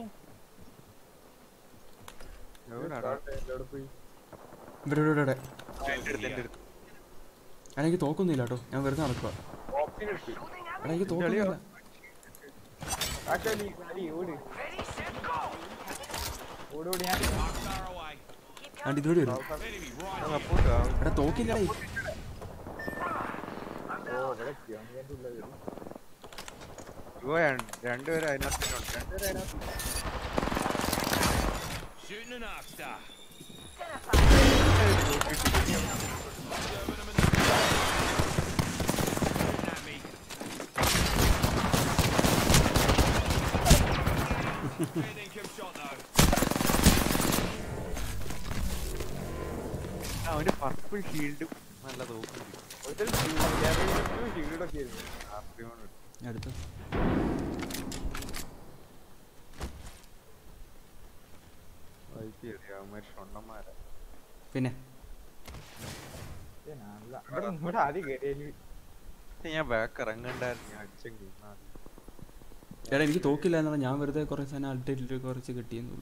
എവിടാടാ? ഇവിടെ ഇവിടെ ഇവിടെ. എൻ്റെ അടുത്ത്. എടാ എനിക്ക് തോക്കൊന്നുമില്ല കേട്ടോ, ഞാൻ വെറുതെ നടക്കുക. എടാ എനിക്ക് തോക്കൊന്നുമില്ല. Far away. ആണ്ട് ഇതുവഴി വരും. Enemy right. ഞാൻ സപ്പോർട്ട് ആവും. എടാ തോക്കില്ലടേ. രണ്ടുപേരും അതിനകത്തുണ്ട്. രണ്ടുപേരും അതിനകത്ത്. Shooting an arc star. At me. Good income shot though. അവന്റെ പർപ്പിൾ ഷീൽഡും നല്ല തോക്കുണ്ട്. അടുത്ത് അവന്മാര് ഷൊണ്ണന്മാരാ. പിന്നെ ഞാൻ ബാക്ക് ഇറങ്ങണ്ടായിരുന്നു. ഞാൻ അടിച്ചെങ്കിൽ എടാ എനിക്ക് തോക്കില്ല എന്നുള്ള ഞാൻ വെറുതെ കുറേ സാധനം അൾട്ടിട്ട് കുറച്ച് കിട്ടിയെന്നുള്ളൂ.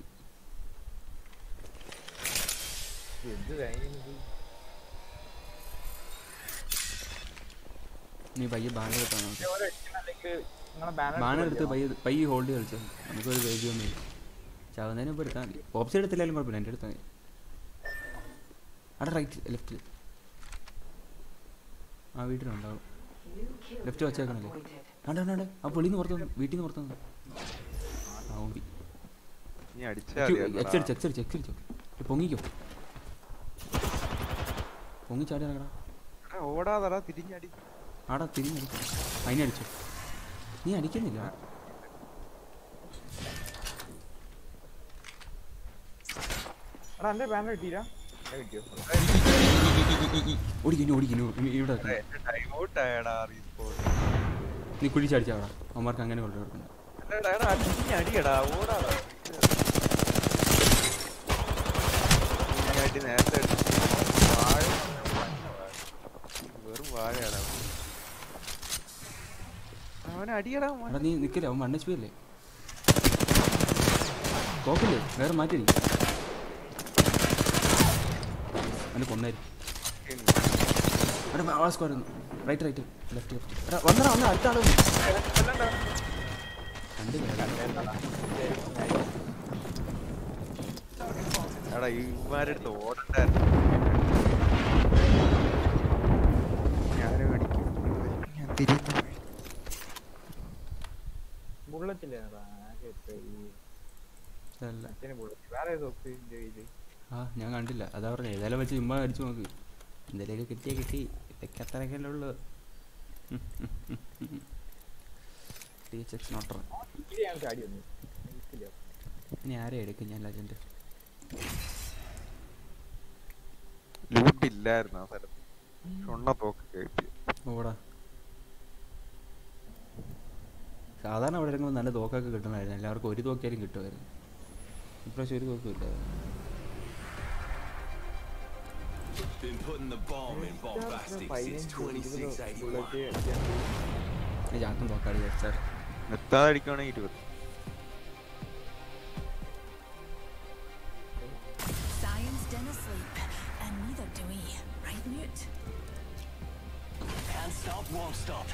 നീ പയ്യെ ബാനർ എടുത്താൽ ബാനർ എടുത്ത് പയ്യെ ഹോൾഡ് കളിച്ചോ. നമുക്കൊരു വേദിയൊന്നുമില്ല. ചാവുന്നതിന് മുമ്പ് എടുത്താൽ മതി. ഓപ്ഷൻ എടുത്തില്ലാലും കുഴപ്പമില്ല, എൻ്റെ എടുത്താൽ മതി. അവിടെ റൈറ്റ് ലെഫ്റ്റ് ആ വീട്ടിലുണ്ടാവും. ലെഫ്റ്റ് വച്ചേക്കണല്ലേ? ആണ്ടാണ്ട് ആ വെളിയിൽ നിന്ന് പുറത്തു വീട്ടിൽ നിന്ന് പുറത്തു വന്നു. ആ ഓമ്പി നീ എക്സടിച്ചോ പൊങ്ങിക്കോ. പൊങ്ങിച്ചാടി ഇറങ്ങടാ. ഓടാതടാ തിരിഞ്ഞടി. ആടാ തിരിഞ്ഞടിച്ചോ. അതിനടിച്ചോ. നീ അടിക്കുന്നില്ല. ഓടിക്കുന്നു ഇവിടെ ടൈം ഔട്ട് ആയടാ റീസ്പോൺ. നീ കുഴിച്ചടിച്ചാടാ. അവന്മാർക്ക് അങ്ങനെ കൊണ്ടുവരുന്നു. അടിയടാ ഓടാടാ. നേരത്തെ വെറും വാഴയാടാ. അവനെ അടിയടാ. എടാ നീ നിൽക്കില്ല, അവൻ 1 HP അല്ലേ? തോക്കില്ലേ? വേറെ മാറ്റി അവന് കൊന്നായിരിക്കും. എടാ ആ സ്ക്വാഡ് റൈറ്റ് ലെഫ്റ്റ് എടാ വന്നടാ അടുത്ത ആള് രണ്ട് എടാ ഇവന്മാരെടുത്ത് ഓടണ്ടായിരുന്നു. ഞാനും അടിക്കും. ഞാൻ തിരിഞ്ഞു. ആ ഞാൻ കണ്ടില്ല, അതാ പറഞ്ഞ ഏതായാലും വെച്ച് ചുമ്മാ അടിച്ചു നോക്ക്. എന്തെങ്കിലുമൊക്കെ കിട്ടി ഇതൊക്കെ അത്രയൊക്കെ ഉള്ളു. ഇനി ആരെ എടുക്കും ഞാൻ ലെജൻഡ്? ലൂട്ടില്ലായിരുന്നു ആ സ്ഥലത്ത്. ഷൊണ്ണ തോക്കൊക്കെ കിട്ടി. ഓടാ. സാധാരണ അവിടെ ഇറങ്ങുമ്പോൾ നല്ല തോക്കൊക്കെ കിട്ടണമായിരുന്നു. എല്ലാവർക്കും ഒരു തോക്കിയാലും കിട്ടുമായിരുന്നു. ഇപ്രാവശ്യം ഒരു തോക്കും ഇല്ല. Been putting the bomb in bombastic since 2681. ചാട്ടം തോക്കാടി സാർ. നിർത്താതെ അടിക്കുവാണെങ്കിൽ 20. Science didn't sleep, and neither do we. Right, Newt? Can't stop, won't stop.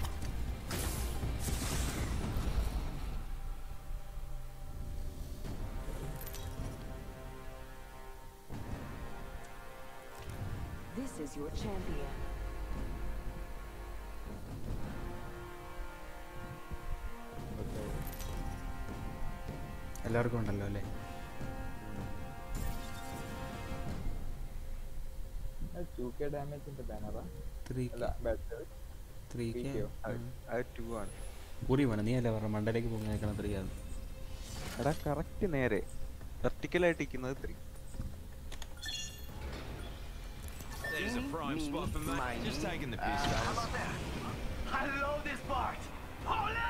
This is your champion. എല്ലാവർക്കും ഉണ്ടല്ലോ അല്ലേ? ഡാമേജിന്റെ ബാനറാ 3K. അല്ല ബാറ്റ് 3K. അത് 2 ആണ്. പൂരി വേണം. നീ അല്ലേ പറഞ്ഞ മണ്ടയിലേക്ക് പോകുന്ന നിൽക്കണം 3 ആണ്. എടാ കറക്റ്റ് നേരെ വെർട്ടിക്കലായിട്ട് ഇരിക്കുന്നത് 3. There's a prime spot for me. Just taking the piss, fellas. I love this part. Ole!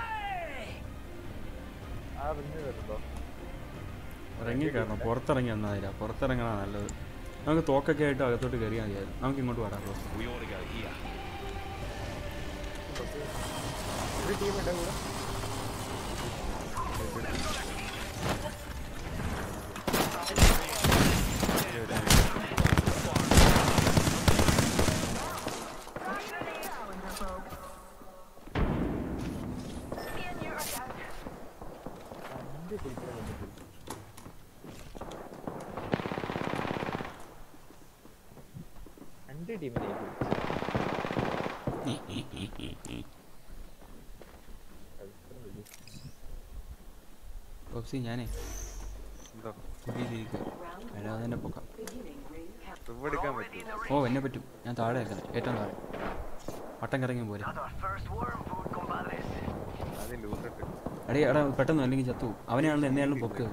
ആ റിഞ്ഞ് വരുമ്പോ ഇറങ്ങി കയറണം. പുറത്തിറങ്ങി വന്നതില്ല. പുറത്തിറങ്ങണ നല്ലത്. നമുക്ക് തോക്കൊക്കെ ആയിട്ട് അകത്തോട്ട് കയറിയാൽ മതിയായിരുന്നു. നമുക്ക് ഇങ്ങോട്ട് വരാം. We ought to go here. ഒരു ടീം ഉണ്ട് കൂടെ. രണ്ട് ടീമിലേക്ക് ഓപ്സി ഞാനേ എന്തോ കുടിയിലിരിക്കുക. അല്ലാതെ തന്നെ പൊക്കാം. എടുക്കാൻ പറ്റും. ഓ എന്നെ പറ്റും. ഞാൻ താഴെ വെക്കണം. ഏറ്റവും താഴെ വട്ടം കറങ്ങി പോലെ. Got our first worm food, compadres. അത് ലൂട്ടിട്ട് അടേ എടാ പെട്ടെന്ന് അല്ലെങ്കിൽ ചത്തു. അവനെയാണല്ലോ എന്നെയാണല്ലോ പൊക്ക്.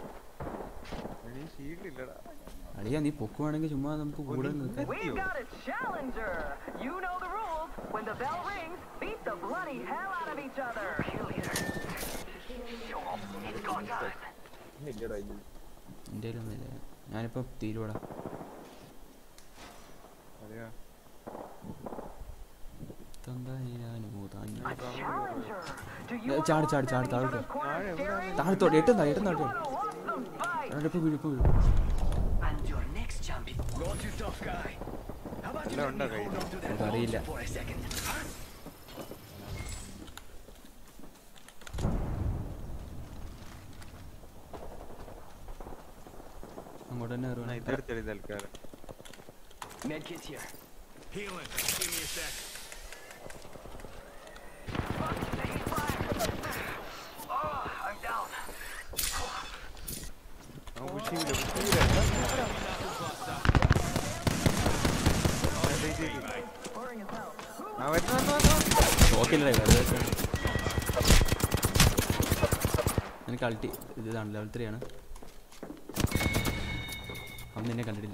ഷീൽഡ് ഇല്ലടാ. അടിയാ നീ പൊക്കുവാണെങ്കിൽ ചുമ്മാ നമുക്ക് കൂടെ നിൽക്കാം. We've got a challenger. You know the rules. When the bell rings, beat the bloody hell out of each other. It's go time. ഇല്ലടാ ഇല്ല. എൻ്റെ കയ്യിലൊന്നുമില്ല. ഞാനിപ്പോൾ തീരുവാടാ. അതെയാ A challenger. Do you ചാടി want ചാടി ചാടി standing താഴോട്ട് in the corner staring? താഴത്തോട്ട് എട്ടും താഴെ You wanna watch them fight? ഇപ്പോൾ വീഴും ഇപ്പോൾ വീഴും. And your next champion. Go to tough guy. How about you Hello, let me Under hold on to that Under ball അറിയില്ല. for a second? അങ്ങോട്ട് തന്നെ എന്നാ കയറുവാണ്. ഇതെടുത്തെടി തൽക്കാലം. Medkit here. Healing. Give me a sec. Taking fire. Oh, I'm down. അവൻ പുഷിയില്ല പുഷിയില്ല. ആ വരുന്നു. നോക്കില്ലേ വെറുതെ എനിക്ക് അൾട്ടി ഇതാണ് ലെവൽ 3 ആണ്. അവൻ നിന്നെ കണ്ടിട്ടില്ല.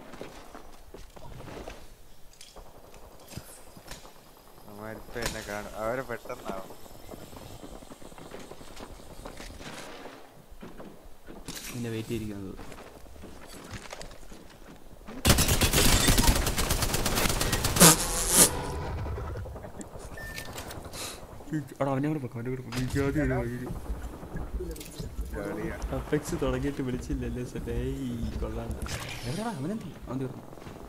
അവന്മാരിപ്പോ എന്നെ കാണും. അവരെ പെട്ടെന്നാവും. നിന്നെ വെയിറ്റ് ചെയ്തിരിക്കുന്നത്. അവിടെ അവനെ കൂടെ പൊക്കാം. കളിയാ. അപ്പെക്സ് തുടങ്ങിയിട്ട് വിളിച്ചില്ലല്ലേ സെറ്റ്. കൊള്ളാം. എവിടെയാ അവനെന്തി അവൻ തീർന്നു.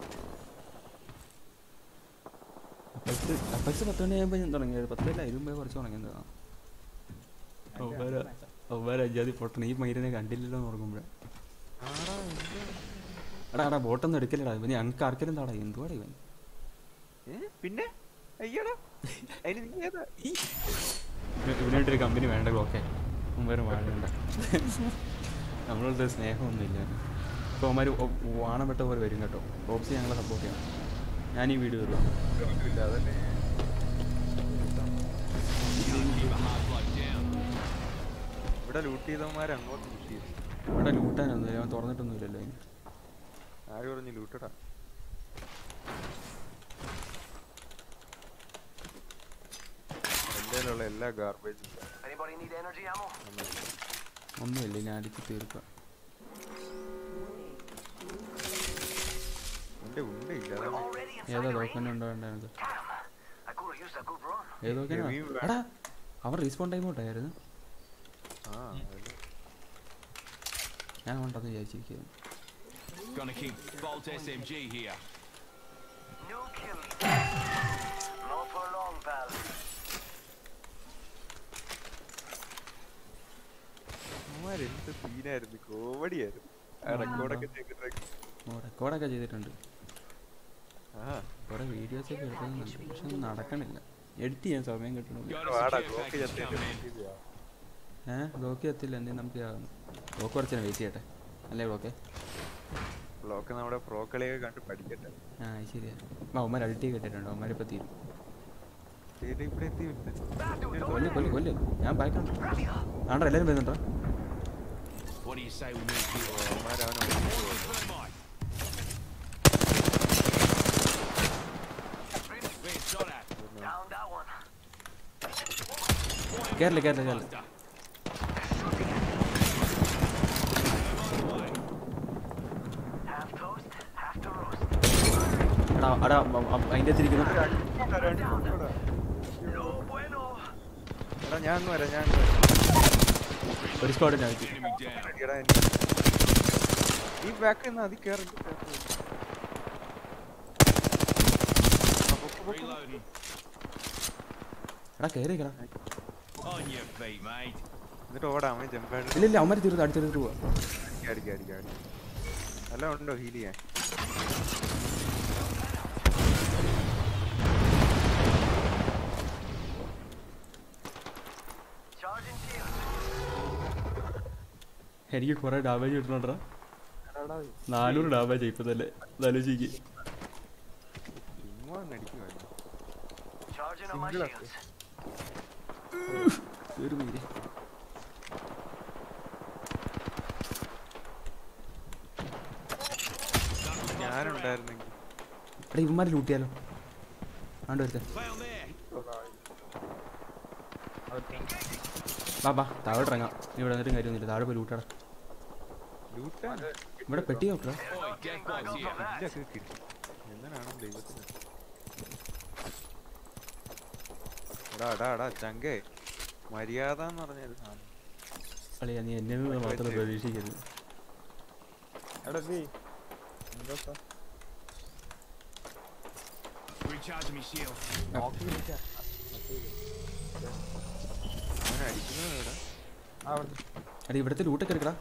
അപ്പെക്സ് 10 മണിയാകുമ്പോൾ ഞാൻ തുടങ്ങിയത്. 10 ഇരുമ്പോ കുറച്ച് തുടങ്ങിയത്. അവന്മാരെ അഞ്ചാതി പൊട്ടണം. ഈ മൈരനെ കണ്ടില്ലല്ലോ എന്ന് ഓർക്കുമ്പോഴേ. എടാ ബോട്ടൊന്നും എടുക്കലടാ. ഇവന് ഞങ്ങൾക്ക് ആർക്കെല്ലാം താടാ. എന്തുവാടാ ഇവൻ? പിന്നെ അയ്യടാ അതിന് നീ ഏതാ? ഇവനായിട്ടൊരു കമ്പനി വേണ്ട. ഓക്കെ മുമ്പേരും വാഴണ്ട. നമ്മളോട് സ്നേഹമൊന്നുമില്ല. ഇപ്പോൾ അവന്മാർ വാണപ്പെട്ട പോലെ വരും കേട്ടോ. ഓപ്സ് ഞങ്ങളെ സപ്പോർട്ട് ചെയ്യണം. ഞാൻ ഈ വീഡിയോ തരുവാ. ഇല്ല അതന്നെ. ഇവിടെ ലൂട്ട് ചെയ്തവന്മാർ അങ്ങോട്ട് പുഷ് ചെയ്തു. ഇവിടെ ലൂട്ടാനൊന്നുമില്ല. അവൻ തുറന്നിട്ടൊന്നുമില്ലല്ലോ അതിന്. ആര് പറഞ്ഞു ലൂട്ടടാ? എൻ്റെ എല്ലാ ഗാർബേജും Anybody need energy ammo? ഒന്നുമില്ല, ഞാൻ അടിച്ച് തീർക്കാം. എൻ്റെ ഉണ്ടയില്ല. Already ഏതാ inside the ring? തോക്കന്നെ ഉണ്ടാവേണ്ടത്? Damn. I could have used a good run. ഏതൊക്കെയാ? എടാ അവൻ റീസ്പോൺ ടൈം ഔട്ടായിരുന്നു. ഞാൻ ഉണ്ടെന്ന് വിചാരിച്ചിരിക്കുന്നു. Gonna keep Bolt SMG here. No kill. Not for long, pal. എന്ത് സീനായിരുന്നു, കോമഡിയായിരുന്നു. റെക്കോർഡൊക്കെ ചെയ്തിട്ട് റെക്കോർഡൊക്കെ ചെയ്തിട്ടുണ്ട്. ആ കുറെ വീഡിയോസ് ഒക്കെ എടുക്കുന്നുണ്ട്, പക്ഷെ ഒന്നും നടക്കണില്ല. എഡിറ്റ് ചെയ്യാൻ സമയം കിട്ടണില്ല. Got a വാടാ secure block package coming in. Block എത്തില്ല, എന്തെങ്കിലും നമുക്ക് ബ്ലോക്ക് കുറച്ച് വെയിറ്റ് ചെയ്യട്ടെ അല്ലേ ബ്ലോക്കെ? ബ്ലോക്ക് നമ്മുടെ പ്രോ കളിയൊക്കെ കണ്ട് പഠിക്കട്ടെ. ആ ശരിയാ. അവന്മാർ അൾട്ടി കിട്ടിയിട്ടുണ്ട്, അവന്മാരിപ്പോൾ തീരും. ഇവിടെ എത്തി കൊല്ല് കൊല്ല് കൊല്ല്, ഞാൻ ബാക്കുണ്ട്. ആണ്ടോ എല്ലാവരും വരുന്നുണ്ടോ? What do you say we move here? അവന്മാരവനെ Thermite. Being shot at. Down that one. Kerala Kerala Kerala. Buster. Half toast, half to roast. എടാ അടാ അതിൻ്റെ അകത്തിരിക്കുന്നു. No bueno. എടാ ഞാൻ വരാം. ഒരു സ്ക്വാഡിനകത്ത്. Enemy down. എടാ ഈ ബാക്ക് നിന്ന് അതി കയറി. Reloading. എടാ കയറിക്കടാ. On your feet, mate. എന്നിട്ട് ഓടാമേ ജമ്പായിട്ട് ഇല്ല ഇല്ല, അവന്മാർ തീർത്ത് അടുത്തെടുത്ത് പോവാ. അടിക്കാം. അല്ല ഉണ്ടോ ഹീൽ ചെയ്യാൻ? Charging shield. എനിക്ക് കുറെ ഡാമേജ് കിട്ടണോണ്ടാ. 400 ഡാമേജ് ഇപ്പൊ തന്നെ ആലോചിക്ക്. ചുമ്മാ ഒന്ന് അടിക്കുവായിരുന്നു. Charging on my shields. ഒരു മീര് ഞാനുണ്ടായിരുന്നെങ്കിൽ എടാ ഇവന്മാരെ ലൂട്ടിയാലോ? ആണ്ട് വരുത്തേ. Found there. ബാ താഴോട്ട് ഇറങ്ങാം. ഇവിടെ വന്നിട്ടും കാര്യമൊന്നുമില്ല, താഴെ പോയി ലൂട്ടാടാ. ലൂട്ടാൻ ഇവിടെ പെട്ടി നോക്കടാ. Oi, death box here. ഇല്ലൊക്കെ കിട്ടി. എങ്ങനാണോ ദൈവത്തിന്. എടാ ചങ്കേ, മര്യാദ എന്ന് പറഞ്ഞൊരു സാധനം. അളിയാ നീ എന്നെ മാത്രം പ്രതീക്ഷിക്കരുത്. Recharging my shield. അവനെ അടിക്കുന്നത് എവിടെ? എടാ ഇവിടുത്തെ ലൂട്ടൊക്കെ എടുക്കടാ.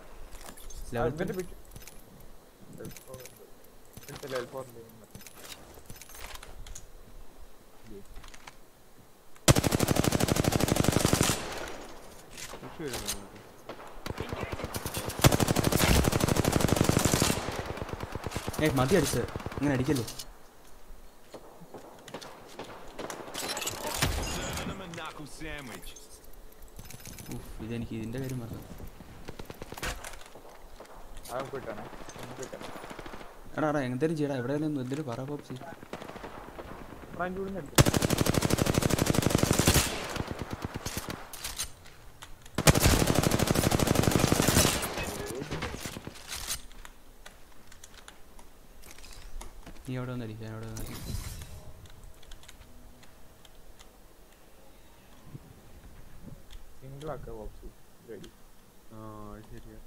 പുഷ് വരുന്നു നമുക്ക്. മതി അടിച്ചത്, ഇങ്ങനെ അടിക്കല്ലേ. Serving them a knuckle sandwich. ഇതെനിക്ക് ഇതിന്റെ കാര്യം പറഞ്ഞു. എടാ എന്തേലും ചെയ്യടാ, എവിടെയാലും എന്തേലും പറ പോപ്സി. നീ എവിടെ വന്നിരിക്കും, ഞാൻ എവിടെ വന്നിരിക്കും. ശരിയാ.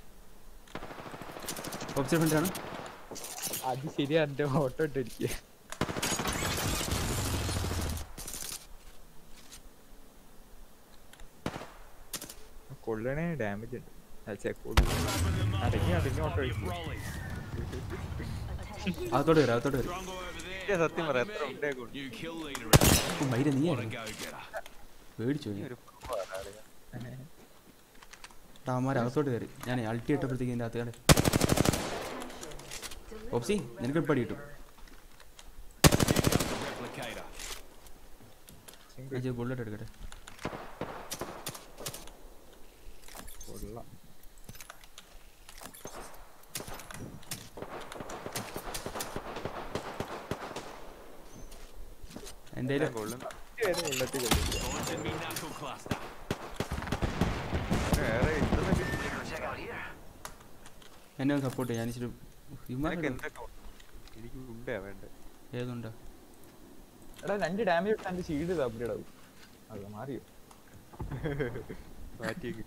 പോപ്സി ഫ്രണ്ടാണ്. അത് ശരിയാ, എന്റെ ഫോട്ടോ ഇട്ടിരിക്കുക. കൊള്ളണേ ഡാമേജ് ഉണ്ട്. അടങ്ങി ഓട്ടോ Rolling. അകത്തോട്ട് വരും, അകത്തോട്ട് വരും. Drongo over there. സത്യം പറയാം, എത്ര ഉണ്ടേ കൊണ്ട് New kill leader. മൈര നീ What a ആയിരുന്നു go-getter. പേടിച്ചു. ഒരു ടാമാർ അകത്തോട്ട് കയറി. ഞാൻ അൾട്ടി ഇട്ടപ്പോഴത്തേക്ക് ഇതിൻ്റെ അകത്ത് കണ്ടേ. പോപ്സി നിനക്ക് പടി കിട്ടും. Replicator. ബുള്ളറ്റ് എടുക്കട്ടെ. കൊള്ളാം. എൻ്റെ കൊള്ളുന്നു. ബുള്ളറ്റ് കളിക്കും. Launching me knuckle cluster. വേറെ ഇതൊന്നും Check out here. എന്നെ ഒന്ന് സപ്പോർട്ട് ചെയ്യാൻ ഇച്ചിരി നിനക്ക് എന്തൊക്കെ ഉണ്ട്? എനിക്ക് ഉണ്ടാ വേണ്ട. ഏതുണ്ടോ എടാ 2 ഡാമേജ് ഇട്ടാ എന്റെ ഷീൽഡ് അപ്ഗ്രേഡ് ആവും. അല്ല മാറിയോ? മാറ്റിയേക്ക്.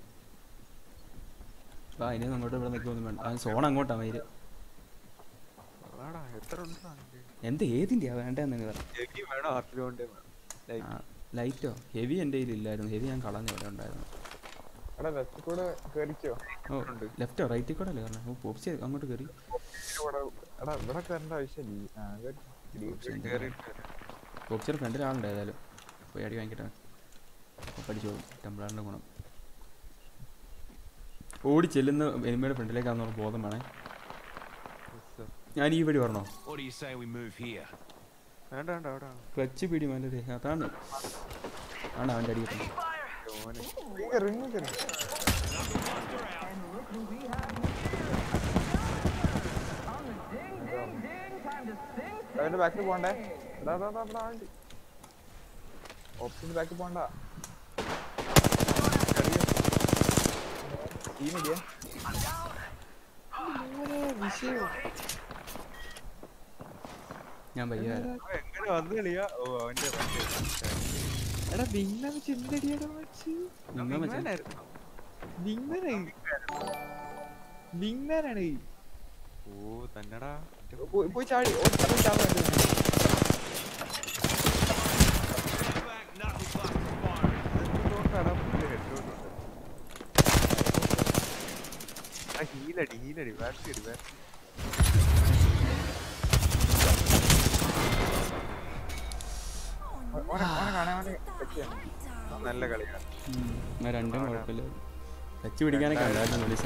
ആ ഇനി അങ്ങോട്ട് ഇവിടെ നിൽക്കൊന്നും വേണ്ട. ആ സോൺ അങ്ങോട്ടാ മയില്. അതാടാ എത്ര ഉണ്ടാ? എന്ത് ഏതിൻ്റെയാ വേണ്ടെന്ന് നിങ്ങൾ എനിക്ക് വേണം ആർട്ടിലോണ്ടേ വേണം. ലൈറ്റോ ഹെവി എൻ്റെ കയ്യിലില്ലായിരുന്നു. ഹെവി ഞാൻ കളഞ്ഞ ഇവിടെ ഉണ്ടായിരുന്നു. എടാ വെസ്റ്റ് കൂടെ കേറിക്കോ. ഓ ലെഫ്റ്റോ റൈറ്റിൽ കൂടെ അല്ലേ കാരണം ഓ പോപ്സി അങ്ങോട്ട് കയറി. എടാ ഇവിടെ കയറേണ്ട ആവശ്യമില്ല. പോപ്സിയുടെ ഫ്രണ്ടിൽ ആളുണ്ട് ഏതായാലും പോയി അടി വാങ്ങിക്കട്ടെ. പഠിച്ചു ടെമ്പിളാറിൻ്റെ ഗുണം ഓടി ചെല്ലുന്ന എനിമയുടെ ഫ്രണ്ടിലേക്കാണെന്നുള്ള ബോധം വേണേ. ഞാൻ ഈ വഴി പറഞ്ഞോ What do you say we move here? വേണ്ട വേണ്ട അവിടെ ക്ലച്ച് പിടി മല്ലേ അതാണ് ആണ് അവൻ്റെ അടി കിട്ടുന്നത്. And look who we have here. On the ding, ding, ding, time to sing. അവന്റെ ബാക്കിൽ പോണ്ടേ. ഓപ്ഷന്റെ ബാക്കിൽ പോണ്ട. ടീമില്ലേ? ഞാൻ പയ്യ എങ്ങനെ വന്നു കളിയാ? ഓ അവന്റെ എടാ ബിങ്ങ വെച്ച് എന്തടിയാടാ വെച്ച്? ബിങ്ങാനാണ്. ഓ തന്നെടാ. പോയി ചാടി. Back knuckle cluster firing. ഹീലടി ബാക്കി നല്ല കളിയാണ്. രണ്ടും കുഴപ്പമില്ല. ടച്ച് പിടിക്കാനൊക്കെ ഉണ്ടായിരുന്നു പോലീസെ.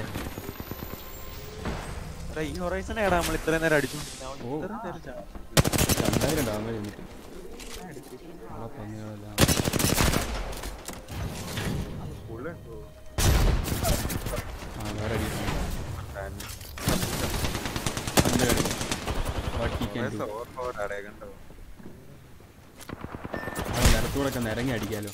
ഈ ഹൊറൈസൺ ഏടാ നമ്മൾ ഇത്രയും നേരം അടിച്ചു. ഓ 2000 ഡാമേജ് എന്നിട്ട് നമ്മളെ പന്നികളെല്ലാം ആ വേറെ അടിയിട്ടുണ്ട്. നിരത്തൂടൊക്കെ നിരങ്ങി അടിക്കാലോ.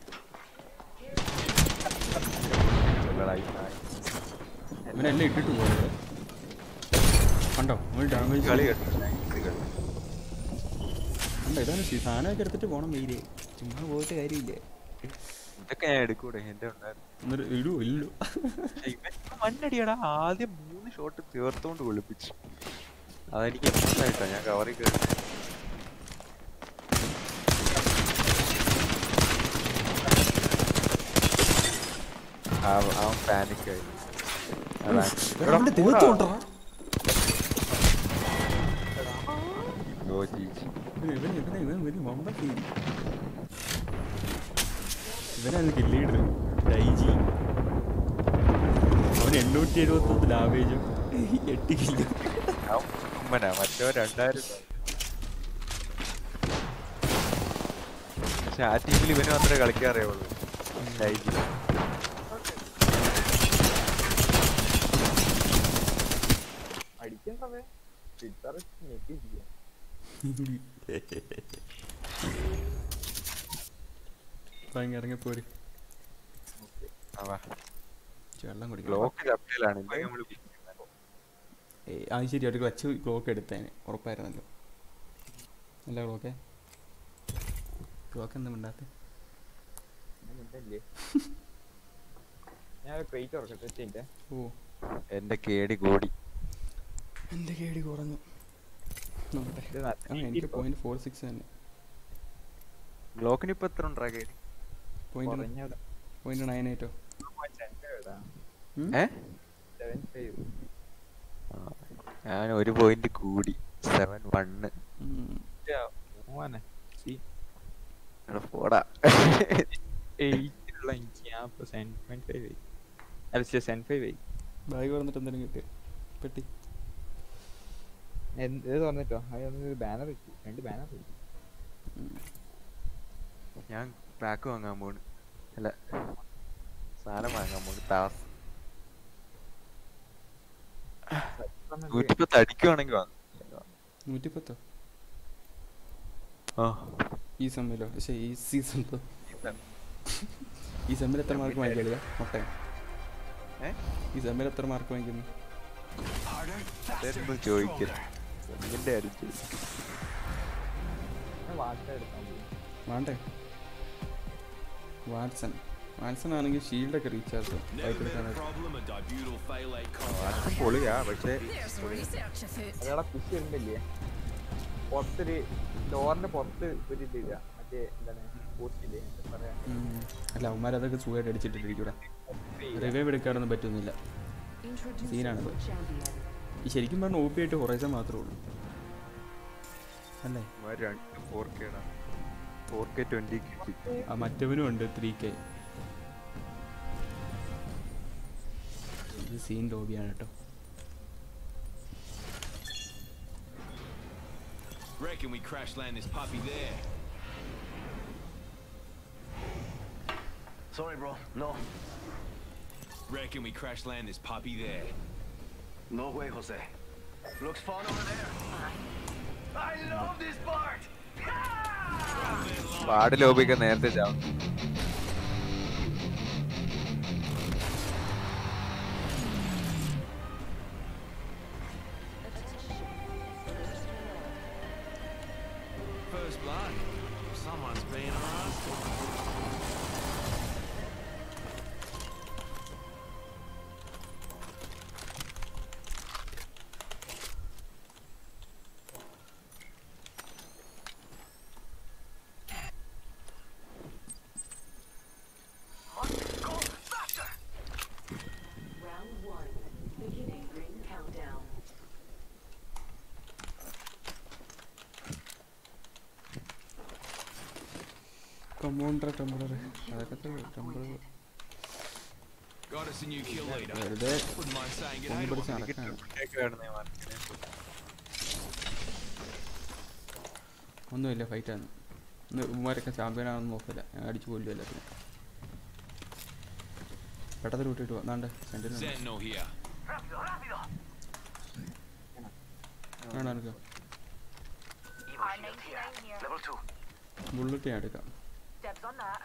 ഇവനെല്ലാം ഇട്ടിട്ട് പോകുന്നത് കണ്ടോ ഒരു ഡാമേജ് കളി കണ്ടോ. ഇതാണ് സാധനമൊക്കെ എടുത്തിട്ട് പോണം വെയില്. ചുമ്മാ പോയിട്ട് കാര്യമില്ലേ. ഇതൊക്കെ ഞാൻ എടുക്കൂടെ എന്റെ ഉണ്ടായിരുന്നു. ഇടൂ ഇല്ലു മണ്ണടിയടാ. ആദ്യം 3 ഷോട്ട് തീർത്തോണ്ട് ഒളിപ്പിച്ചു. അതെനിക്ക് എഫക്റ്റായിട്ടാ ഞാൻ കവറിൽ കയറി. അവൻ പാനിക്കായി. ഇവനാണ് കില്ലീഡർ ഡൈജി. അവന് 871 ഡാമേജും 8 കില്ലും. മറ്റോ 2000. പക്ഷെ ആ ടീമിൽ ഇവന് മാത്രമേ കളിക്കാറിയുള്ളൂ. ഡൈജി അടിക്കണ്ടേ? ഇറങ്ങിപ്പോര് വെള്ളം കുടിക്കണം. അത് ശരി ഒരു ക്ലച്ച് ക്ലോക്ക് എടുത്തേനെ ഉറപ്പായിരുന്നല്ലോ. അല്ല ക്ലോക്ക് എന്താ മിണ്ടാത്ത? ഓ എന്റെ കേടി കൂടി. എൻ്റെ കേടി കുറഞ്ഞു. എനിക്ക് 0.46 തന്നെ. ഗ്ലോക്കിന് ഇപ്പൊ എത്ര ഉണ്ടാ കേടി? 0.98 ഞാൻ 1 പോയിന്റ് കൂടി 7-1. പോടാ ബാഗ് പറഞ്ഞിട്ട് എന്തെങ്കിലും കിട്ടിയ പെട്ടി പറഞ്ഞിട്ടോ? Banner 2 banner. ഞാൻ പാക്ക് വാങ്ങാൻ പോണ്. അല്ല സാധനം വാങ്ങാൻ പോണ്. ടാസ് 110 അടിക്കുവാണെങ്കിൽ വാങ്ങും. 110. ആ ഈ സെമ്മിലോ? പക്ഷേ ഈ സീസണിലോ? ഈ സെമ്മിൽ എത്ര മാർക്ക് വാങ്ങിക്കുക മുട്ട? ഈ സെമ്മിൽ എത്ര മാർക്ക് വാങ്ങിക്കുന്നു? അതൊന്നും ചോദിക്കരുത്. ഇതിന്റെ കാര്യം ചോദിക്കും. വേണ്ടേ? വാട്സൺ ആണെങ്കിൽ ഷീൽഡൊക്കെ റീചാർജ് വാട്സൺ പൊളിയാ, പക്ഷേ അയാളെ കുശി ഉണ്ടല്ലേ പുറത്തൊരു ഡോറിന്റെ പുറത്ത് ഒരു ഇതില്ല, മറ്റേ എന്താണ് പോസ്റ്റില്ലേ പറയാ. അല്ല അവന്മാരതൊക്കെ സുഖമായിട്ട് അടിച്ചിട്ടിരിക്കൂടാ. റിവൈവ് എടുക്കാനൊന്നും പറ്റുന്നില്ല. സീനാണത്. ഈ ശരിക്കും പറഞ്ഞാൽ OP ആയിട്ട് ഹൊറൈസൺ മാത്രമേ ഉള്ളൂ അല്ലേ? 4K 20 ആ മറ്റവനും ഉണ്ട് 3K. ഇത് സീൻ ലോബിയാണ് കേട്ടോ. Reckon we crash land this puppy there. Sorry, bro. No. Reckon we crash land this puppy there. No way, Jose. Looks fun over there. I love this part. പാട് ലോബിക്കാൻ നേരത്തെ ചാവും. First blood. Someone's being an asshole. കമോണ്ടർ ടെമ്പറർ അതൊക്കെ ടെമ്പറർ Got us a new kill leader. വെറുതെ Wouldn't mind saying it ഒന്ന് ain't പിടിച്ച് one. നടക്കാണ്. ഒന്നുമില്ല, ഫൈറ്റാണ്. ഉമ്മാരൊക്കെ ചാമ്പ്യനാണെന്ന് നോക്കില്ല, ഞാൻ അടിച്ചു കൊല്ലും എല്ലാത്തിനും. പെട്ടെന്ന് വിട്ടിട്ട് വന്നാണ്ട് Sentinel here. Rápido, rápido. വേണം എനിക്ക് Evo shield here. Level 2. Bullet ഞാൻ എടുക്കാം. Dibs on that.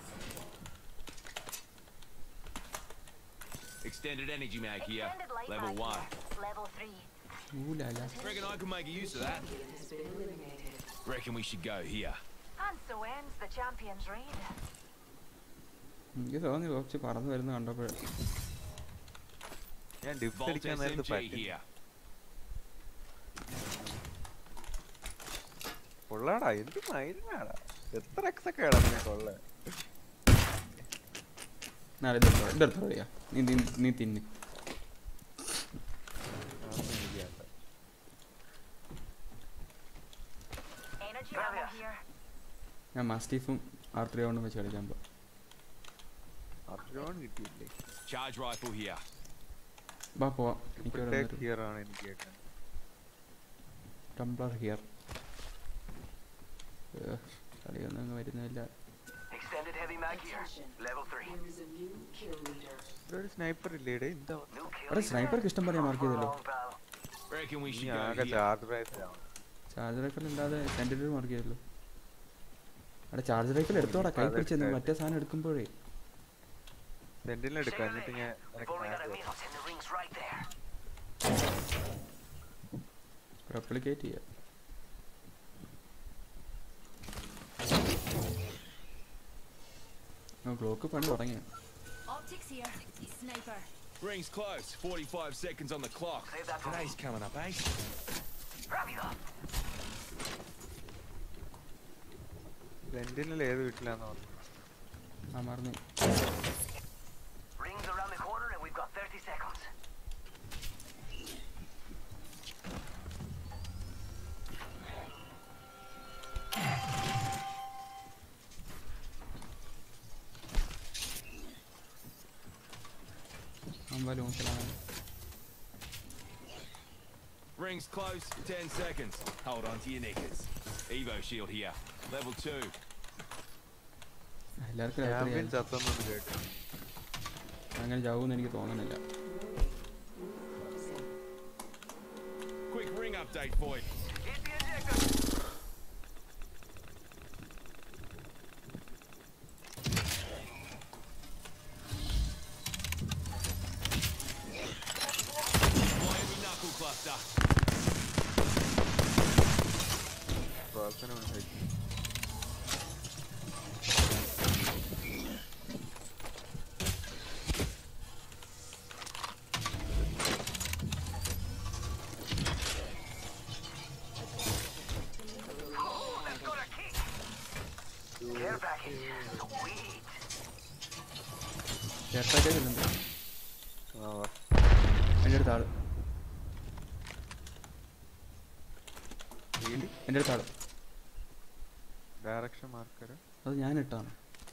Extended energy mag here. Extended light Level mag 1. here. Level 3. ഊലാല. Reckon I can make use of that. Reckon we should go here. And so ends the champion's reign. എനിക്ക് തോന്നി കുറച്ച് പറന്ന് വരുന്ന കണ്ടപ്പോഴേ. ഞാൻ ഡിഫ് Vault അടിക്കാൻ നേരത്തെ SMG പറ്റും. here. കൊള്ളാടാ, എന്ത് മൈനാടാ, എത്ര എക്സ് ഒക്കെ ഇടാ കൊള്ള. ഇതെടുത്തോ പറയാ, നീ തിന്ന്. Energy ammo here. ഞാൻ മാസ്റ്റീഫും R3 കൊണ്ടും വെച്ച് കളിക്കാൻ പോ. അർജോൺ കിട്ടിയില്ലേ? Charge rifle here. ബാ പോവാം. എനിക്ക് പ്രൊട്ടക്ട് ഹിയർ ആണ് എനിക്ക് കേൾക്കാൻ. Tumbler here. കളിയൊന്നും വരുന്നില്ല. Extended heavy mag here. Level 3. ഒരു സ്നൈപ്പർ ഇല്ലേടെ? എന്താ New kill അവിടെ സ്നൈപ്പർക്ക് ഇഷ്ടം പറയാൻ മാർക്ക് ചെയ്തല്ലോ. Reckon we ഇനി should go ആകെ here. ചാർജ് റൈഫിലാണ്. ചാർജ് റൈഫിൾ ഇല്ലാതെ സെന്റിനറി മാർക്ക് ചെയ്തല്ലോ. അവിടെ ചാർജ് റൈഫിൾ എടുത്തോടാ, കൈ പിടിച്ചെന്ന് മറ്റേ സാധനം എടുക്കുമ്പോഴേ. സെന്റിൽ എടുക്കാം, എന്നിട്ട് ഞാൻ We've only got amigos in the rings right there. Replicate ചെയ്യാം. ഗ്ലോക്ക് പണി തുടങ്ങിയ. Optics here. Sniper. Rings close. 45 seconds on the clock. Save that for me. Today's coming up, eh? Rápido. സെന്റിനിൽ ഏത് വീട്ടിലാന്ന് പറഞ്ഞു? ആ മറന്നു. Rings around the corner and we've got 30 seconds. Rings close. 10 seconds. Hold on to your knickers. Evo shield here. Level 2. എല്ലാവർക്കും champion ചത്തൊന്നും കേട്ടു. അങ്ങനെ ചാവുമെന്ന് എനിക്ക് തോന്നണില്ല. Quick ring update for you. Hit the ejector. ചേട്ടായിട്ടുണ്ട് ആ, എൻ്റെ അടുത്ത് ആള് വീട് എൻ്റെ അടുത്ത് ആള് ഡയറക്ഷൻ മാർക്കർ. അത് ഞാൻ ഇട്ടാണ്.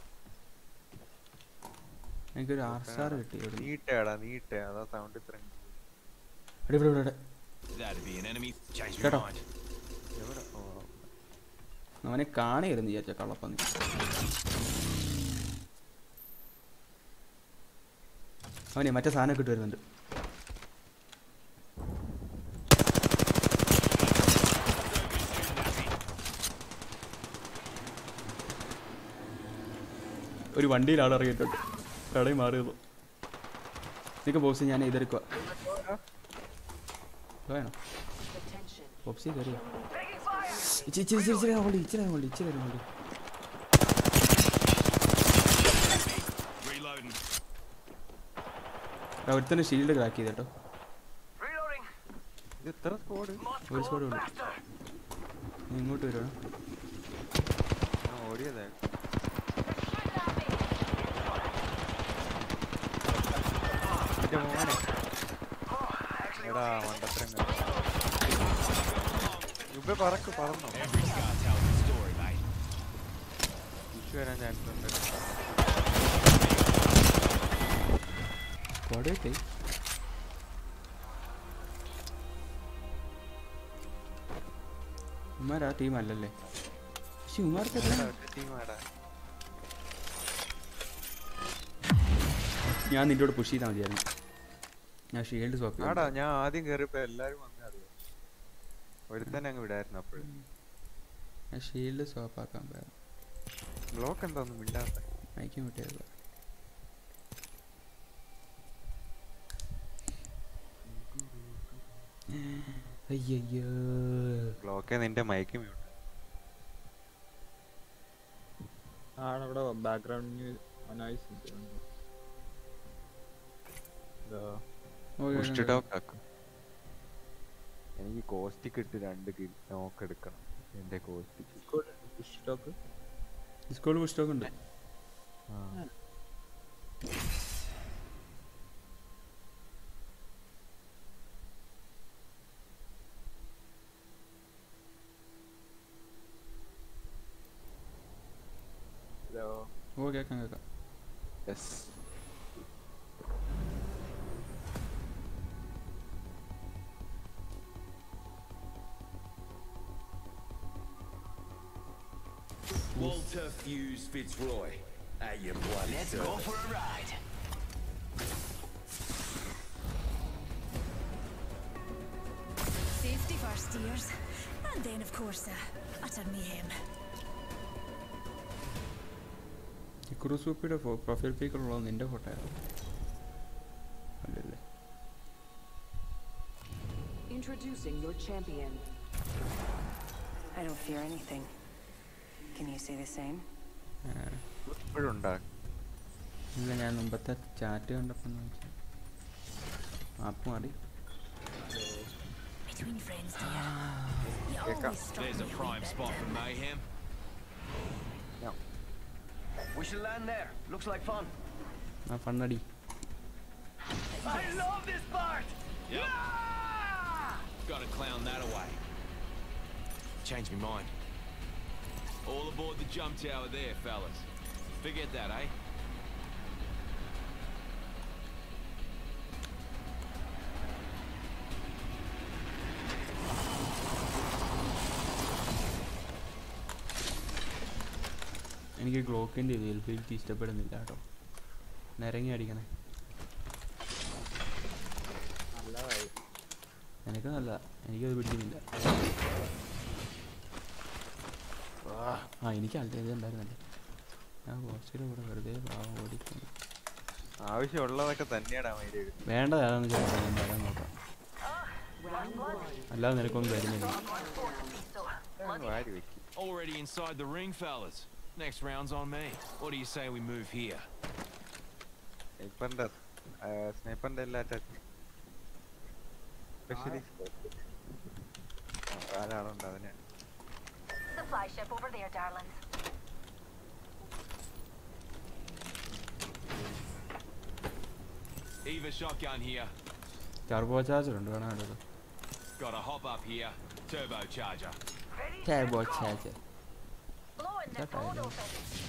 എനിക്കൊരു R-Star കിട്ടി. നീട്ടേ അതാ സൗണ്ട് ഇത്ര. ഇവിടെ That'd be an enemy. Change my Shut up. mind. എവിടെ? ഓ, അവനെ കാണരുന്ന് വിചാരിച്ച കള്ളപ്പന്നി. അവനെ മറ്റേ സാധനം ഇട്ട് വരുന്നുണ്ട്. ഒരു വണ്ടിയിൽ ആളിറങ്ങിയിട്ടുണ്ട്. കടയിൽ മാറിയത് നിനക്ക് ബോക്സ് ഞാൻ ഇതെടുക്കുക വേണം. ബോക്സി കയറിയോ? ഇച്ചിരി ഹോൾഡ്. Reloading. ഒരുത്തന്നെ ഷീൽഡ് ക്രാക്ക് ചെയ്ത് കേട്ടോ. Reloading. ഇത് എത്ര സ്കോഡ്? Must ഒരു go സ്കോഡ് ഉള്ളു. faster. നീ ഇങ്ങോട്ട് വരുവാണ്. ഓടിയതേ. എന്റെ മോനെ എടാ മണ്ടത്തരം ഇപ്പൊ പറന്നോ? Every scar tells a story, mate. തിരിച്ചു വരാൻ ചാൻസ് ഉണ്ട്. സ്ക്വാഡ് കിട്ടി. ഉമ്മാർ ആ ടീം അല്ലല്ലേ? പക്ഷെ ഉമ്മാർക്ക് ടീമാടാ. ഞാൻ നിന്റെ കൂടെ പുഷ് ചെയ്താൽ മതിയായിരുന്നു. ഞാൻ ഷീൽഡ് സ്വപ്പ് ആടാ ഞാൻ ആദ്യം കയറിയപ്പോ എല്ലാരും വന്നേ അറിയാം. ഒരുത്തന്നെ അങ്ങ് വിടായിരുന്നു അപ്പോഴും. ഞാൻ ഷീൽഡ് സ്വപ്പ് ആക്കാൻ പോയത്. ബ്ലോക്ക് എന്താന്നും മിണ്ടാത്ത മയക്കാൻ വിട്ടത്. അയ്യോ ബ്ലോക്ക് നിന്റെ മയക്ക് മ്യൂട്ട്. ആടവിടെ ബാക്ക്ഗ്രൗണ്ടിന് നോയ്സ് ഉണ്ട്. പുഷ് ഡോക്ക് ആക്കും. എനിക്ക് കോസ്റ്റിക് ഇട്ട് 2 നോക്ക് എടുക്കണം. എന്റെ Caustic discord discord push talk ഉണ്ട്. ഓ കേക്കാം. Yes. Walter Fuse Fitzroy. Hey, you bloody Let's go for a ride. Safety first, dears. And then, of course, utter mayhem. ഈ ക്രൂസൂപ്പിയുടെ പ്രൊഫൈൽ പിക്കറുള്ളത് നിന്റെ ഫോട്ടോയാണ് അല്ലല്ലേ? Introducing your champion. I don't fear anything. Can you say the same? ഇപ്പോഴുണ്ടാ? ഇല്ല, ഞാൻ മുമ്പത്തെ chat കണ്ടപ്പോൾ app മാറി. Between friends, dear. You always struck There's a me prime bit, spot for mayhem. We should land there. Looks like fun. ആ ഫണ്ണടി. I love this part. Yep. Yeah! Gotta clown that away. Changed my mind. All aboard the jump tower there, fellas. Forget that, eh? എനിക്ക് ഗ്ലോക്കിൻ്റെ വെൽഫീൽക്ക് ഇഷ്ടപ്പെടുന്നില്ല കേട്ടോ. നിരങ്ങി അടിക്കണേ. എനിക്ക് നല്ല, എനിക്കത് പിടിക്കുന്നില്ല. എനിക്ക് അല്ലേത് ഉണ്ടായിരുന്നല്ലേ. ഞാൻ കുറച്ചുകൂടെ കൂടെ വെറുതെ പാവം ഓടിക്കുന്നു. ആവശ്യമുള്ളതൊക്കെ തന്നെയാടാ മൈര്. വേണ്ടത് ഏതാന്ന് ചോദിച്ചാൽ ഞാൻ തരാൻ നോക്കാം. അല്ലാതെ നിനക്കൊന്നും തരുന്നില്ല. വാരി വെക്കും. Already inside the ring, fellas. Next round's on me. What do you say we move here? സ്നൈപ്പറിന്റെ എല്ലാ സ്പെഷ്യലി ആരാളുണ്ട് അതിന്. Supply ship over there, darlings. Eva shotgun here. Turbo charger ഉണ്ട് വേണം വേണ്ടത്. Got a hop up here. Turbocharger. Turbo charger. Blowing the cold open.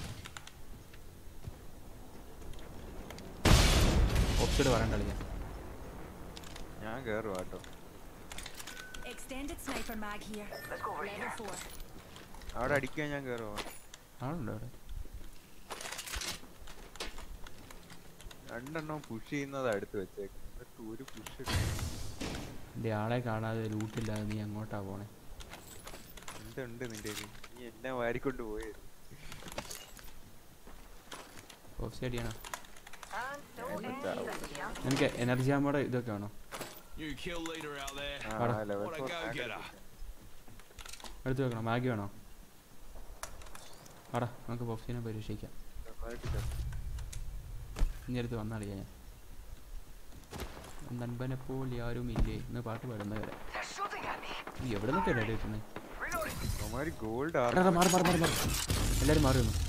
ഓപ്ഷന് പറയണ്ട കളിക്കാൻ. ഞാൻ കേറുവാ കേട്ടോ. Extended sniper mag here. Let's go over Level here. 4. അവിടെ അടിക്കാൻ ഞാൻ കേറുവാ. ആളുണ്ട് അവിടെ. രണ്ടെണ്ണം പുഷ് ചെയ്യുന്നത് അടുത്ത് വെച്ചേക്ക്. എന്നിട്ട് ഒരു പുഷ് എൻ്റെ ആളെ കാണാതെ ലൂട്ടില്ലാതെ നീ അങ്ങോട്ടാ പോണേ. എന്തുണ്ട് നിന്റെ കയ്യില്? നീ എല്ലാം വാരിക്കൊണ്ട് പോയത്. ഓഫ് സൈഡ് ചെയ്യണം. And so ends the jump. എനിക്ക് എനർജി ആമോടെ ഇതൊക്കെ വേണോ? New kill leader out there. Level What a 4 go-getter. എടുത്ത് വെക്കണം. മാഗി വേണോ? ആടാ നമുക്ക് ബോക്സിനെ പരീക്ഷിക്കാം. ഇനി അടുത്ത് വന്നാളിയാ ഞാൻ. നൻപനെ പോലെ ആരും ഇല്ലേ എന്ന് പാട്ട് പാടുന്നവരെ. They're shooting at me. നീ എവിടെ നിന്നൊക്കെ റെഡി കിട്ടുന്നേ? Reloading. ഗോൾഡ് മാറി എല്ലാരും മാറി വന്നു.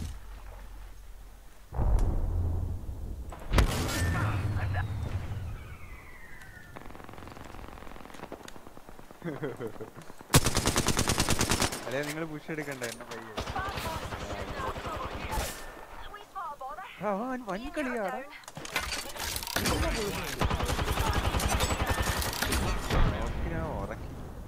അല്ലെ നിങ്ങൾ പുഷ് എടുക്കണ്ട എന്നെ പയ്യെ. We spot a bother. വൻ കളിയാടാ. ഞാൻ ഉറക്കി.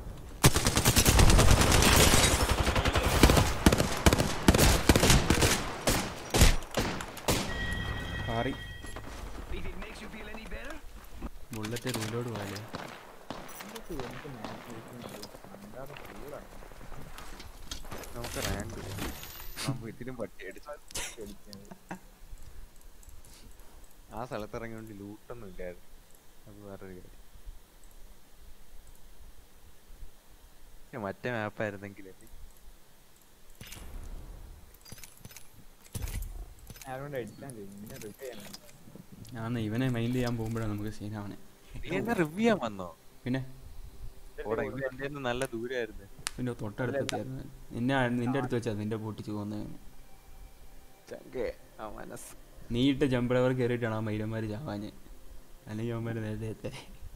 മാറി. If it makes you feel any better. Bullet reload പോലെ. നമുക്ക് റാങ്ക് ഇതിലും പട്ടി അടിച്ചു. ആ സ്ഥലത്ത് ഇറങ്ങിയോണ്ട് ലൂട്ടൊന്നും ഇല്ലായിരുന്നു. അത് വേറൊരു കാര്യം. മറ്റേ മാപ്പായിരുന്നെങ്കിൽ ആരോണ്ട് അടിച്ചാൽ ഇങ്ങനെ റിപ്പയർ ചെയ്യണം. ഞാൻ ഇവനെ മൈൻഡ് ചെയ്യാൻ പോകുമ്പോഴാണ് നമുക്ക് സീനാവണേ. നീ എന്നെ റിവ്യൂ ചെയ്യാൻ വന്നോ? പിന്നെ എന്റെ നല്ല ദൂരായിരുന്നു. പിന്നെ തൊട്ടടുത്തെത്തിയായിരുന്നു. നിന്റെ അടുത്ത് വെച്ചാൽ നിന്റെ പൊട്ടിച്ച് പോകുന്നതാണ്. ചങ്കേ ആ മനസ്സ്. നീ ഇട്ട ജമ്പളവർ കയറിയിട്ടാണ് ആ മൈരന്മാര് ചാവാഞ്ഞ്. അല്ലെങ്കിൽ അവന്മാര് നേരത്തെ എത്തേ.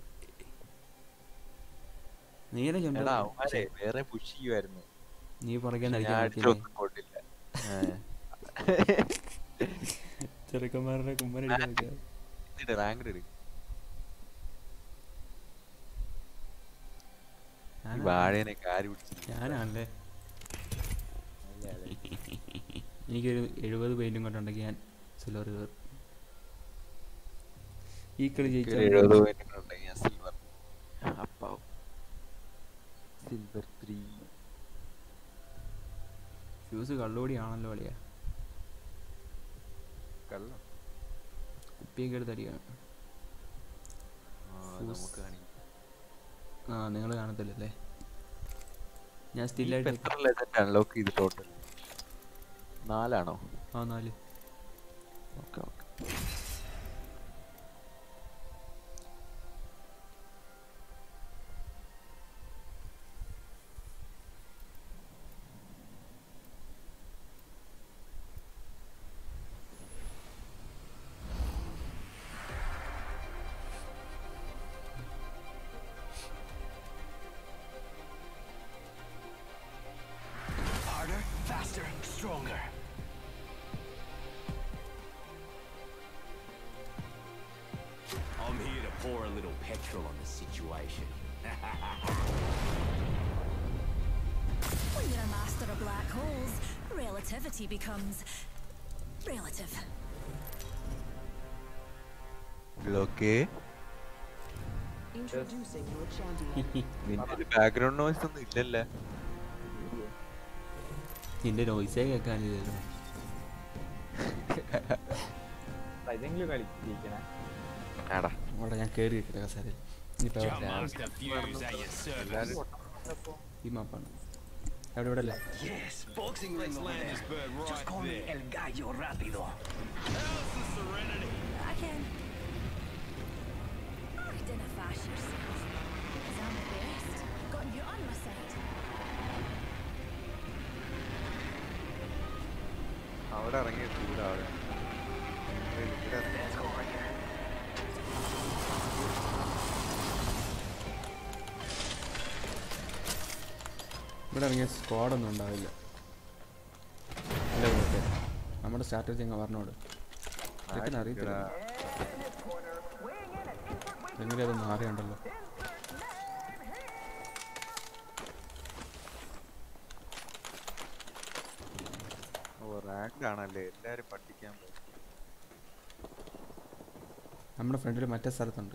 നീരെ എടാ അവന്മാരെ വേറെ പുഷ് ചെയ്യുമായിരുന്നു. നീ പുറകെ പോട്ടില്ല. ചെറുക്കന്മാരുടെ കുമ്മരടിക്കാൻ റാങ്ക് എടുക്കും. വാഴേനെ കാരി പിടിച്ചു. ഞാനാണല്ലേ. എനിക്കൊരു 70 പെയിന്റും കൊണ്ടുണ്ടെങ്കിൽ ഞാൻ സിൽവർ കയറും. ഈ കളി ജയിച്ചാൽ സിൽവർ 3 ഫ്യൂസ് കള്ളുകൂടിയാണല്ലോ കളിയാ. കള്ളം കുപ്പിയൊക്കെ എടുത്തടിയാണ്. ആ നിങ്ങൾ കാണത്തില്ലല്ലേ. ഞാൻ സ്റ്റില്ലായിട്ട് അൺലോക്ക് ചെയ്ത് ടോട്ടൽ 4 ആണോ? ആ 4. Okay okay. Harder, faster, stronger. I'm here to pour a little petrol on the situation. When you're a master of black holes, relativity becomes relative. Okay. Introducing your champion. നിന്റെ background noise ഒന്നും ഇല്ലല്ലേ? നിന്റെ നോയ്സേ കേൾക്കാനില്ലല്ലോ. ഇതെങ്കിലും കളിച്ചിരിക്കണേ. ആടാ അവിടെ ഞാൻ കയറി കിട്ടില്ല കസാരയിൽ. ഇനിയിപ്പോൾ Just a fuse at your service. ഈ മാപ്പാണ്. അവിടെ ഇവിടെ അല്ലേ? Yes, boxing ring Let's over land there. this bird Just right call me there. El Gallo Rápido. How's the serenity? I can. Oh, dinna fash yourself. Because I'm the best. Got you on my side. അവിടെ ഇറങ്ങി ചൂടാവിടെ. Let's go over here. ഇവിടെ ഇറങ്ങിയ സ്ക്വാഡൊന്നും ഉണ്ടാവില്ല. അല്ല okay, നമ്മുടെ strategy അങ്ങ് പറഞ്ഞോട്. ഇതൊക്കെ അറിയത്തില്ല എങ്ങനെ അതൊന്നും അറിയണ്ടല്ലോ. ആണല്ലേ എല്ലാരും പഠിക്കാൻ പോകും. നമ്മുടെ ഫ്രണ്ടിൽ മറ്റേ സ്ഥലത്തുണ്ട്.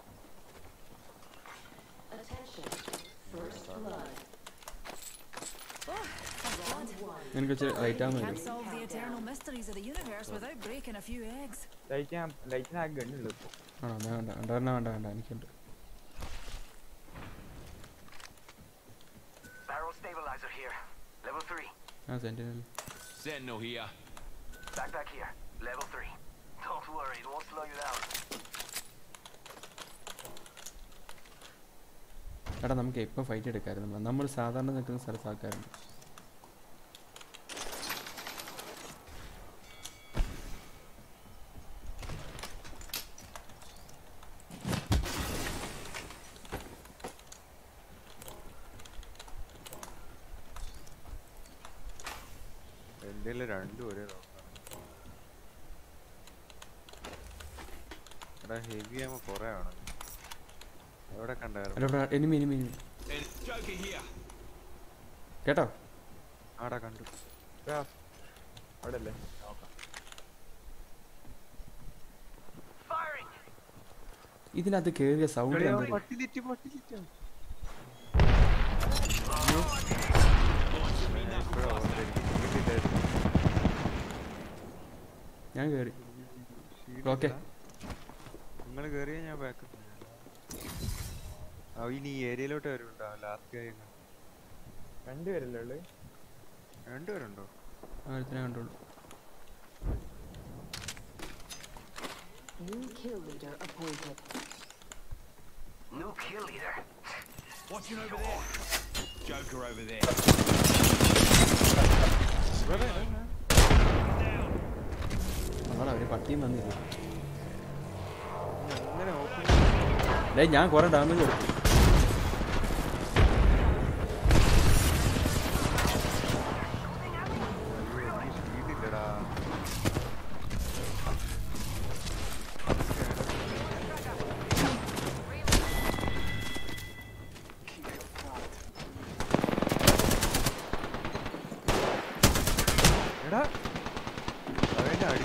എനിക്ക് റൈറ്റ് ആകുന്ന Can't solve the eternal mysteries of the universe without breaking a few eggs. ലൈറ്റിന് ആ ഗണ്ണുള്ളൂ ഇപ്പൊ. ആണോ? വേണ്ട വേണ്ട വേണ്ട വേണ്ട എനിക്കുണ്ട്. Barrel stabilizer here. Level 3. ആ sentinel. Sentinel here. Backpack here. Level 3. Don't worry, it won't slow you down. എടാ നമുക്ക് എപ്പോൾ ഫൈറ്റ് എടുക്കാമായിരുന്നു. നമ്മൾ സാധാരണ നിൽക്കുന്ന സ്ഥലത്ത് ആൾക്കാരുണ്ട്. എൻ്റെ രണ്ടും ഒരേ നോക്കാം. എടാ ഹെവി ആകുമ്പോൾ കുറേ ആണ്. എവിടെ കണ്ടായിരുന്നു? Enemy Joker here. കേട്ടോ? ആടാ കണ്ടു. അവിടെ അല്ലേ നോക്കാം. Firing. ഇതിനകത്ത് കേറിയ സൗണ്ട് ഞാൻ കേറി. ഓക്കെ നിങ്ങൾ കേറിയാ ഞാൻ ബാക്ക്. ഇനി ഈ ഏരിയയിലോട്ട് വരുന്നുണ്ടോ? ലാസ്റ്റ് കാര്യം രണ്ടുപേരല്ലേ ഉള്ളു? രണ്ടുപേരുണ്ടോ? അടുത്തിനെ കണ്ടോളൂ. New kill leader appointed. New kill leader. Watching over there. Joker over there. നമ്മളെ അവര് പട്ടിയും വന്നില്ല. അങ്ങനെ ഡേ ഞാൻ കുറെ ഡാമേജ് കൊടുത്തു. സ്പീഡില്ലടാ. എടാ അവനെ അടി.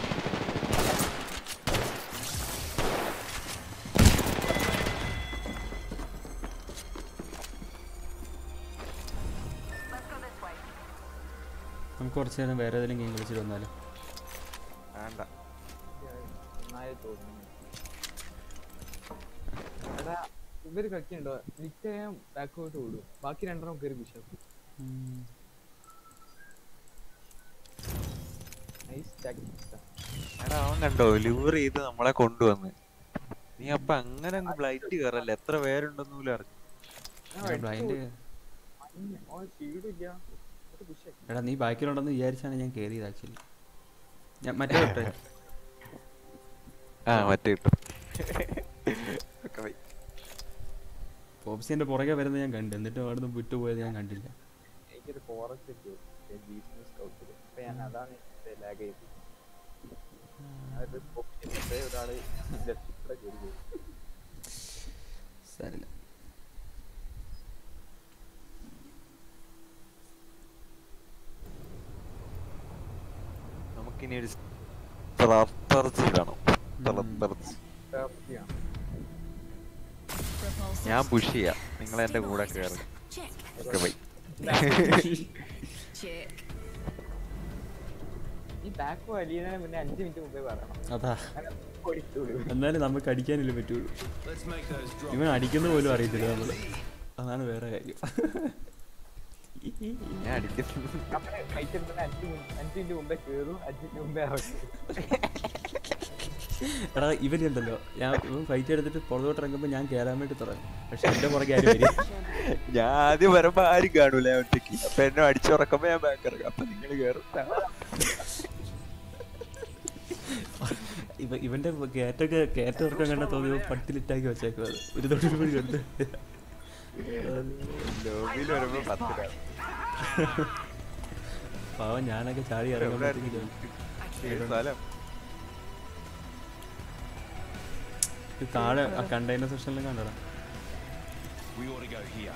നമുക്ക് കുറച്ച് നേരം വേറെ ഏതെങ്കിലും ഗെയിം കളിച്ചിട്ട് വന്നാലും. വേണ്ട. നന്നായി തോന്നുന്നു. എടാ ഇവര് കളിക്കുന്നുണ്ടോ? നിശ്ചയം ബാക്കോട്ട് ഓടും, ബാക്കി രണ്ടെണ്ണം കയറി ബിഷപ്പ്. Nice tactics. എടാ അവൻ കണ്ടോ ലൂർ ചെയ്ത് നമ്മളെ കൊണ്ടുവന്ന്. നീ അപ്പൊ അങ്ങനെ അങ്ങ് ബ്ലൈറ്റ് കയറല്ല. എത്ര പേരുണ്ടെന്ന് പോലും അറിഞ്ഞു. ബ്ലൈൻഡ് എടാ നീ ബാക്കിലുണ്ടെന്ന് വിചാരിച്ചാണ് ഞാൻ കയറിയത്. ആക്ച്വലി ഞാൻ മറ്റേ തൊട്ടേ മറ്റേ പോപ്സിന്റെ പുറകെ വരുന്നത് ഞാൻ കണ്ടു. എന്നിട്ട് അവിടുന്ന് വിട്ടുപോയത് ഞാൻ കണ്ടില്ല. എനിക്കൊരു ഫോറസ്റ്റ് ഞാൻ അതാണ് ലാഗ് ചെയ്തത്. ഒരാള് സാരില്ല. നമുക്കിനി ഒരു സ്ട്രാറ്റജി വേണം. ഞാൻ പുഷ് ചെയ്യാം, നിങ്ങൾ എന്റെ കൂടെ കയറി. Okay bye. ഈ ബാക്ക് വലിയതിന് മുന്നേ 5 മിനിറ്റ് മുമ്പേ പറയണം. അതാ എന്നാലും നമുക്ക് അടിക്കാനല്ലേ പറ്റുള്ളൂ. ഇവൻ അടിക്കുന്ന പോലും അറിയത്തില്ല നമ്മള്. അതാണ് വേറെ കാര്യം. ഞാൻ അടിക്കുന്നു. 5 മിനിറ്റ് മുമ്പേ കേറും, 5 മിനിറ്റ് മുമ്പേ എടാ ഇവനുണ്ടല്ലോ, ഞാൻ ഫൈറ്റ് എടുത്തിട്ട് പുറത്തോട്ട് ഇറങ്ങുമ്പോൾ ഞാൻ കയറാൻ വേണ്ടി തുടങ്ങും. പക്ഷെ എന്റെ പുറകെ ആരും വരും. ഞാൻ ആദ്യം വരുമ്പോ ആരും കാണൂല ഒറ്റയ്ക്ക്. അപ്പൊ എന്നെ അടിച്ചുറക്കുമ്പോ ഞാൻ ബാക്ക് ഇറങ്ങും. അപ്പൊ നിങ്ങൾ കയറും. ഇവന്റെ കയറ്റം ഇറക്കം കണ്ട തോന്നിയോ പട്ടിലിട്ടാക്കി വെച്ചേക്കും. അത് ഒരു തൊട്ടിൽ കൂടി കണ്ട് ലോബിയിൽ വരുമ്പോ 10 രൂപ. പാവം ഞാനൊക്കെ ചാടി ഇറങ്ങുമ്പോഴത്തേക്കും ഏത് സ്ഥലം? താഴെ ആ കണ്ടെയ്നർ സെക്ഷനിലും കണ്ടടാ. We ought to go here.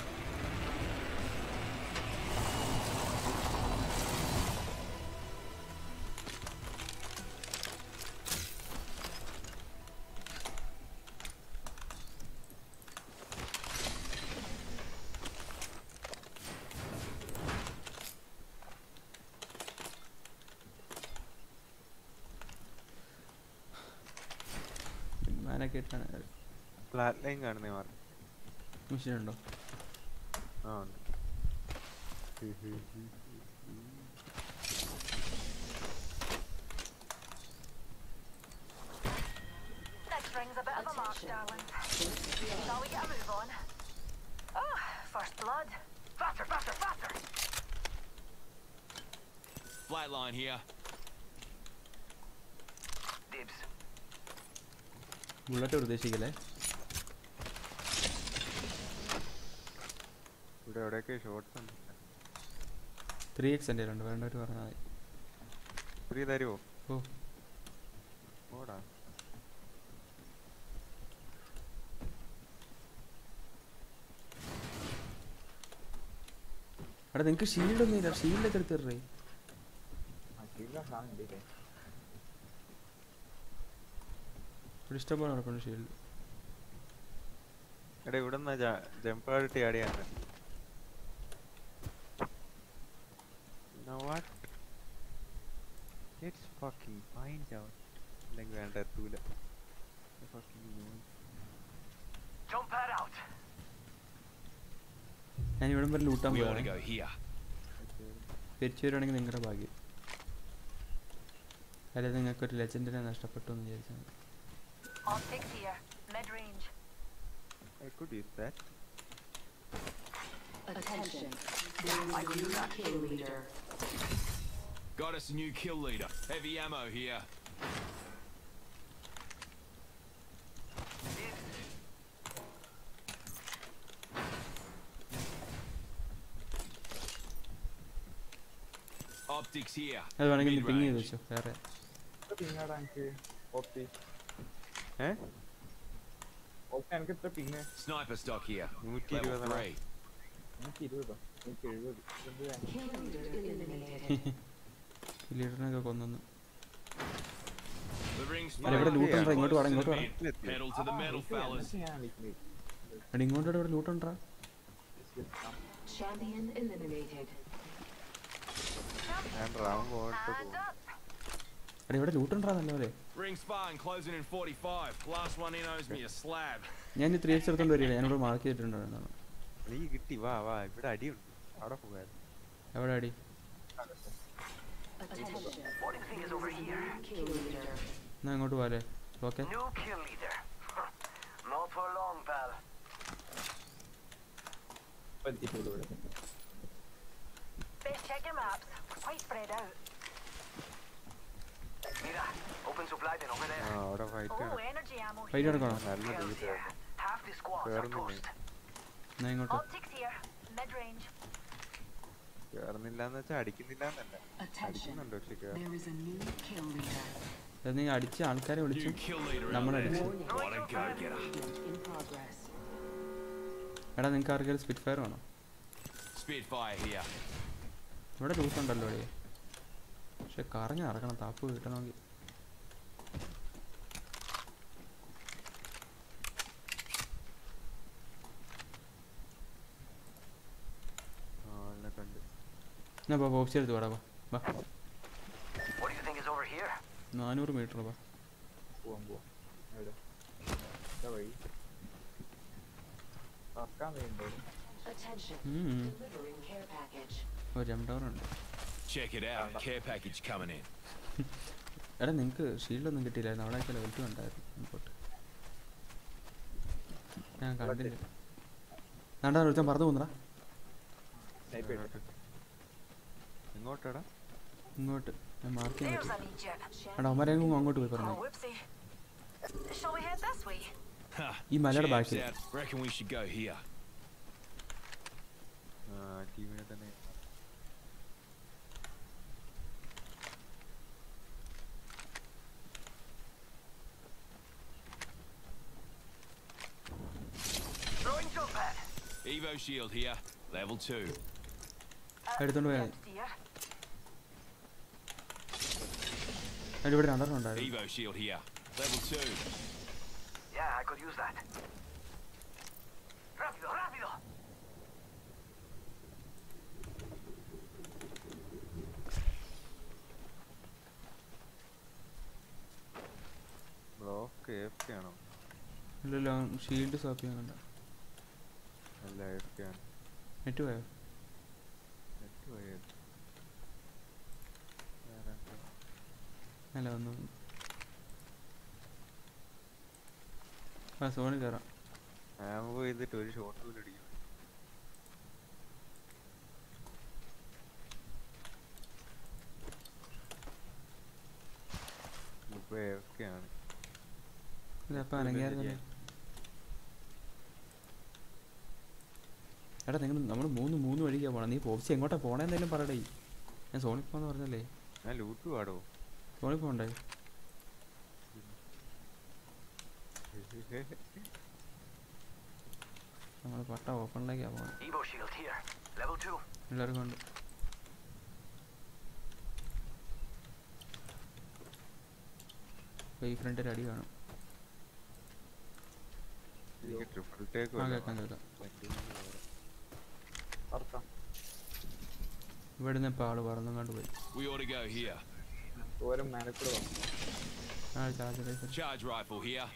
വിമാനൊക്കെ ഇട്ടാണ്. ഫ്ലാറ്റ് ലൈൻ കാണുന്നേ മാറി. മെഷീൻ ഉണ്ടോ? ആ ഉണ്ട്. Next ring's a bit of a march, darling. Shall we get a move on? Oh, first blood. Faster, faster, faster! Flatline here. Dibs. Bullet ഉദ്ദേശിക്കല്ലേ? ഇവിടെ എവിടെയൊക്കെ ഷോട്ട്സ് ഉണ്ട്. 3x എൻ്റെ ഉണ്ട്, വേണ്ടവർ പറഞ്ഞാൽ മതി. ഫ്രീ തരുമോ? ഓ ഓടാ. അവിടെ നിങ്ങൾക്ക് ഷീൽഡൊന്നും ഇല്ല, ഷീൽഡൊക്കെ എടുത്തിടേ. ഇവിടെ ഇഷ്ടംപോലെ നടക്കുന്നു ഷീൽഡ്. എടാ ഇവിടെ നിന്നാ ജമ്പ് ആയിട്ട് ആടിയാണ്. What? Let's fucking find out. അല്ലെങ്കിൽ വേണ്ട എത്തൂല. Jump pad out. ഞാൻ ഇവിടെ വരെ ലൂട്ടാൻ We ought to പോവാണ്. go here. തിരിച്ചു വരുവാണെങ്കിൽ നിങ്ങളുടെ ഭാഗ്യം. അല്ലെ നിങ്ങൾക്കൊരു ലെജൻഡിനെ നഷ്ടപ്പെട്ടു എന്ന് വിചാരിച്ചാൽ. Optics here, mid-range. I could use that. Attention. There is a new kill leader. Got us a new kill leader. Heavy ammo here. Optics here. അത് വേണമെങ്കിൽ പിങ് ചെയ്ത് Mid-range. വെച്ചോ. വേറെ Sniper stock here. 120 Level 3. Kill leader eliminated. ലീഡറിനൊക്കെ കൊന്നു. The ring's അല്ല ഇവിടെ far. ലൂട്ടുണ്ടാ, ഇങ്ങോട്ട് Close വാടാ, to ഇങ്ങോട്ട് the വാടാ. mid. Pedal to the metal, fellas. എടാ ഇങ്ങോട്ട് ഇവിടെ ലൂട്ടുണ്ടാ. Champion eliminated. ഞാൻ റൗണ്ട് പോയിട്ട് And പോകും. up. എടാ ഇവിടെ ലൂട്ടുണ്ടാ നല്ലപോലെ. Ring's far and closing in 45. Last one in owes me a slab. ഞാൻ ഈ 3x എടുത്തോണ്ട് വരില്ല, ഞാനിവിടെ മാർക്ക് ചെയ്തിട്ടുണ്ടോ എന്നാണ്. നീ കിട്ടി വാ വാ ഇവിടെ അടിയുണ്ട്. അവിടെ പോകായിരുന്നു. എവിടെ അടി? Attention. What do you think is over here? Kill leader. എന്നാ അങ്ങോട്ട് പോരെ. Okay New kill leader. Not for long, pal. Best check your maps. We're quite spread out. Mira, open supply bin over ആ there. അവിടെ fight Oh, energy ammo fight here. എടുക്കണോ? നല്ല Hells loot yeah. Half the squads are കേറുന്നില്ലേ? toast. എന്നാ ഇങ്ങോട്ട്. Optics here, mid-range. കേറുന്നില്ലാന്ന് വെച്ചാ അടിക്കുന്നില്ലാന്നല്ല. Attention. അടിക്കുന്നുണ്ട് പക്ഷെ കേറും. There is a new kill leader. അത് നീ അടിച്ച് ആൾക്കാരെ വിളിച്ചു New kill leader out നമ്മളടിച്ചു. there. What a go-getter. In progress. എടാ നിങ്ങൾക്ക് ആർക്കെങ്കിലും സ്പിറ്റ് ഫയർ വേണോ? Spitfire here. ഇവിടെ ലൂട്ടുണ്ടല്ലോ ഇവിടെ. പക്ഷെ കറങ്ങി നടക്കണം താപ്പ് കിട്ടണമെങ്കിൽ. ആ എന്നെ കണ്ട്. എന്നാ വാ ബോക്സ് എടുത്ത് വാടാ വാ. വാ What do you think is over here? 400 metre വാ. Attention. Delivering care package. ഒരു ജംപൗറുണ്ട്. Check it out. Care package coming in. എടാ നിങ്ങൾക്ക് ഷീൽഡൊന്നും കിട്ടിയില്ലായിരുന്നു, അവിടെ ഒക്കെ ലെവൽ 2 ഉണ്ടായിരുന്നു. ഇങ്ങോട്ട് ഞാൻ കണ്ടില്ല. വേണ്ട ഒരുത്തൻ പറഞ്ഞു പോകുന്നടാ. എങ്ങോട്ടാടാ? ഇങ്ങോട്ട് ഞാൻ മാർക്ക് ചെയ്യാൻ There's പറ്റും. an Egypt. എടാ അവന്മാരെങ്കിലും അങ്ങോട്ട് പോയി Oh, പറഞ്ഞു. whoopsie. Shall we head this way? Ha, ഈ മലയുടെ Champ's ബാക്കിൽ. out. Reckon we should go here. ടീമിനെ തന്നെ Throwing jump pad. Evo shield here. Level 2. എടുത്തോണ്ട് പോയാൽ Yes, dear. അതിൻ്റെ ഇവിടെ രണ്ടെണ്ണം ഉണ്ടായിരുന്നു. Evo shield here. Level 2. Yeah, I could use that. Rápido, rápido. Block AFK ആണോ? ഇല്ലല്ലോ ഷീൽഡ് സ്വാപ്പ് ചെയ്യാൻ കണ്ട. അല്ല AFK ആണ്. നെറ്റ് പോയോ? നെറ്റ് പോയത് അല്ല ഒന്ന് ആ സോണി കയറാം. ആമ്പോ ചെയ്തിട്ട് ഒരു ഷോട്ട് പോലും അടിക്കണം. ഇപ്പൊ AFK ആണ്. ഇല്ല അപ്പം അനങ്ങിയായിരുന്നല്ലേ. എടാ നിങ്ങൾ നമ്മൾ മൂന്ന് വഴിക്കാണ് പോകണം. നീ പോപ്സി എങ്ങോട്ടാ പോണേന്തെങ്കിലും പറയടേ. ഞാൻ സോണി പോന്ന് പറഞ്ഞല്ലേ. ഞാൻ ലൂട്ട് പാടോ? സോണി പോണ്ടേ? നമ്മൾ പട്ട ഓപ്പണിലേക്കാണ് പോകണം. Evo shield here. Level 2. എല്ലാവർക്കും ഉണ്ട്. ഈ ഫ്രണ്ടിൽ അടി കാണും. എനിക്ക് ട്രിപ്പിൾ ടേക്ക് ആ കേൾക്കാം. ഇവിടുന്ന് ഇപ്പോൾ ആള് പറന്നും കണ്ട് പോയി. We ought to go here. ആ charge Charge rifle here.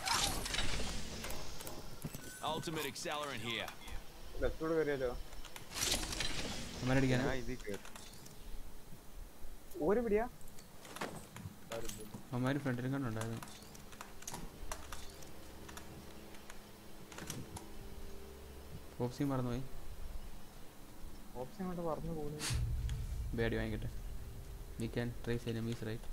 Ultimate accelerant here. അമ്മരടിക്കാനാ. ഞാൻ ഇതിൽ കയറി. അമ്മമാര് ഫ്രണ്ടിലും കണ്ടുണ്ടായിരുന്നു. ഓപ്സിയും മറന്നുപോയി. ബാഡി വാങ്ങിക്കട്ടെ. We can trace enemies right.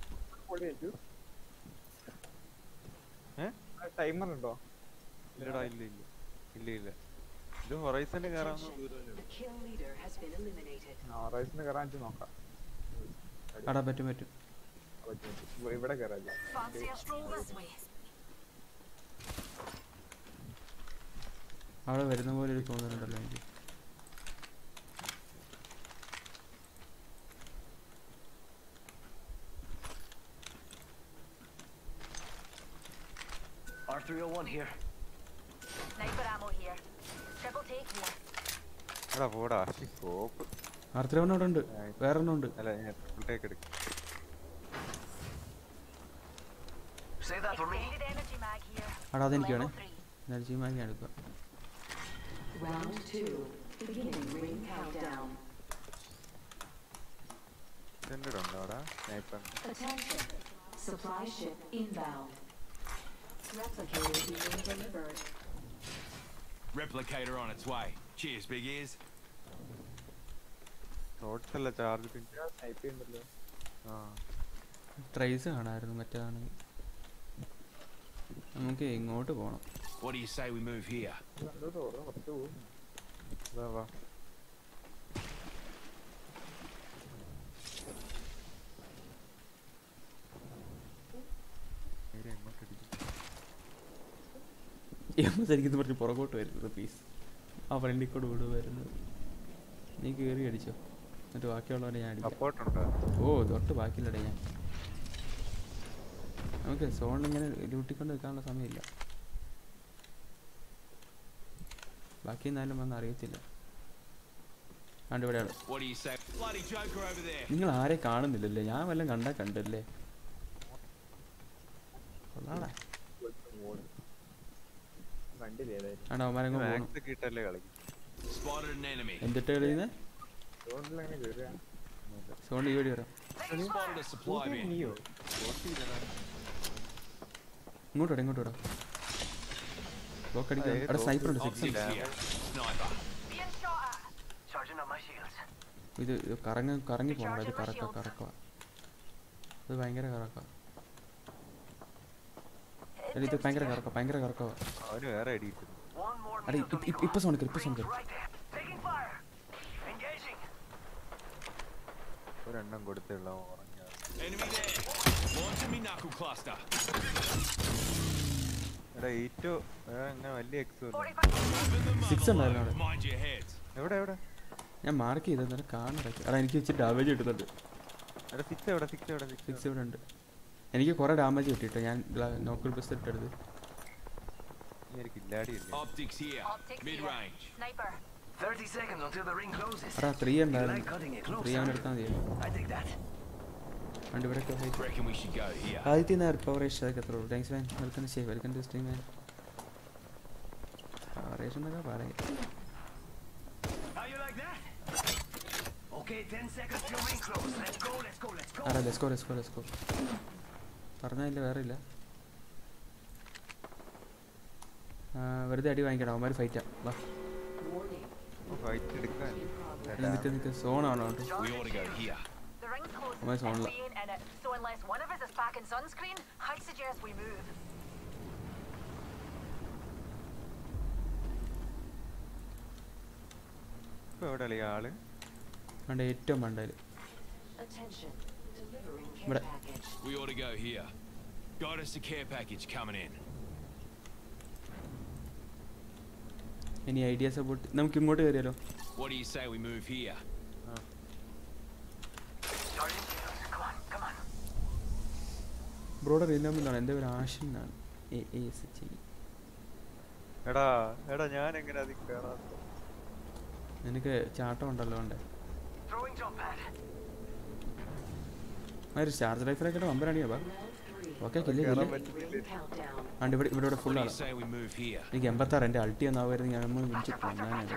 Timer ഉണ്ടോ? ഇല്ലടാ ഇല്ല ഇല്ല ഇല്ല ഇല്ല. ഇത് ഹൊറൈസണിൽ കയറാവുന്ന ദൂരമല്ലേ The kill leader has been eliminated. റൈസിന് കയറാൻ നോക്കാം. അടാ പറ്റും. ഇവിടെ കയറാല്ലേ? Fancy a stroll this way. അവിടെ വരുന്ന പോലെ ഒരു തോന്നുന്നുണ്ടല്ലോ എനിക്ക്. R301 here. Sniper ammo here. Triple take here. എടാ പോടാ സ്കോപ്പ്. ആർത്തിരവണ്ണം അവിടെ ഉണ്ട്. വേറെ എണ്ണം ഉണ്ട്. അല്ല ഞാൻ ട്രിപ്പിൾ ടേക്ക് എടുക്കും. Save that for me. Extended energy mag here. അവിടെ അതെനിക്കാണ്. Level 3. എനർജി മാഗി എടുക്കുക. Round 2. Beginning ring countdown. സെൻറ്റഡ് ഉണ്ടോ അവിടെ? Sniper. Attention. Supply ship inbound. Replicator being delivered. Replicator on its way. Cheers, big ears. Shots അല്ല charge pin. Type ചെയ്യുന്നല്ലോ. ആ ട്രൈസ് കാണാമായിരുന്നു മറ്റേതാണെങ്കിൽ. നമുക്ക് ഇങ്ങോട്ട് പോകണം. What do you say we move here? വാ വാ. ശരിക്കും പറഞ്ഞ് പുറകോട്ട് വരുന്നത് പീസ്. ആ ഫ്രണ്ടിൽ കൂടെ വരുന്നത്. നീ കയറി അടിച്ചോ. എന്നിട്ട് ബാക്കിയുള്ളവരെ ഞാൻ അടിക്കാം. സപ്പോർട്ടുണ്ടോ? ഓ തൊട്ട് ബാക്കിയില്ലടേ ഞാൻ. നമുക്ക് സോണിൽ ഇങ്ങനെ ലൂട്ടിക്കൊണ്ട് നിൽക്കാനുള്ള സമയമില്ല. ബാക്കി എന്നാലും വന്ന് അറിയത്തില്ല. കണ്ട് ഇവിടെയാണ്. What do you say? Bloody Joker over there. നിങ്ങൾ ആരെ കാണുന്നില്ലല്ലേ? ഞാൻ വല്ലതും കണ്ടല്ലേ? ആണോ അവന്മാരങ്ങ് പോകണം. മാക്സ് കിട്ടല്ലേ കളിക്കും. Spotted an enemy. എന്തിട്ട് കളിയുന്നത്? സോണിൽ ഈ വഴി വരാം. Spotted a supply bin. ഇങ്ങോട്ട് വിടാം. ബ്ലോക്ക് അടിക്കാം. അവിടെ സ്നൈപ്പർ ഉണ്ട്. Optics here. Sniper. Being shot at. Charging up my shields. ഇത് കറങ്ങി പോകണ്ട. ഇത് കറക്കുക. ഇത് ഭയങ്കര കറക്കുക. ഇത് ഭയങ്കര കറക്കുക. അവന് വേറെ അടിയിട്ടു. One more അടി meal to me. ഇപ്പൊ സോണിക്കർ. Right there. Taking fire. ഒരെണ്ണം കൊടുത്തുള്ള Enemy there. Launching me knuckle cluster. എടാ 8 അങ്ങനെ വലിയ എക്സ് സിക്സ് ഉണ്ടായിരുന്നു അവിടെ. Mind your heads. എവിടെ എവിടെ ഞാൻ മാർക്ക് ചെയ്തെന്നാലും കാണാറൊക്കെ. എടാ എനിക്ക് വെച്ച് ഡാമേജ് കിട്ടുന്നുണ്ട്. എടാ 6 എവിടെ 6 എവിടെ 6 ഇവിടെ ഉണ്ട്. എനിക്ക് കുറേ ഡാമേജ് കിട്ടിട്ടോ. ഞാൻ നോക്കൽ ബസ് ഇട്ടെടുത്ത്. കില്ലാടി ഇല്ലേ Optics here. Mid range. Sniper. 30 seconds until the ring closes. എടാ 3 You ഉണ്ടായിരുന്നു. like cutting it close, 3 അവൻ huh? എടുത്താൽ മതി. I dig that. വണ്ടി ഇവിടെയൊക്കെ പോയി. Reckon we should go here. ആദ്യത്തെ നേരം പവറേഷൻ അതൊക്കെ എത്ര ഉള്ളൂ. Thanks man. Welcome to welcome to stream man. പവറേഷൻ എന്നൊക്കെ പറയാം. How you like that? Okay, 10 seconds till ring close. Let's go, let's go, let's go. ആരാ ലെറ്റ്സ് ഗോ. പറഞ്ഞില്ല വേറെ ഇല്ല. വെറുതെ അടി വാങ്ങിക്കണം. അവന്മാർ ഫൈറ്റാ. വാ ഫൈറ്റ് എടുക്കാൻ നിൽക്ക് സോണാണോ? We ought to go here. The ring's closing Am I and on we ain't in it. So unless one of us is packing sunscreen, I suggest we move. ഇപ്പൊ എവിടെ അല്ലേ ആള് അവിടെ ഏറ്റവും മണ്ടയിൽ. Attention. Delivering care But- package. We ought to go here. Got us a care package coming in. ഇനി ideas about നമുക്ക് ഇങ്ങോട്ട് കയറിയാലോ? What do you say we move here? Sergeant, come on, come on. ബ്രോഡർ ഇല്ലാമെന്നാണ്. എൻ്റെ പേര് ആഷിൻ എന്നാണ്. AASH. എടാ ഞാൻ എങ്ങനെ അതിൽ കേറാത്ത നിനക്ക് ചാട്ടം ഉണ്ടല്ലോ ഉണ്ട്. Throwing jump pad. ഒരു ചാർജ് റൈഫിലൊക്കെ വമ്പനാണിയാ. ബാ ഓക്കെ കില്ലേ കേറാൻ കില്ലേ. പറ്റുന്നില്ല Countdown. ആണ്ട് ഇവിടെ ഫുൾ What do ആണ്. you say we move here? എനിക്ക് 86 എൻ്റെ അൾട്ടി ഒന്നാവുമായിരുന്നു. ഞാൻ വിളിച്ചു ഞാനത്.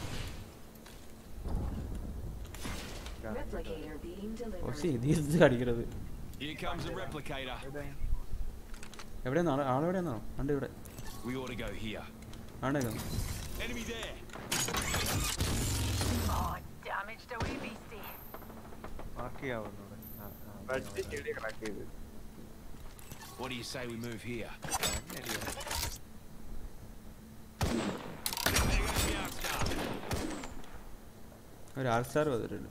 Replicator being പക്ഷേ delivered. ഇത് അടിക്കരുത്. Here comes a replicator. എവിടെയാണോ ആളെവിടെയാണോ? ആണ്ട് ഇവിടെ We ought to go here. ആണ്ടേക്കോ. Enemy there. Oh, damaged away beastie. Mark ചെയ്യാവുന്നൂടെ ക്രാക്ക് ചെയ്ത് What do you say we move here? There goes the Arkstar. ഒരു ആൾസ്റ്റാർ വന്നിട്ടുണ്ട്.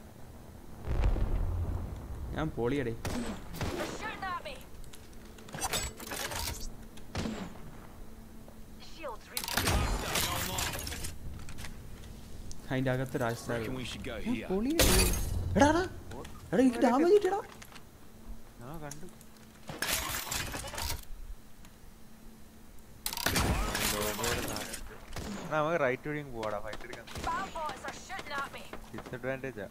ഞാൻ പൊളിയടേ. They're shooting at me. Shields reaching. Arkstar going long. അതിൻ്റെ അകത്ത് ഒരു ആൾസ്റ്റാർ. Reckon we should go here. എടാ എനിക്ക് ഡാമേജ് കിട്ടിയടാ. ആ കണ്ടു നമുക്ക് റൈറ്റ് വഴിയും പോവാടാ ഫൈറ്റ് എടുക്കാൻ Bad boys are shooting at me. ഡിസഡ്വാൻറ്റേജാ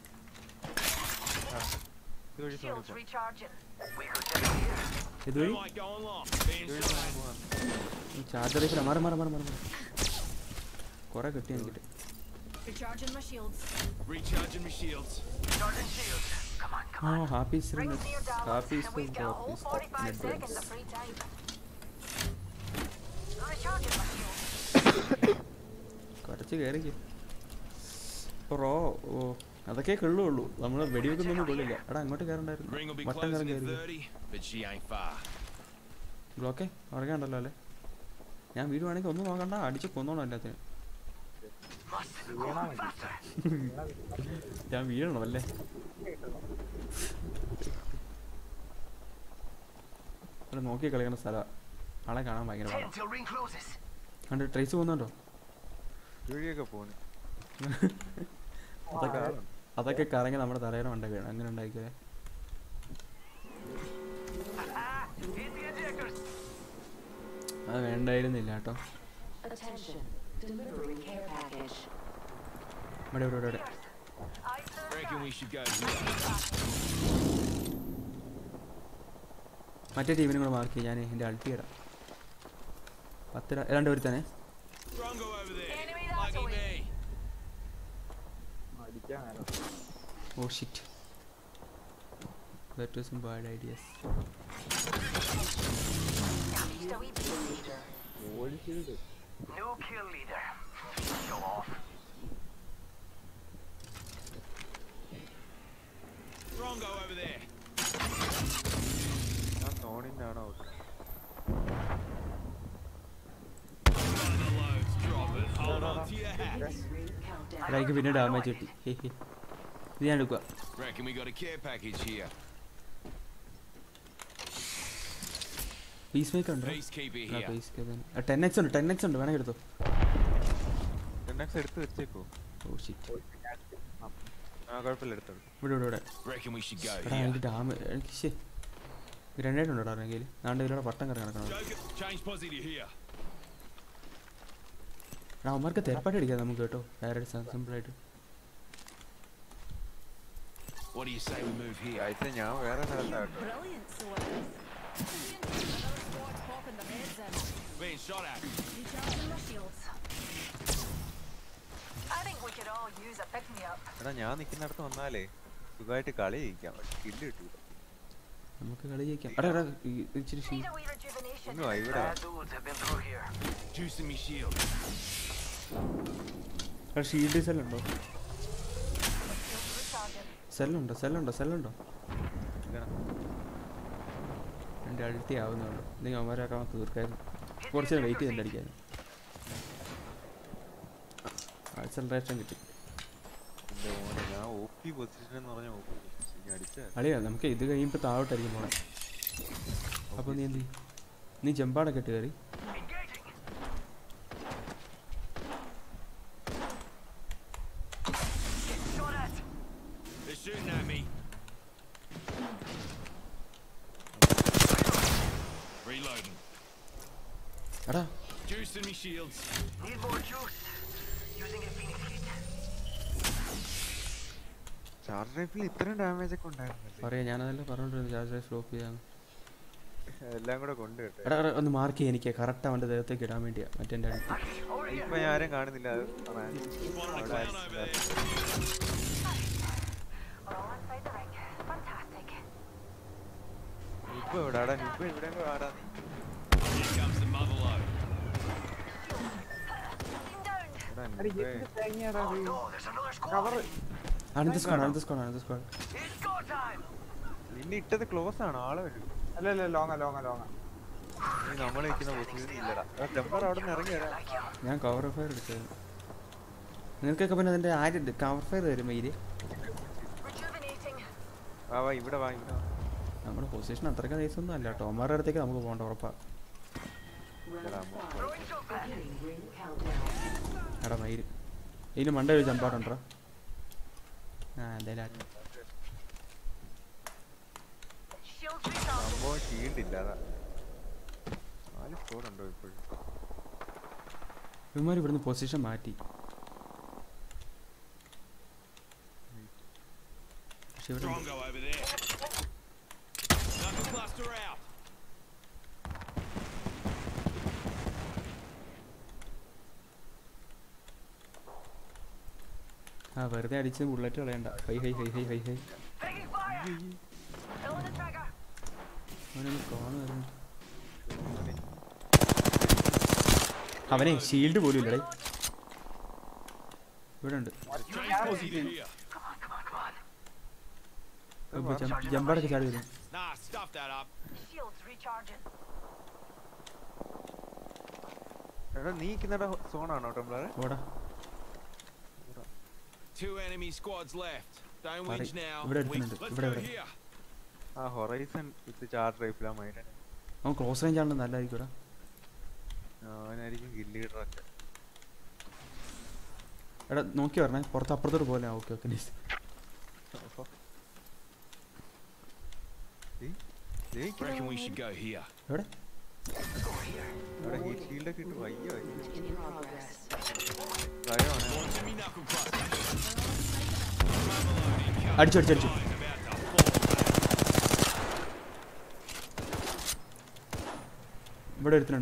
ഇത് വഴി Shields recharging. We could take it here. ഇതുവഴി Light going long. Being shot. Charger rifle മാറി കുറെ കിട്ടി എനിക്കിട്ട്. Recharging my shields. Recharging my shields. Sergeant Shields. Come on, come on. Happy Rings near Dallas, and we've got a whole 45 seconds of free time. Recharging my shields. കുറച്ച് കയറിക്ക് raw. ഓ അതൊക്കെ കൊള്ളുള്ളൂ. നമ്മൾ വെടിവെക്കുന്നൊന്നും കൊള്ളില്ല. എടാ അങ്ങോട്ട് കയറണ്ടായിരുന്നു. Ring will be വട്ടം closing കയറി at 30, but she ain't far. ബ്ലോക്കേ ഉറങ്ങാണ്ടല്ലോ അല്ലേ? ഞാൻ വീടുവാണെങ്കിൽ ഒന്നും നോക്കണ്ട, അടിച്ച് കൊന്നോണം എല്ലാത്തിനും. ഞാൻ വീഴണം അല്ലേ? ഇവിടെ നോക്കി കളിക്കുന്ന സ്ഥലമാണ്. ആളെ കാണാൻ ഭയങ്കര 10 പാടാ. till ring closes. കണ്ട് ട്രേസ് പോകുന്നുണ്ടോ? വഴിയൊക്കെ പോണു അതൊക്കെ കറങ്ങി നമ്മുടെ തലയുടെ മണ്ട വീണം. അങ്ങനെ ഉണ്ടാക്കിയേ. Hit the injectors. അത് വേണ്ടായിരുന്നില്ല കേട്ടോ. Attention. Delivering care package. ഇവിടെ Reckon we should go here. മറ്റേ ടീമിനും കൂടെ മാർക്ക് ചെയ്യാൻ എൻ്റെ അൾട്ടി ഇടാം. 10 ഏതാണ്ട് ഒരു തന്നെ. Drongo over there. Enemy that Lucky way. me. ഓ shit. That was some bad ideas. Damaged away beastie. No kill leader. Show off. Drongo over there. ഞാൻ തോണിന്നാണോ One of the loads dropping. Hold on to your hats. Ring countdown. എടാ എനിക്ക് പിന്നെ damage കിട്ടി. ഇത് ഞാൻ എടുക്കുക. Reckon we got a care package here. Peacemaker ഉണ്ട്. Peacekeeper here. 10x ഉണ്ട്, 10x ഉണ്ട്, വേണമെങ്കിൽ എടുത്തോ. 10x എടുത്ത് വെച്ചേക്കോ. Oh shit. കുഴപ്പമില്ല, എടുത്തോ. ഇവിടെ Reckon we should go എടാ here. എനിക്ക് ഡാമ് എനിക്ക് ശേ ഗ്രനേഡ് ഉണ്ടോ കയ്യിൽ? നാണ്ട് ഇതിലൂടെ പട്ടം കറങ്ങി നടക്കണം. Change positive here. അവന്മാർക്ക് തെരപ്പാട്ടി അടിക്കാം നമുക്ക് കേട്ടോ, ഡയറക്റ്റ് സിമ്പിളായിട്ട്. What do you say we move here? ആഴ്ച ഞാൻ വേറെ സ്ഥലത്താട്ടോ. Brilliant, Solaris. Another squad popping their heads in. Being shot at. Recharging my shields. I think we could all use a pick-me-up. എടാ ഞാൻ നിൽക്കുന്നിടത്ത് വന്നാലേ സുഖമായിട്ട് കളി ജയിക്കാം, പക്ഷെ കില്ല് കിട്ടൂല. നമുക്ക് കളി ജയിക്കാം. എടാ ഇച്ചിരി Need a wee rejuvenation. ഒന്നും ഇവിടെ Bad dudes have been through here. Juicing me shield. Shield സെല്ലുണ്ടോ? Recharging. സെല്ലുണ്ടോ? എൻ്റെ അൾട്ടി ആവുന്നുള്ളൂ. നിങ്ങൾ അവന്മാരൊക്കെ തീർക്കായിരുന്നു. കുറച്ച് വെയിറ്റ് ചെയ്തിട്ട് അടിക്കാൻ. ആക്സലറേഷൻ കിട്ടി. എന്റെ മോനെ, ഞാൻ OP പൊസിഷൻ എന്ന് പറഞ്ഞ OP പൊസിഷൻ അടിച്ച അളിയാ നമുക്ക് ഇത് കഴിയുമ്പോൾ താഴോട്ടായിരിക്കും പോണേ. അപ്പോൾ നീ എന്ത് ചെയ്യും? നീ ചെമ്പാടൊക്കെ ഇട്ട് കയറി. They're shooting at me. Reloading. എടാ Juicing me shields. Need more juice. Using a Phoenix kit. Charge rifle ഇത്രയും ഡാമേജ് ഒക്കെ ഉണ്ടായിരുന്നല്ലേ? പറയാ, ഞാനതല്ലേ പറഞ്ഞോണ്ടിരുന്നു ചാർജ് ഡ്രൈവ് ഫ്ലോപ്പ് ചെയ്യാന്ന്. എല്ലാം കൂടെ കൊണ്ട് കേട്ടെ. എടാ ഒന്ന് മാർക്ക് ചെയ്യാൻ എനിക്ക് കറക്റ്റ് അവൻ്റെ ദേഹത്തേക്ക് ഇടാൻ വേണ്ടിയാ മറ്റേ അടുത്ത്. ഇപ്പൊ ഞാൻ ആരും കാണുന്നില്ല. അത് കാണാൻ. We're all inside the ring. Fantastic. ഇപ്പൊ എവിടാടാ? ഇപ്പൊ ഇവിടെ ആടാ നീ? Here comes the mother load. Team down. Oh no, there's another squad. Another squad. It's go time. നിന്നെ ഇട്ടത് ക്ലോസ് ആണോ? ആളെ വരും. അല്ല ലോങ്ങ നീ നമ്മൾ നിൽക്കുന്ന പൊസിഷൻ ഇല്ലടാ. ടെമ്പർ അവിടെ നിന്ന് ഇറങ്ങി വരാം. ഞാൻ കവർ ഫയർ എടുത്തത്. നിനക്കൊക്കെ പിന്നെ അതിൻ്റെ ആര് കവർ ഫയർ തരും മെയില്? Rejuvenating. വാ ഇവിടെ വാ. നമ്മുടെ പൊസിഷൻ അത്രയ്ക്ക് നൈസൊന്നും അല്ല കേട്ടോ. അമ്മമാരുടെ അടുത്തേക്ക് നമുക്ക് പോകണ്ട ഉറപ്പാ. എടാ മയില് ഇതിന് മണ്ട ഒരു ചമ്പാടുണ്ടോ? എന്തായാലും Shields recharging. സംഭവം ഷീൽഡ് ഇല്ല. അതാ 4 സ്കോർ ഉണ്ടോ ഇപ്പോഴും? ഇവന്മാർ ഇവിടുന്ന് പൊസിഷൻ മാറ്റി. പക്ഷെ ഇവിടെ Drongo over there. Knuckle cluster out. വെറുതെ അടിച്ച് ബുള്ളറ്റ് കളയണ്ട. ഹൈ Taking fire. Pulling the trigger. അവനൊന്ന് കാണുമായിരുന്നു. അവനെ ഷീൽഡ് പോലും ഇല്ലടേ. ഇവിടെ ഉണ്ട്. Change positive here. ജമ്പാടൊക്കെ ചാടി വരും. Nah, stuff that up. Shields recharging. എടാ നീ നിൽക്കുന്നിട സോണാണോ ടെംപ്ലറെ? ഓടാ 2 enemy squads left. Don't whinge now. ഇവിടെ എടുക്കുന്നുണ്ട്. Let's ഇവിടെ go here. ആ ഹൊറൈസൺ വിത്ത് ചാർജ് റൈഫിലാ മൈനൻ. അവൻ ക്ലോസ് റേഞ്ച് ആണല്ലോ നല്ലതായിരിക്കും. അവനായിരിക്കും ഗിൽ ലീഡറൊക്കെ. എടാ നോക്കി പറഞ്ഞേ പുറത്ത് അപ്പുറത്തോട്ട് പോലെ. Okay nice. Reckon we should go here. എവിടെ ഇവിടെ ഹീറ്റ് ഷീൽഡൊക്കെ ഇട്ട് വയ്യോ. Launching me knuckle cluster. അടിച്ചു About to fall. ഇവിടെ എടുത്തിട്ടുണ്ട്.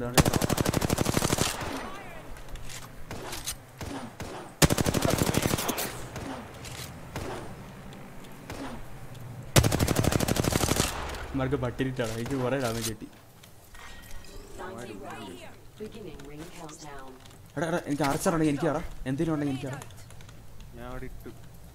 മാർക്ക് പട്ടിരിട്ടാണ്. എനിക്ക് കുറെ ഡാമേജ് കിട്ടി. എടാ എനിക്ക് ആർച്ചർ ഉണ്ടെങ്കിൽ എനിക്ക് ആടാ. എന്തെങ്കിലും ഉണ്ടെങ്കിൽ എനിക്ക് ആടാ. ഞാൻ അവിടെ ഇട്ടു.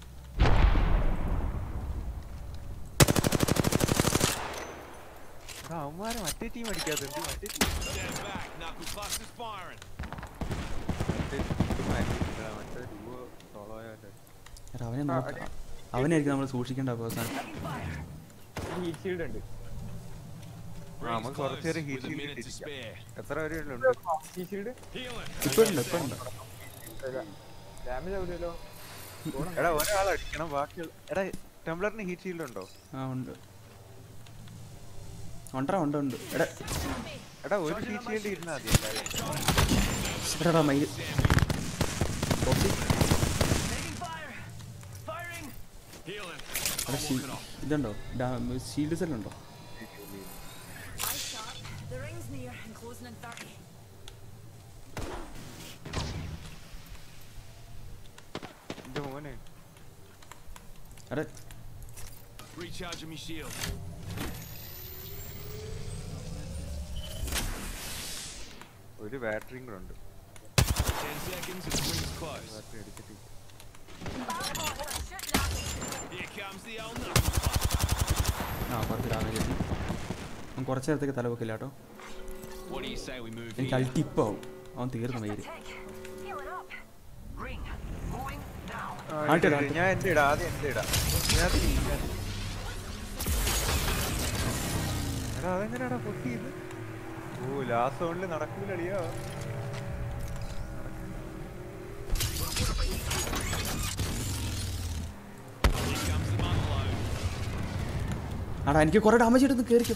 അവന്മാരെ മറ്റേ ടീം അടിക്കാത്ത മറ്റേ team Stand back. Knuckle cluster's firing. മറ്റേ ഡുവോ സോളോ ആയിട്ട് എടാ അവനെ നോക്കാം. അവനായിരിക്കും നമ്മൾ സൂക്ഷിക്കേണ്ട അവസാനം. ഹീറ്റ് ഷീൽഡ് ഉണ്ട്. നമുക്ക് കുറച്ച് നേരം heat With a minute to shield spare. എത്ര പേരുണ്ട്? Heat shield Healing. ഇപ്പോഴുണ്ട്. ഡാമേജ് ആവില്ലല്ലോ. എടാ ഒരാൾ അടിക്കണം, ബാക്കിയുള്ള എടാ ടെംപ്ലറിന് ഹീറ്റ് ഷീൽഡ് ഉണ്ടോ? ആ ഉണ്ട്. ഉണ്ട്. എടാ എടാ ഒരു ഹീറ്റ് ഷീൽഡ് ഇരുന്നാ മതി എല്ലാവരും. എടാ മയിൽ Taking fire. Firing. Healing. എടാ ഇതുണ്ടോ ഷീൽഡ് സെൽ ഉണ്ടോ? Eyes sharp. The ring's near and closing in 30. എന്റെ മോനെ എടാ Recharging my shield. ഒരു ബാറ്ററിയും കൂടെ ഉണ്ട്. 10 seconds and the ring's close. Battery എടുത്തിട്ട് Here comes the old knuckle club. ആ കുറച്ച് ഡാമേജ് കിട്ടി. അവൻ കുറച്ച് നേരത്തേക്ക് തല വെക്കില്ല കേട്ടോ. What do you say we move എനിക്ക് here? അൾട്ടി ഇപ്പം ആവും. അവൻ തീർന്നു മയില്. Ring. Moving now. ഞാൻ എന്റെ ഇടാം, ആദ്യം എന്റെ ഇടാം. എടാ അതെങ്ങനെയാടാ പൊട്ടിയത്? ഓ ലാസ്റ്റ് സോണില് നടക്കൂലടിയോ. Here comes the mother load. ആടാ എനിക്ക് കുറെ ഡാമേജ് ഇടുന്നു. കയറിക്കും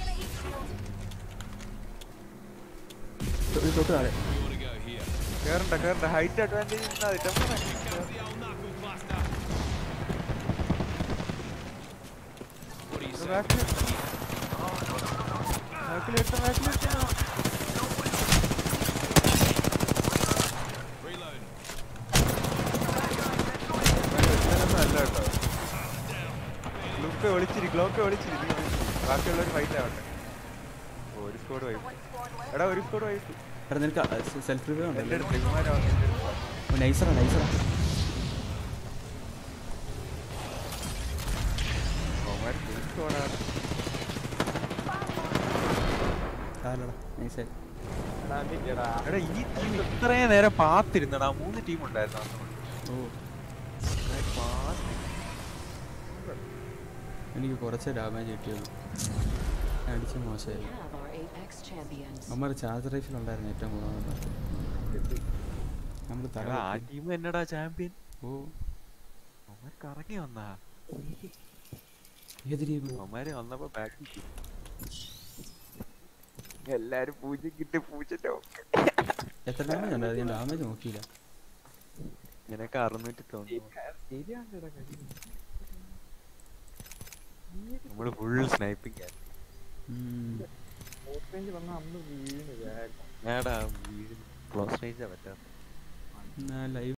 തൊട്ട് താഴെ. We ought to go here. കേറണ്ട height advantage Here comes the old knuckle cluster. What do you say? Reloading. അല്ല കേട്ടോ. ഗ്ലോക്ക് ഒളിച്ചിരി ബാക്കിയുള്ളവർ ഫൈറ്റ് ആവട്ടെ. ഒരു സ്കോഡ് വൈപ്പ്. എടാ ഒരു സ്കോഡ് വൈപ്പ്. എടാ നിനക്ക് സെൽഫ് റിവ്യൂ എന്റെ ഉണ്ടല്ലോ. അടുത്ത് ഇവന്മാരാ നൈസറാ അവന്മാർ ഫുൾ സ്കോഡാണ്. നൈസായി. എടാ ഈ ടീം ഇത്രയും നേരം പാത്തിരുന്നടാ. 3 ടീം ഉണ്ടായിരുന്നു. ഓ എനിക്ക് കുറച്ച് ഡാമേജ് കിട്ടിയത് അടിച്ച് മോശമായി. We have our Apex champions. അമ്മ ചാർജ് റൈഫിൽ ഉണ്ടായിരുന്നു ഏറ്റവും കൂടുതൽ. നമ്മൾ തല ആ ടീം എന്നടാ ചാമ്പ്യൻ. ഓ അവന്മാർ കറങ്ങി വന്നാ. ഏത് ടീം? അവന്മാര് വന്നപ്പോ ബാക്കി എല്ലാരും പൂജക്കിട്ട് പൂജന്റെ എത്ര ഡാമേജ് ഉണ്ടായിരുന്നു? ഞാൻ ഡാമേജ് നോക്കിയില്ല. നിനക്ക് 690. നമ്മള് ഫുൾ സ്നൈപ്പിംഗ് ഞാടാ ക്ലോസ് റേഞ്ചാ പറ്റാ. ലൈവ്